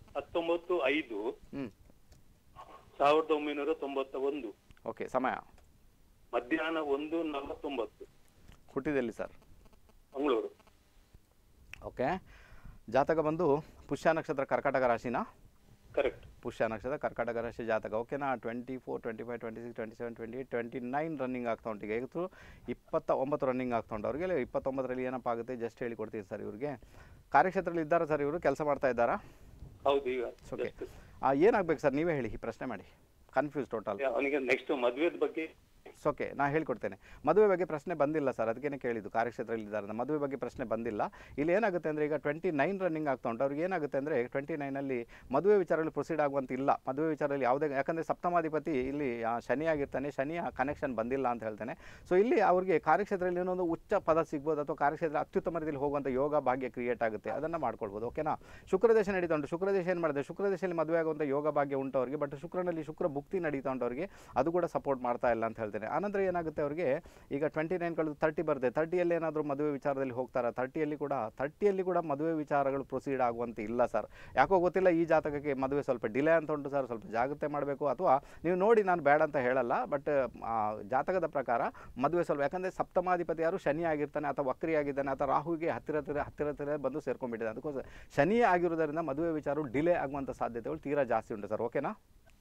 19/5/1991. ಓಕೆ, ಸಮಯ? ಮಧ್ಯಾಹ್ನ 1:49. ಹುಟ್ಟಿದೆಲ್ಲಿ ಸರ್? ಮಂಗಳೂರು. ಓಕೆ. ಜಾತಕ ಬಂದು ಪುಷ್ಯ ನಕ್ಷತ್ರ, ಕರ್ಕಾಟಕ ರಾಶಿನಾ? ಕರೆಕ್ಟ್. ಪುಷ್ಯ ನಕ್ಷತ್ರ, ಕರ್ಕಾಟಕ ರಾಶಿ ಜಾತಕ. ಓಕೆನಾ? 24, 25, 26, 27, 28, 29 ರನ್ನಿಂಗ್ ಆಗ್ತಾ ಉಂಟು. ಈಗ ಇವತ್ತು 29 ರನ್ನಿಂಗ್ ಆಗ್ತಾ ಉಂಟು. ಅವ್ರಿಗೆ 29ರಲ್ಲಿ ಏನಪ್ಪ ಆಗುತ್ತೆ ಜಸ್ಟ್ ಹೇಳಿಕೊಡ್ತೀನಿ ಸರ್. ಇವ್ರಿಗೆ ಕಾರ್ಯಕ್ಷೇತ್ರದಲ್ಲಿ ಇದ್ದಾರಾ ಸರ್? ಇವರು ಕೆಲಸ ಮಾಡ್ತಾ ಇದ್ದಾರಾ? ಹೌದು. ಈಗ ಓಕೆ. ಏನಾಗಬೇಕು ಸರ್ ನೀವೇ ಹೇಳಿ, ಈ ಪ್ರಶ್ನೆ ಮಾಡಿ. Confuse total. ಅವನಿಗೆ ನೆಕ್ಸ್ಟ್ ಮದುವೆ ಬಗ್ಗೆ. ಓಕೆ, ನಾನು ಹೇಳ್ಕೊಡ್ತೇನೆ. ಮದುವೆ ಬಗ್ಗೆ ಪ್ರಶ್ನೆ ಬಂದಿಲ್ಲ ಸರ್, ಅದಕ್ಕೇನೆ ಕೇಳಿದ್ದು. ಕಾರ್ಯಕ್ಷೇತ್ರದಲ್ಲಿ ಇದ್ದಾರೆ, ಮದುವೆ ಬಗ್ಗೆ ಪ್ರಶ್ನೆ ಬಂದಿಲ್ಲ. ಇಲ್ಲಿ ಏನಾಗುತ್ತೆ ಅಂದರೆ ಈಗ 29 ರನ್ನಿಂಗ್ ಆಗ್ತಾ ಉಂಟು. ಅವ್ರಿಗೆ ಏನಾಗುತ್ತೆ ಅಂದರೆ 29ನಲ್ಲಿ ಮದುವೆ ವಿಚಾರದಲ್ಲಿ ಪ್ರೊಸೀಡ್ ಆಗುವಂತ ಇಲ್ಲ. ಮದುವೆ ವಿಚಾರದಲ್ಲಿ ಯಾವುದೇ, ಯಾಕಂದರೆ ಸಪ್ತಮಾಧಿಪತಿ ಇಲ್ಲಿ ಶನಿ ಆಗಿರ್ತಾನೆ, ಶನಿಯ ಕನೆಕ್ಷನ್ ಬಂದಿಲ್ಲ ಅಂತ ಹೇಳ್ತೇನೆ. ಸೊ ಇಲ್ಲಿ ಅವ್ರಿಗೆ ಕಾರ್ಯಕ್ಷೇತ್ರದಲ್ಲಿ ಏನೊಂದು ಉಚ್ಚ ಪದ ಸಿಗ್ಬೋದು, ಅಥವಾ ಕಾರ್ಯಕ್ಷೇತ್ರ ಅತ್ಯುತ್ತಮ ರೀತಿಯಲ್ಲಿ ಹೋಗುವಂಥ ಯೋಗ ಭಾಗ್ಯ ಕ್ರಿಯೇಟ್ ಆಗುತ್ತೆ, ಅದನ್ನು ಮಾಡ್ಕೊಳ್ಬೋದು. ಓಕೆನಾ? ಶುಕ್ರದೇಶ ನಡೀತಾ ಉಂಟು. ಶುಕ್ರದೇಶ ಏನು ಮಾಡಿದೆ? ಶುಕ್ರದೇಶದಲ್ಲಿ ಮದುವೆ ಆಗುವಂಥ ಯೋಗ ಭಾಗ್ಯ ಉಂಟು ಅವ್ರಿಗೆ. ಬಟ್ ಶುಕ್ರನಲ್ಲಿ ಶುಕ್ರ ಭುಕ್ತಿ ನಡೀತಾ ಉಂಟು ಅವ್ರಿಗೆ, ಅದು ಕೂಡ ಸಪೋರ್ಟ್ ಮಾಡ್ತಾ ಇಲ್ಲ ಅಂತ ಹೇಳ್ತೇನೆ. ಆನಂತರ ಏನಾಗುತ್ತೆ ಅವ್ರಿಗೆ, ಈಗ 29 ಕಳೆದು 30 ಬರುತ್ತೆ. 30ಯಲ್ಲಿ ಏನಾದರೂ ಮದುವೆ ವಿಚಾರದಲ್ಲಿ ಹೋಗ್ತಾರಾ? 30ಯಲ್ಲಿ ಕೂಡ ಮದುವೆ ವಿಚಾರಗಳು ಪ್ರೊಸೀಡ್ ಆಗುವಂತೆ ಇಲ್ಲ ಸರ್. ಯಾಕೋ ಗೊತ್ತಿಲ್ಲ, ಈ ಜಾತಕಕ್ಕೆ ಮದುವೆ ಸ್ವಲ್ಪ ಡಿಲೇ ಅಂತ ಉಂಟು ಸರ್. ಸ್ವಲ್ಪ ಜಾಗ್ರತೆ ಮಾಡಬೇಕು. ಅಥವಾ ನೀವು ನೋಡಿ, ನಾನು ಬೇಡ ಅಂತ ಹೇಳಲ್ಲ, ಬಟ್ ಜಾತಕದ ಪ್ರಕಾರ ಮದುವೆ ಸ್ವಲ್ಪ, ಯಾಕಂದರೆ ಸಪ್ತಮಾಧಿಪತಿ ಯಾರು ಶನಿ ಆಗಿರ್ತಾನೆ, ಅಥವಾ ವಕ್ರಿ ಆಗಿದ್ದಾನೆ, ಅಥವಾ ರಾಹುವಿಗೆ ಹತ್ತಿರ ಬಂದು ಸೇರ್ಕೊಂಡ್ಬಿಟ್ಟಿದೆ. ಅದಕ್ಕೋಸ್ಕರ ಶನಿ ಆಗಿರೋದರಿಂದ ಮದುವೆ ವಿಚಾರ ಡಿಲೇ ಆಗುವಂಥ ಸಾಧ್ಯತೆಗಳು ತೀರಾ ಜಾಸ್ತಿ ಉಂಟು ಸರ್. ಓಕೆನಾ?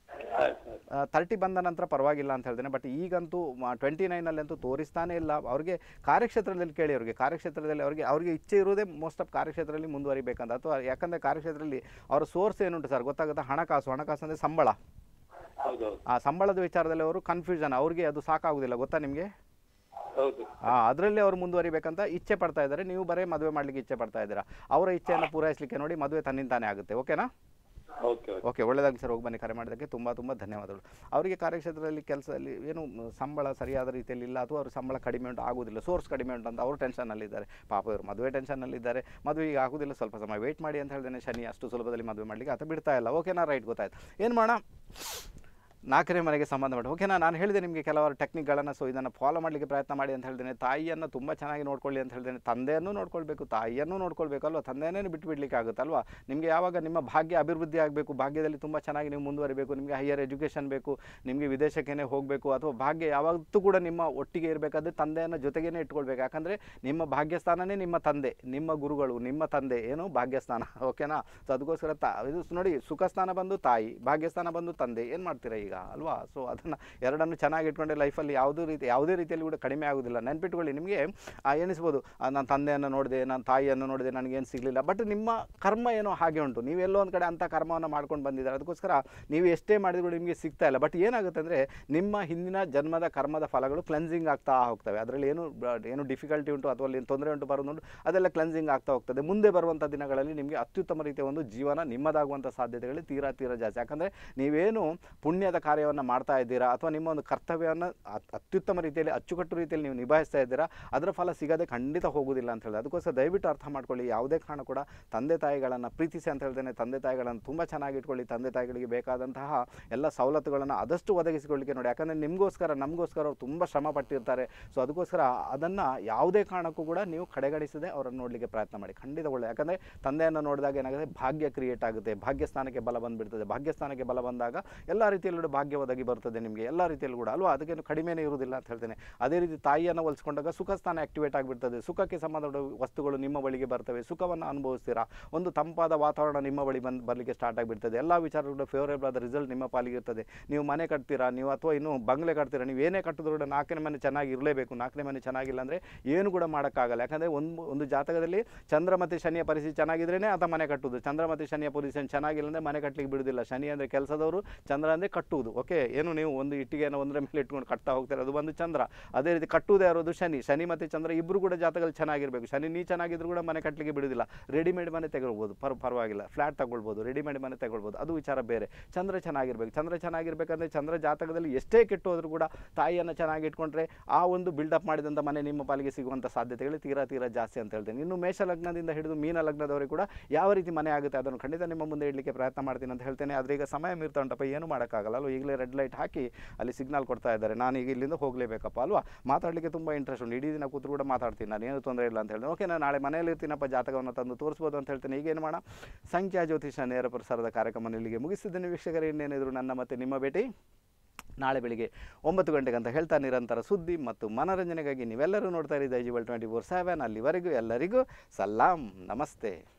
30 ಬಂದ ನಂತರ ಪರವಾಗಿಲ್ಲ ಅಂತ ಹೇಳ್ತೇನೆ. ಬಟ್ ಈಗಂತೂ 29ನಲ್ಲಂತೂ ತೋರಿಸ್ತಾನೆ ಇಲ್ಲ. ಅವ್ರಿಗೆ ಕಾರ್ಯಕ್ಷೇತ್ರದಲ್ಲಿ ಕೇಳಿ, ಅವ್ರಿಗೆ ಕಾರ್ಯಕ್ಷೇತ್ರದಲ್ಲಿ ಅವ್ರಿಗೆ ಇಚ್ಛೆ ಇರೋದೇ ಮೋಸ್ಟ್ ಆಫ್ ಕಾರ್ಯಕ್ಷೇತ್ರದಲ್ಲಿ ಮುಂದುವರಿಬೇಕಂತ. ಅಥವಾ ಯಾಕಂದರೆ ಕಾರ್ಯಕ್ಷೇತ್ರದಲ್ಲಿ ಅವರ ಸೋರ್ಸ್ ಏನುಂಟು ಸರ್ ಗೊತ್ತಾಗುತ್ತೆ? ಹಣಕಾಸು ಅಂದರೆ ಸಂಬಳ. ಆ ಸಂಬಳದ ವಿಚಾರದಲ್ಲಿ ಅವರು ಕನ್ಫ್ಯೂಷನ್, ಅವ್ರಿಗೆ ಅದು ಸಾಕಾಗುವುದಿಲ್ಲ, ಗೊತ್ತಾ ನಿಮಗೆ? ಅದರಲ್ಲಿ ಅವರು ಮುಂದುವರಿಬೇಕಂತ ಇಚ್ಛೆ ಪಡ್ತಾ ಇದ್ದಾರೆ. ನೀವು ಬರೀ ಮದುವೆ ಮಾಡಲಿಕ್ಕೆ ಇಚ್ಛೆ ಪಡ್ತಾ ಇದ್ದೀರಾ. ಅವರ ಇಚ್ಛೆಯನ್ನು ಪೂರೈಸಲಿಕ್ಕೆ ನೋಡಿ, ಮದುವೆ ತನ್ನಿಂತಾನೇ ಆಗುತ್ತೆ. ಓಕೆನಾ? ಓಕೆ, ಒಳ್ಳೆಯದಾಗಿ ಸರ್. ಹೋಗಿ ಬನ್ನಿ. ಕರೆ ಮಾಡೋದಕ್ಕೆ ತುಂಬ ಧನ್ಯವಾದಗಳು. ಅವರಿಗೆ ಕಾರ್ಯಕ್ಷೇತ್ರದಲ್ಲಿ ಕೆಲಸದಲ್ಲಿ ಏನು ಸಂಬಳ ಸರಿಯಾದ ರೀತಿಯಲ್ಲಿ ಇಲ್ಲ, ಅಥವಾ ಅವ್ರ ಸಂಬಳ ಕಡಿಮೆ ಉಂಟು, ಆಗೋದಿಲ್ಲ, ಸೋರ್ಸ್ ಕಡಿಮೆ ಉಂಟು ಅಂತ ಅವರು ಟೆನ್ಷನ್ನಲ್ಲಿದ್ದಾರೆ. ಪಾಪ ಇವರು ಮದುವೆ ಟೆನ್ಷನ್ನಲ್ಲಿದ್ದಾರೆ. ಮದುವೆ ಈಗ ಆಗೋದಿಲ್ಲ, ಸ್ವಲ್ಪ ಸಮಯ ವೆಯ್ಟ್ ಮಾಡಿ ಅಂತ ಹೇಳ್ದೇನೆ. ಶನಿ ಅಷ್ಟು ಸುಲಭದಲ್ಲಿ ಮದುವೆ ಮಾಡಲಿಕ್ಕೆ ಆತ ಬಿಡ್ತಾ ಇಲ್ಲ. ಓಕೆನಾ? ರೈಟ್, ಗೊತ್ತಾಯ್ತು. ಏನು ಮಾಡೋಣ? 4ನೇ ಮನೆಗೆ ಸಂಬಂಧಪಟ್ಟ. ಓಕೆನಾ? ನಾನು ಹೇಳಿದೆ ನಿಮಗೆ ಕೆಲವರು ಟೆಕ್ನಿಕ್ಗಳನ್ನು. ಸೊ ಇದನ್ನು ಫಾಲೋ ಮಾಡಲಿಕ್ಕೆ ಪ್ರಯತ್ನ ಮಾಡಿ ಅಂತ ಹೇಳ್ತೇನೆ. ತಾಯಿಯನ್ನು ತುಂಬ ಚೆನ್ನಾಗಿ ನೋಡ್ಕೊಳ್ಳಿ ಅಂತ ಹೇಳ್ತೇನೆ. ತಂದೆಯನ್ನು ನೋಡ್ಕೊಳ್ಬೇಕು, ತಾಯಿಯನ್ನು ನೋಡ್ಕೊಳ್ಬೇಕಲ್ವ? ತಂದೆಯೇ ಬಿಟ್ಟುಬಿಡ್ಲಿಕ್ಕೆ ಆಗುತ್ತಲ್ವ? ನಿಮಗೆ ಯಾವಾಗ ನಿಮ್ಮ ಭಾಗ್ಯ ಅಭಿವೃದ್ಧಿ ಆಗಬೇಕು, ಭಾಗ್ಯದಲ್ಲಿ ತುಂಬ ಚೆನ್ನಾಗಿ ನೀವು ಮುಂದುವರಿಬೇಕು, ನಿಮಗೆ ಹೈಯರ್ ಎಜುಕೇಷನ್ ಬೇಕು, ನಿಮಗೆ ವಿದೇಶಕ್ಕೇ ಹೋಗಬೇಕು, ಅಥವಾ ಭಾಗ್ಯ ಯಾವತ್ತೂ ಕೂಡ ನಿಮ್ಮ ಒಟ್ಟಿಗೆ ಇರಬೇಕಾದ್ರೆ ತಂದೆಯನ್ನು ಜೊತೆಗೇ ಇಟ್ಕೊಳ್ಬೇಕು. ಯಾಕಂದರೆ ನಿಮ್ಮ ಭಾಗ್ಯಸ್ಥಾನನೇ ನಿಮ್ಮ ತಂದೆ, ನಿಮ್ಮ ಗುರುಗಳು, ನಿಮ್ಮ ತಂದೆ ಏನು ಭಾಗ್ಯಸ್ಥಾನ. ಓಕೆನಾ? ಸೊ ಅದಕ್ಕೋಸ್ಕರ ಇದು ನೋಡಿ, ಸುಖ ಸ್ಥಾನ ಬಂದು ತಾಯಿ, ಭಾಗ್ಯಸ್ಥಾನ ಬಂದು ತಂದೆ. ಏನು ಮಾಡ್ತೀರಾ ಈಗ, ಅಲ್ವಾ? ಸೊ ಅದನ್ನು ಎರಡನ್ನು ಚೆನ್ನಾಗಿ ಇಟ್ಕೊಂಡ್ರೆ ಲೈಫಲ್ಲಿ ಯಾವುದೇ ರೀತಿಯಲ್ಲಿ ಕೂಡ ಕಡಿಮೆ ಆಗೋದಿಲ್ಲ. ನೆನ್ಪಿಟ್ಕೊಳ್ಳಿ, ನಿಮಗೆ ಎನಿಸ್ಬೋದು ನಾನು ತಂದೆಯನ್ನು ನೋಡಿದೆ, ನಾನು ತಾಯಿಯನ್ನು ನೋಡಿದೆ, ನನಗೇನು ಸಿಗಲಿಲ್ಲ. ಬಟ್ ನಿಮ್ಮ ಕರ್ಮ ಏನೋ ಹಾಗೆ ಉಂಟು. ನೀವೆಲ್ಲೋ ಒಂದು ಕಡೆ ಅಂಥ ಕರ್ಮವನ್ನು ಮಾಡ್ಕೊಂಡು ಬಂದಿದ್ದಾರೆ. ಅದಕ್ಕೋಸ್ಕರ ನೀವು ಎಷ್ಟೇ ಮಾಡಿದ್ರು ನಿಮಗೆ ಸಿಗ್ತಾ ಇಲ್ಲ. ಬಟ್ ಏನಾಗುತ್ತೆ ಅಂದರೆ ನಿಮ್ಮ ಹಿಂದಿನ ಜನ್ಮದ ಕರ್ಮದ ಫಲಗಳು ಕ್ಲೆನ್ಸಿಂಗ್ ಆಗ್ತಾ ಹೋಗ್ತವೆ. ಅದರಲ್ಲಿ ಏನು ಡಿಫಿಕಲ್ಟಿ ಉಂಟು, ಅಥವಾ ಅಲ್ಲಿ ತೊಂದರೆ ಉಂಟು ಬರೋದುಂಟು, ಅದೆಲ್ಲ ಕ್ಲೆನ್ಸಿಂಗ್ ಆಗ್ತಾ ಹೋಗ್ತದೆ. ಮುಂದೆ ಬರುವಂಥ ದಿನಗಳಲ್ಲಿ ನಿಮಗೆ ಅತ್ಯುತ್ತಮ ರೀತಿಯ ಒಂದು ಜೀವನ ನಿಮ್ಮದಾಗುವಂಥ ಸಾಧ್ಯತೆಗಳು ತೀರಾ ಜಾಸ್ತಿ. ಯಾಕಂದರೆ ನೀವೇನು ಪುಣ್ಯದ ಕಾರ್ಯವನ್ನು ಮಾಡ್ತಾ ಇದ್ದೀರಾ, ಅಥವಾ ನಿಮ್ಮ ಒಂದು ಕರ್ತವ್ಯವನ್ನು ಅತ್ಯುತ್ತಮ ರೀತಿಯಲ್ಲಿ ಅಚ್ಚುಕಟ್ಟು ರೀತಿಯಲ್ಲಿ ನೀವು ನಿಭಾಯಿಸ್ತಾ ಇದ್ದೀರಾ, ಅದರ ಫಲ ಸಿಗದೆ ಖಂಡಿತ ಹೋಗೋದಿಲ್ಲ ಅಂತ ಹೇಳಿದೆ. ಅದಕ್ಕೋಸ್ಕರ ದಯವಿಟ್ಟು ಅರ್ಥ ಮಾಡ್ಕೊಳ್ಳಿ, ಯಾವುದೇ ಕಾರಣ ಕೂಡ ತಂದೆ ತಾಯಿಗಳನ್ನು ಪ್ರೀತಿಸಿ ಅಂತ ಹೇಳ್ತೇನೆ. ತಂದೆ ತಾಯಿಗಳನ್ನು ತುಂಬ ಚೆನ್ನಾಗಿ ಇಟ್ಕೊಳ್ಳಿ. ತಂದೆ ತಾಯಿಗಳಿಗೆ ಬೇಕಾದಂತಹ ಎಲ್ಲ ಸವಲತ್ತುಗಳನ್ನು ಆದಷ್ಟು ಒದಗಿಸಿಕೊಳ್ಳಿಕ್ಕೆ ನೋಡಿ. ಯಾಕಂದರೆ ನಮಗೋಸ್ಕರ ಅವ್ರು ತುಂಬ ಶ್ರಮ ಪಟ್ಟಿರ್ತಾರೆ. ಸೊ ಅದಕ್ಕೋಸ್ಕರ ಅದನ್ನು ಯಾವುದೇ ಕಾರಣಕ್ಕೂ ಕೂಡ ನೀವು ಕಡೆಗಣಿಸದೆ ಅವರನ್ನು ನೋಡಲಿಕ್ಕೆ ಪ್ರಯತ್ನ ಮಾಡಿ. ಖಂಡಿತ ಒಳ್ಳೆ. ಯಾಕಂದರೆ ತಂದೆಯನ್ನು ನೋಡಿದಾಗ ಏನಾಗುತ್ತೆ, ಭಾಗ್ಯ ಕ್ರಿಯೇಟ್ ಆಗುತ್ತೆ, ಭಾಗ್ಯಸ್ಥಾನಕ್ಕೆ ಬಲ ಬಂದುಬಿಡ್ತದೆ. ಭಾಗ್ಯಸ್ಥಾನಕ್ಕೆ ಬಲ ಬಂದಾಗ ಎಲ್ಲ ರೀತಿಯಲ್ಲೂ ಭಾಗ್ಯ ಒದಗಿ ಬರ್ತದೆ ನಿಮಗೆ, ಎಲ್ಲ ರೀತಿಯಲ್ಲೂ ಕೂಡ, ಅಲ್ವಾ? ಅದಕ್ಕೇನು ಕಡಿಮೆನೇ ಇರುವುದಿಲ್ಲ ಅಂತ ಹೇಳ್ತೇನೆ. ಅದೇ ರೀತಿ ತಾಯಿಯನ್ನು ಹೋಲಿಸ್ಕೊಂಡಾಗ ಸುಖ ಸ್ಥಾನ ಆಕ್ಟಿವೇಟ್ ಆಗಿಬಿಡ್ತದೆ. ಸುಖಕ್ಕೆ ಸಂಬಂಧಪಟ್ಟ ವಸ್ತುಗಳು ನಿಮ್ಮ ಬಳಿಗೆ ಬರ್ತವೆ, ಸುಖವನ್ನು ಅನುಭವಿಸ್ತೀರಾ. ಒಂದು ತಂಪಾದ ವಾತಾವರಣ ನಿಮ್ಮ ಬಳಿ ಬರಲಿಕ್ಕೆ ಸ್ಟಾರ್ಟ್ ಆಗಿಬಿಡ್ತದೆ. ಎಲ್ಲ ವಿಚಾರಗಳು ಫೇವರೇಬಲ್ ಆದ ರಿಸಲ್ಟ್ ನಿಮ್ಮ ಪಾಲಿಗೆ ಇರ್ತದೆ. ನೀವು ಮನೆ ಕಟ್ತೀರಾ, ನೀವು ಅಥವಾ ಇನ್ನೂ ಬಂಗ್ಲೆ ಕಟ್ತೀರಾ, ನೀವು ಏನೇ ಕಟ್ಟಿದ್ರು ಕೂಡ 4ನೇ ಮನೆ ಚೆನ್ನಾಗಿ ಇರಲೇಬೇಕು. 4ನೇ ಮನೆ ಚೆನ್ನಾಗಿಲ್ಲ ಅಂದರೆ ಏನು ಕೂಡ ಮಾಡೋಕ್ಕಾಗಲ್ಲ. ಯಾಕಂದರೆ ಒಂದು ಜಾತಕದಲ್ಲಿ ಚಂದ್ರ ಮತ್ತು ಶನಿಯ ಪರಿಸ್ಥಿತಿ ಚೆನ್ನಾಗಿದ್ರೇ ಆತ ಮನೆ ಕಟ್ಟುವುದು. ಚಂದ್ರ ಮತ್ತು ಶನಿಯ ಪೊಸಿಷನ್ ಚೆನ್ನಾಗಿಲ್ಲ ಅಂದರೆ ಮನೆ ಕಟ್ಟಲಿಕ್ಕೆ ಬಿಡುವುದಿಲ್ಲ. ಶನಿ ಅಂದರೆ ಕೆಲಸದವರು, ಚಂದ್ರ ಅಂದರೆ ಕಟ್ಟುವುದು. ಓಕೆ, ಏನು ನೀವು ಒಂದು ಇಟ್ಟಿಗೆಯನ್ನು ಒಂದರ ಮೇಲೆ ಇಟ್ಕೊಂಡು ಕಟ್ತಾ ಹೋಗ್ತಾರೆ, ಅದು ಬಂದು ಚಂದ್ರ. ಅದೇ ರೀತಿ ಕಟ್ಟುವುದೇ ಯಾರೋದು ಶನಿ ಮತ್ತು ಚಂದ್ರ ಇಬ್ಬರು ಕೂಡ ಜಾತಕದಲ್ಲಿ ಚೆನ್ನಾಗಿರಬೇಕು. ಶನಿ ನೀ ಚೆನ್ನಾಗಿದ್ರು ಕೂಡ ಮನೆ ಕಟ್ಟಲಿಕ್ಕೆ ಬಿಡುವುದಿಲ್ಲ. ರೆಡಿಮೇಡ್ ಮನೆ ತಗೊಳ್ಬೋದು, ಪರವಾಗಿಲ್ಲ, ಫ್ಲ್ಯಾಟ್ ತಗೊಳ್ಬೋದು, ರೆಡಿಮೇಡ್ ಮನೆ ತಗೊಳ್ಬೋದು, ಅದು ವಿಚಾರ ಬೇರೆ. ಚಂದ್ರ ಚೆನ್ನಾಗಿರ್ಬೇಕು. ಚಂದ್ರ ಚೆನ್ನಾಗಿರ್ಬೇಕಂದ್ರೆ ಚಂದ್ರ ಜಾತಕದಲ್ಲಿ ಎಷ್ಟೇ ಕೆಟ್ಟು ಹೋದರೂ ಕೂಡ ತಾಯಿಯನ್ನು ಚೆನ್ನಾಗಿ ಇಟ್ಕೊಂಡ್ರೆ ಆ ಒಂದು ಬಿಲ್ಡಪ್ ಮಾಡಿದಂಥ ಮನೆ ನಿಮ್ಮ ಪಾಲಿಗೆ ಸಿಗುವಂಥ ಸಾಧ್ಯತೆಗಳು ತೀರಾ ಜಾಸ್ತಿ ಅಂತ ಹೇಳ್ತೇನೆ. ಇನ್ನು ಮೇಷ ಲಗ್ನದಿಂದ ಹಿಡಿದು ಮೀನ ಲಗ್ನದವರೆಗೂ ಕೂಡ ಯಾವ ರೀತಿ ಮನೆ ಆಗುತ್ತೆ ಅದನ್ನು ಖಂಡಿತ ನಿಮ್ಮ ಮುಂದೆ ಇಡಲಿಕ್ಕೆ ಪ್ರಯತ್ನ ಮಾಡ್ತೀನಿ ಅಂತ ಹೇಳ್ತೇನೆ. ಆದರೆ ಈಗ ಸಮಯ ಮೀರ್ತಾ ಉಂಟಪ್ಪ, ಏನು ಮಾಡೋಕ್ಕಾಗಲ್ಲ. ಈಗಲೇ ರೆಡ್ ಲೈಟ್ ಹಾಕಿ ಅಲ್ಲಿ ಸಿಗ್ನಲ್ ಕೊಡ್ತಾ ಇದ್ದಾರೆ. ನಾನು ಈಗ ಇಲ್ಲಿಂದ ಹೋಗಲೇಬೇಕಪ್ಪ ಅಲ್ವಾ, ಮಾತಾಡಲಿಕ್ಕೆ ತುಂಬ ಇಂಟ್ರೆಸ್ಟ್ ಉಂಟು, ಇಡೀ ದಿನ ಕೂತ್ರು ಕೂಡ ಮಾತಾಡ್ತೀನಿ, ನಾನು ಏನು ತೊಂದರೆ ಇಲ್ಲ ಅಂತ ಹೇಳಿದೆ. ಓಕೆ, ನಾನು ನಾಳೆ ಮನೆಯಲ್ಲಿ ಇರ್ತೀನಪ್ಪ, ಜಾತಕವನ್ನು ತಂದು ತೋರಿಸ್ಬೋದು ಅಂತ ಹೇಳ್ತೇನೆ. ಈಗೇನು ಮಾಡೋಣ, ಸಂಖ್ಯಾ ಜ್ಯೋತಿಷ ನೇರ ಪ್ರಸಾರದ ಕಾರ್ಯಕ್ರಮ ಇಲ್ಲಿಗೆ ಮುಗಿಸಿದ್ದೇನೆ ವೀಕ್ಷಕರೇ. ಇನ್ನೇನಿದ್ರು ನನ್ನ ಮತ್ತೆ ನಿಮ್ಮ ಭೇಟಿ ನಾಳೆ ಬೆಳಿಗ್ಗೆ 9 ಗಂಟೆಗೆ ಅಂತ ಹೇಳ್ತಾ, ನಿರಂತರ ಸುದ್ದಿ ಮತ್ತು ಮನೋರಂಜನೆಗಾಗಿ ನೀವೆಲ್ಲರೂ ನೋಡ್ತಾ ಇರಿ ದೈಜಿವರ್ಲ್ಡ್ 24/7. ಅಲ್ಲಿವರೆಗೂ ಎಲ್ಲರಿಗೂ ಸಲಾಂ, ನಮಸ್ತೆ.